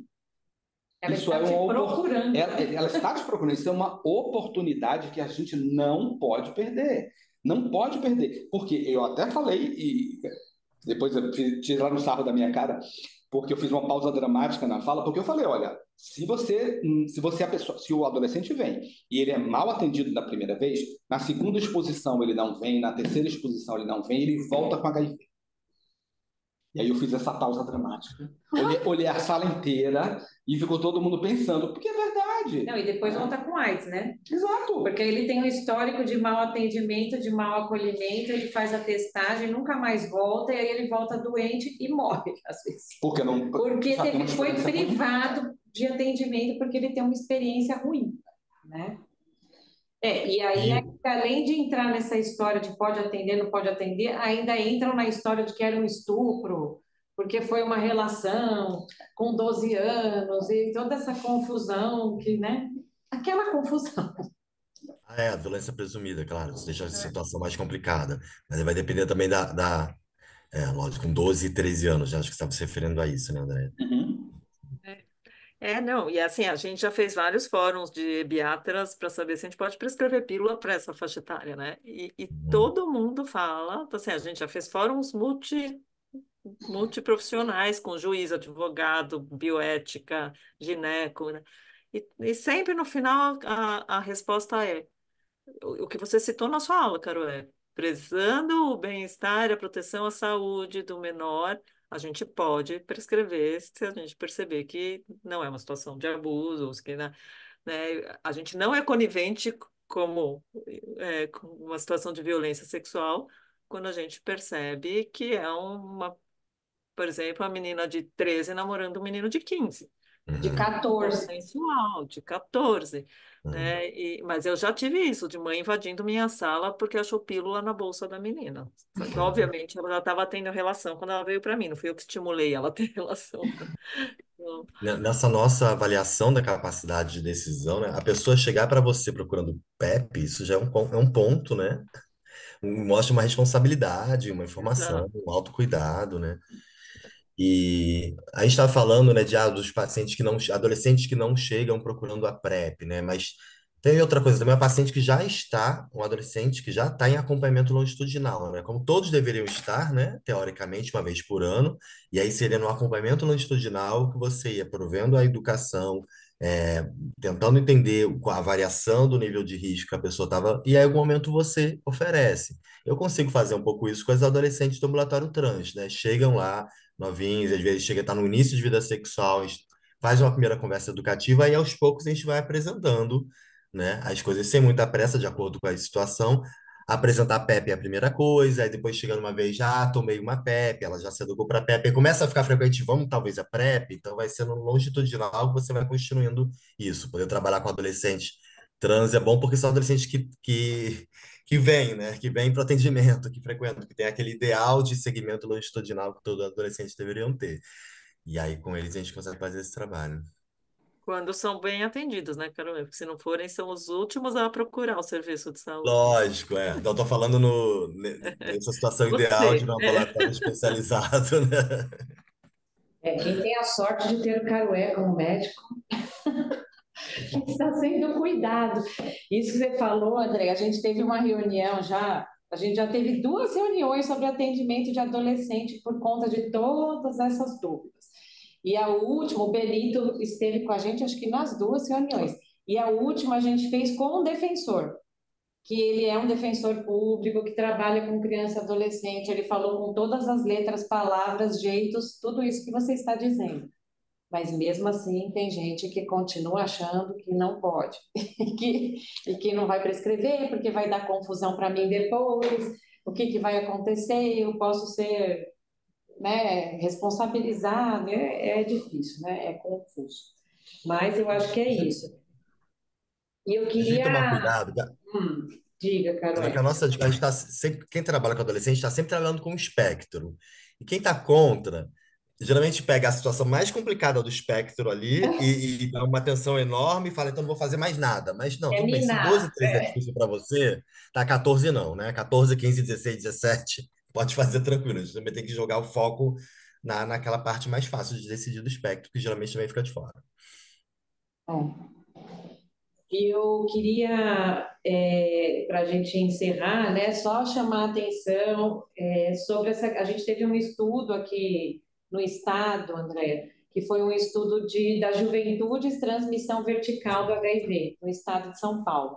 Ela Isso está é te uma procurando. ela, ela está te procurando. Isso é uma oportunidade que a gente não pode perder. Não pode perder. Porque eu até falei, e depois eu tiraram o sarro da minha cara, porque eu fiz uma pausa dramática na fala, porque eu falei, olha, se você, se você é a pessoa, se o adolescente vem e ele é mal atendido da primeira vez, na segunda exposição ele não vem, na terceira exposição ele não vem, ele volta com H I V. E aí eu fiz essa pausa dramática. Olhei, olhei a sala inteira e ficou todo mundo pensando, porque é verdade. Não, e depois né? volta com AIDS, né? Exato. Porque ele tem um histórico de mau atendimento, de mau acolhimento, ele faz a testagem, nunca mais volta, e aí ele volta doente e morre, às vezes. Porque não. Porque sabe, tem uma teve, foi experiência ruim. privado de atendimento porque ele tem uma experiência ruim, né? É, e aí, E além de entrar nessa história de pode atender, não pode atender, ainda entram na história de que era um estupro, porque foi uma relação com doze anos, e toda essa confusão que, né? Aquela confusão. ah, é, a violência presumida, claro, isso deixa a situação mais complicada. Mas aí vai depender também da, da é, lógico, com doze e treze anos, né? Acho que você estava se referindo a isso, né, André? Uhum. É, não, e assim, a gente já fez vários fóruns de ebiatras para saber se a gente pode prescrever pílula para essa faixa etária, né? E, e Uhum. todo mundo fala, assim, a gente já fez fóruns multi, multiprofissionais com juiz, advogado, bioética, gineco, né? E, e sempre no final a, a resposta é o, o que você citou na sua aula, Caro, é prezando o bem-estar e a proteção à saúde do menor, a gente pode prescrever se a gente perceber que não é uma situação de abuso, ou se que, né, né, a gente não é conivente como é, com uma situação de violência sexual quando a gente percebe que é uma, por exemplo, a menina de treze namorando um menino de quinze De Uhum. quatorze. consensual, de quatorze, Uhum. né? E, mas eu já tive isso, de mãe invadindo minha sala porque achou pílula na bolsa da menina. Só que, obviamente, ela já estava tendo relação quando ela veio para mim, não fui eu que estimulei ela a ter relação. Então, Ne- Nessa nossa avaliação da capacidade de decisão, né, a pessoa chegar para você procurando PEP, isso já é um, pon- é um ponto, né? Um- Mostra uma responsabilidade, uma informação, exato. um autocuidado, né? E a gente estava falando, né, de ah, dos pacientes que não, adolescentes que não chegam procurando a PrEP, né? Mas tem outra coisa também, é um paciente que já está, um adolescente que já está em acompanhamento longitudinal, né? Como todos deveriam estar, né? Teoricamente, uma vez por ano. E aí seria no acompanhamento longitudinal que você ia provendo a educação, é, tentando entender o- a variação do nível de risco que a pessoa estava, e aí, em algum momento, você oferece. Eu consigo fazer um pouco isso com os adolescentes do ambulatório trans, né? Chegam lá novinhos, às vezes chega a estar no início de vida sexual, a gente faz uma primeira conversa educativa e aos poucos a gente vai apresentando, né, as coisas sem muita pressa, de acordo com a situação. Apresentar a PrEP é a primeira coisa, aí depois chegando uma vez, já ah, tomei uma PrEP, ela já se educou para a PrEP, aí começa a ficar frequente, vamos talvez a PrEP, então vai sendo longitudinal que você vai construindo isso. Poder trabalhar com adolescentes trans é bom porque são adolescentes que, que que vem, né? Que vem para o atendimento, que frequenta, que tem aquele ideal de segmento longitudinal que todo adolescente deveriam ter. E aí, com eles, a gente consegue fazer esse trabalho. Quando são bem atendidos, né, Carol? Porque se não forem, são os últimos a procurar o serviço de saúde. Lógico, é. Então, estou falando no, ne- nessa situação ideal de Você, um é. ambulatório especializado, né? É, quem tem a sorte de ter o Carué como médico está sendo cuidado. Isso que você falou, André, a gente teve uma reunião já, a gente já teve duas reuniões sobre atendimento de adolescente por conta de todas essas dúvidas. E a última, o Benito esteve com a gente, acho que nas duas reuniões. E a última a gente fez com um defensor, que ele é um defensor público, que trabalha com criança e adolescente. Ele falou com todas as letras, palavras, jeitos, tudo isso que você está dizendo. Mas mesmo assim, tem gente que continua achando que não pode e que, e que não vai prescrever, porque vai dar confusão para mim depois, o que, que vai acontecer, eu posso ser, né, responsabilizado, é, é difícil, né, é confuso. Mas eu acho que é isso. E eu A gente tem que tomar queria. cuidado. Hum, diga, É Carol. que a nossa, a gente tá sempre, quem trabalha com adolescente está sempre trabalhando com o espectro. E quem está contra, geralmente pega a situação mais complicada do espectro ali e, e dá uma atenção enorme e fala, então não vou fazer mais nada. Mas não, É tudo bem. Se minar. doze, treze é difícil para você, tá quatorze não, né? quatorze, quinze, dezesseis, dezessete, pode fazer tranquilo. A gente também tem que jogar o foco na, naquela parte mais fácil de decidir do espectro, que geralmente também fica de fora. É. Eu queria, para a gente encerrar, né, só chamar a atenção é, sobre essa. A gente teve um estudo aqui no estado, André, que foi um estudo de, da juventude transmissão vertical do H I V, no estado de São Paulo.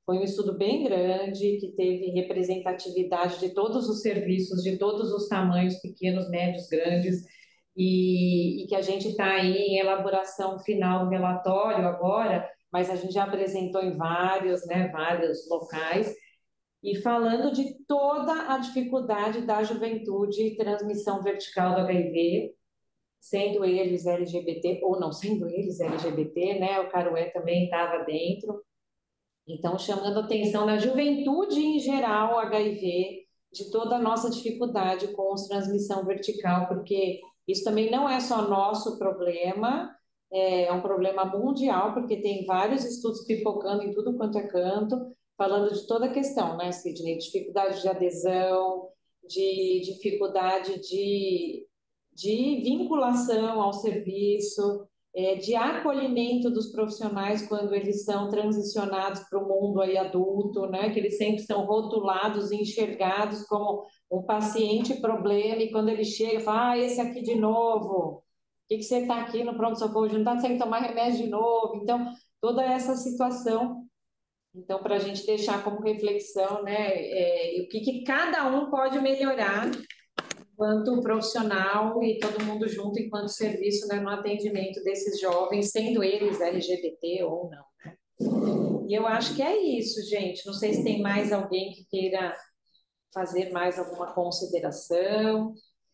Foi um estudo bem grande, que teve representatividade de todos os serviços, de todos os tamanhos, pequenos, médios, grandes, e, e que a gente está aí em elaboração final do relatório agora, mas a gente já apresentou em vários, né, vários locais, e falando de toda a dificuldade da juventude e transmissão vertical do H I V, sendo eles L G B T ou não sendo eles L G B T, né? O Carué também estava dentro. Então, chamando atenção na juventude em geral, H I V, de toda a nossa dificuldade com a transmissão vertical, porque isso também não é só nosso problema, é um problema mundial, porque tem vários estudos pipocando em tudo quanto é canto, falando de toda a questão, né, Sidney? Dificuldade de adesão, de dificuldade de, de vinculação ao serviço, é, de acolhimento dos profissionais quando eles são transicionados para o mundo aí adulto, né? Que eles sempre são rotulados e enxergados como um paciente problema, e quando ele chega, fala, ah, esse aqui de novo, por que, que você está aqui no pronto-socorro? Não está sem tomar remédio de novo. Então, toda essa situação, então, para a gente deixar como reflexão, né, é, o que, que cada um pode melhorar enquanto profissional e todo mundo junto enquanto serviço, né, no atendimento desses jovens, sendo eles L G B T ou não. E eu acho que é isso, gente. Não sei se tem mais alguém que queira fazer mais alguma consideração.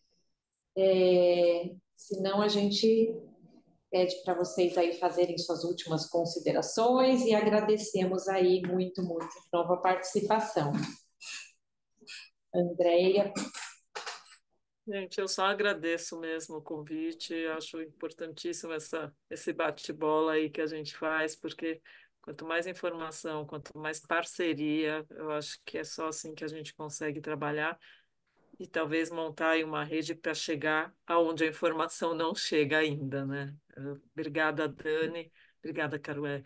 É, senão a gente pede para vocês aí fazerem suas últimas considerações e agradecemos aí muito, muito a nova participação. Andréia. Gente, eu só agradeço mesmo o convite, acho importantíssimo essa, esse bate-bola aí que a gente faz, porque quanto mais informação, quanto mais parceria, eu acho que é só assim que a gente consegue trabalhar e talvez montar aí uma rede para chegar aonde a informação não chega ainda, né? Obrigada, Dani. Obrigada, Carué.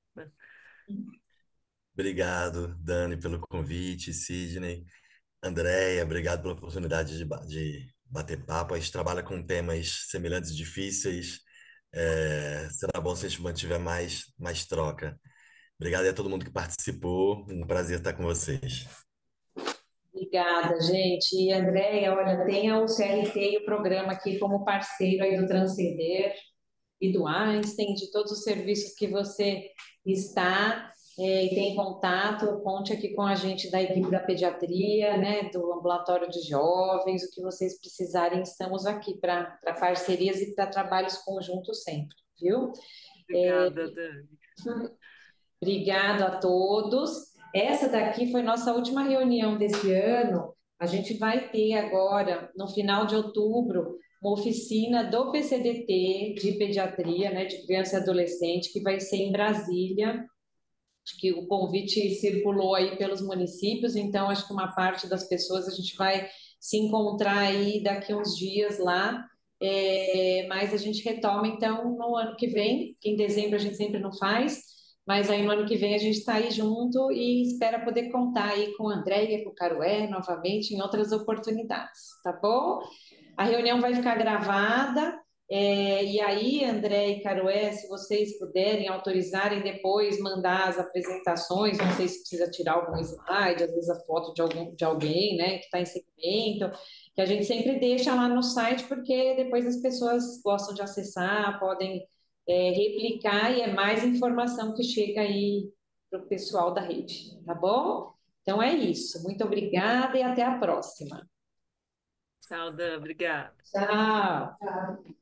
Obrigado, Dani, pelo convite, Sidney. Andréia, obrigado pela oportunidade de, ba- de bater papo. A gente trabalha com temas semelhantes e difíceis. É, será bom se a gente mantiver mais, mais troca. Obrigado a todo mundo que participou. Um prazer estar com vocês. Obrigada, gente. E, Andréia, olha, tenha o C R T e o programa aqui como parceiro aí do Transcender e do Einstein, de todos os serviços que você está é, e tem contato, conte aqui com a gente da equipe da pediatria, né, do ambulatório de jovens, o que vocês precisarem, estamos aqui para parcerias e para trabalhos conjuntos sempre, viu? Obrigada, Dani. Obrigado a todos. Essa daqui foi nossa última reunião desse ano. A gente vai ter agora, no final de outubro, uma oficina do P C D T de pediatria, né, de criança e adolescente, que vai ser em Brasília. Acho que o convite circulou aí pelos municípios, então acho que uma parte das pessoas a gente vai se encontrar aí daqui uns dias lá. É, mas a gente retoma então no ano que vem, que em dezembro a gente sempre não faz, mas aí no ano que vem a gente está aí junto e espera poder contar aí com a Andréia, com o Carué novamente em outras oportunidades, tá bom? A reunião vai ficar gravada. É, e aí, André e Carué, se vocês puderem, autorizarem depois, mandar as apresentações, não sei se precisa tirar algum slide, às vezes a foto de, algum, de alguém, né, que está em segmento, que a gente sempre deixa lá no site, porque depois as pessoas gostam de acessar, podem é, replicar, e é mais informação que chega aí para o pessoal da rede, tá bom? Então é isso. Muito obrigada e até a próxima. Tchau, Dan. Obrigada. Tchau. Tchau.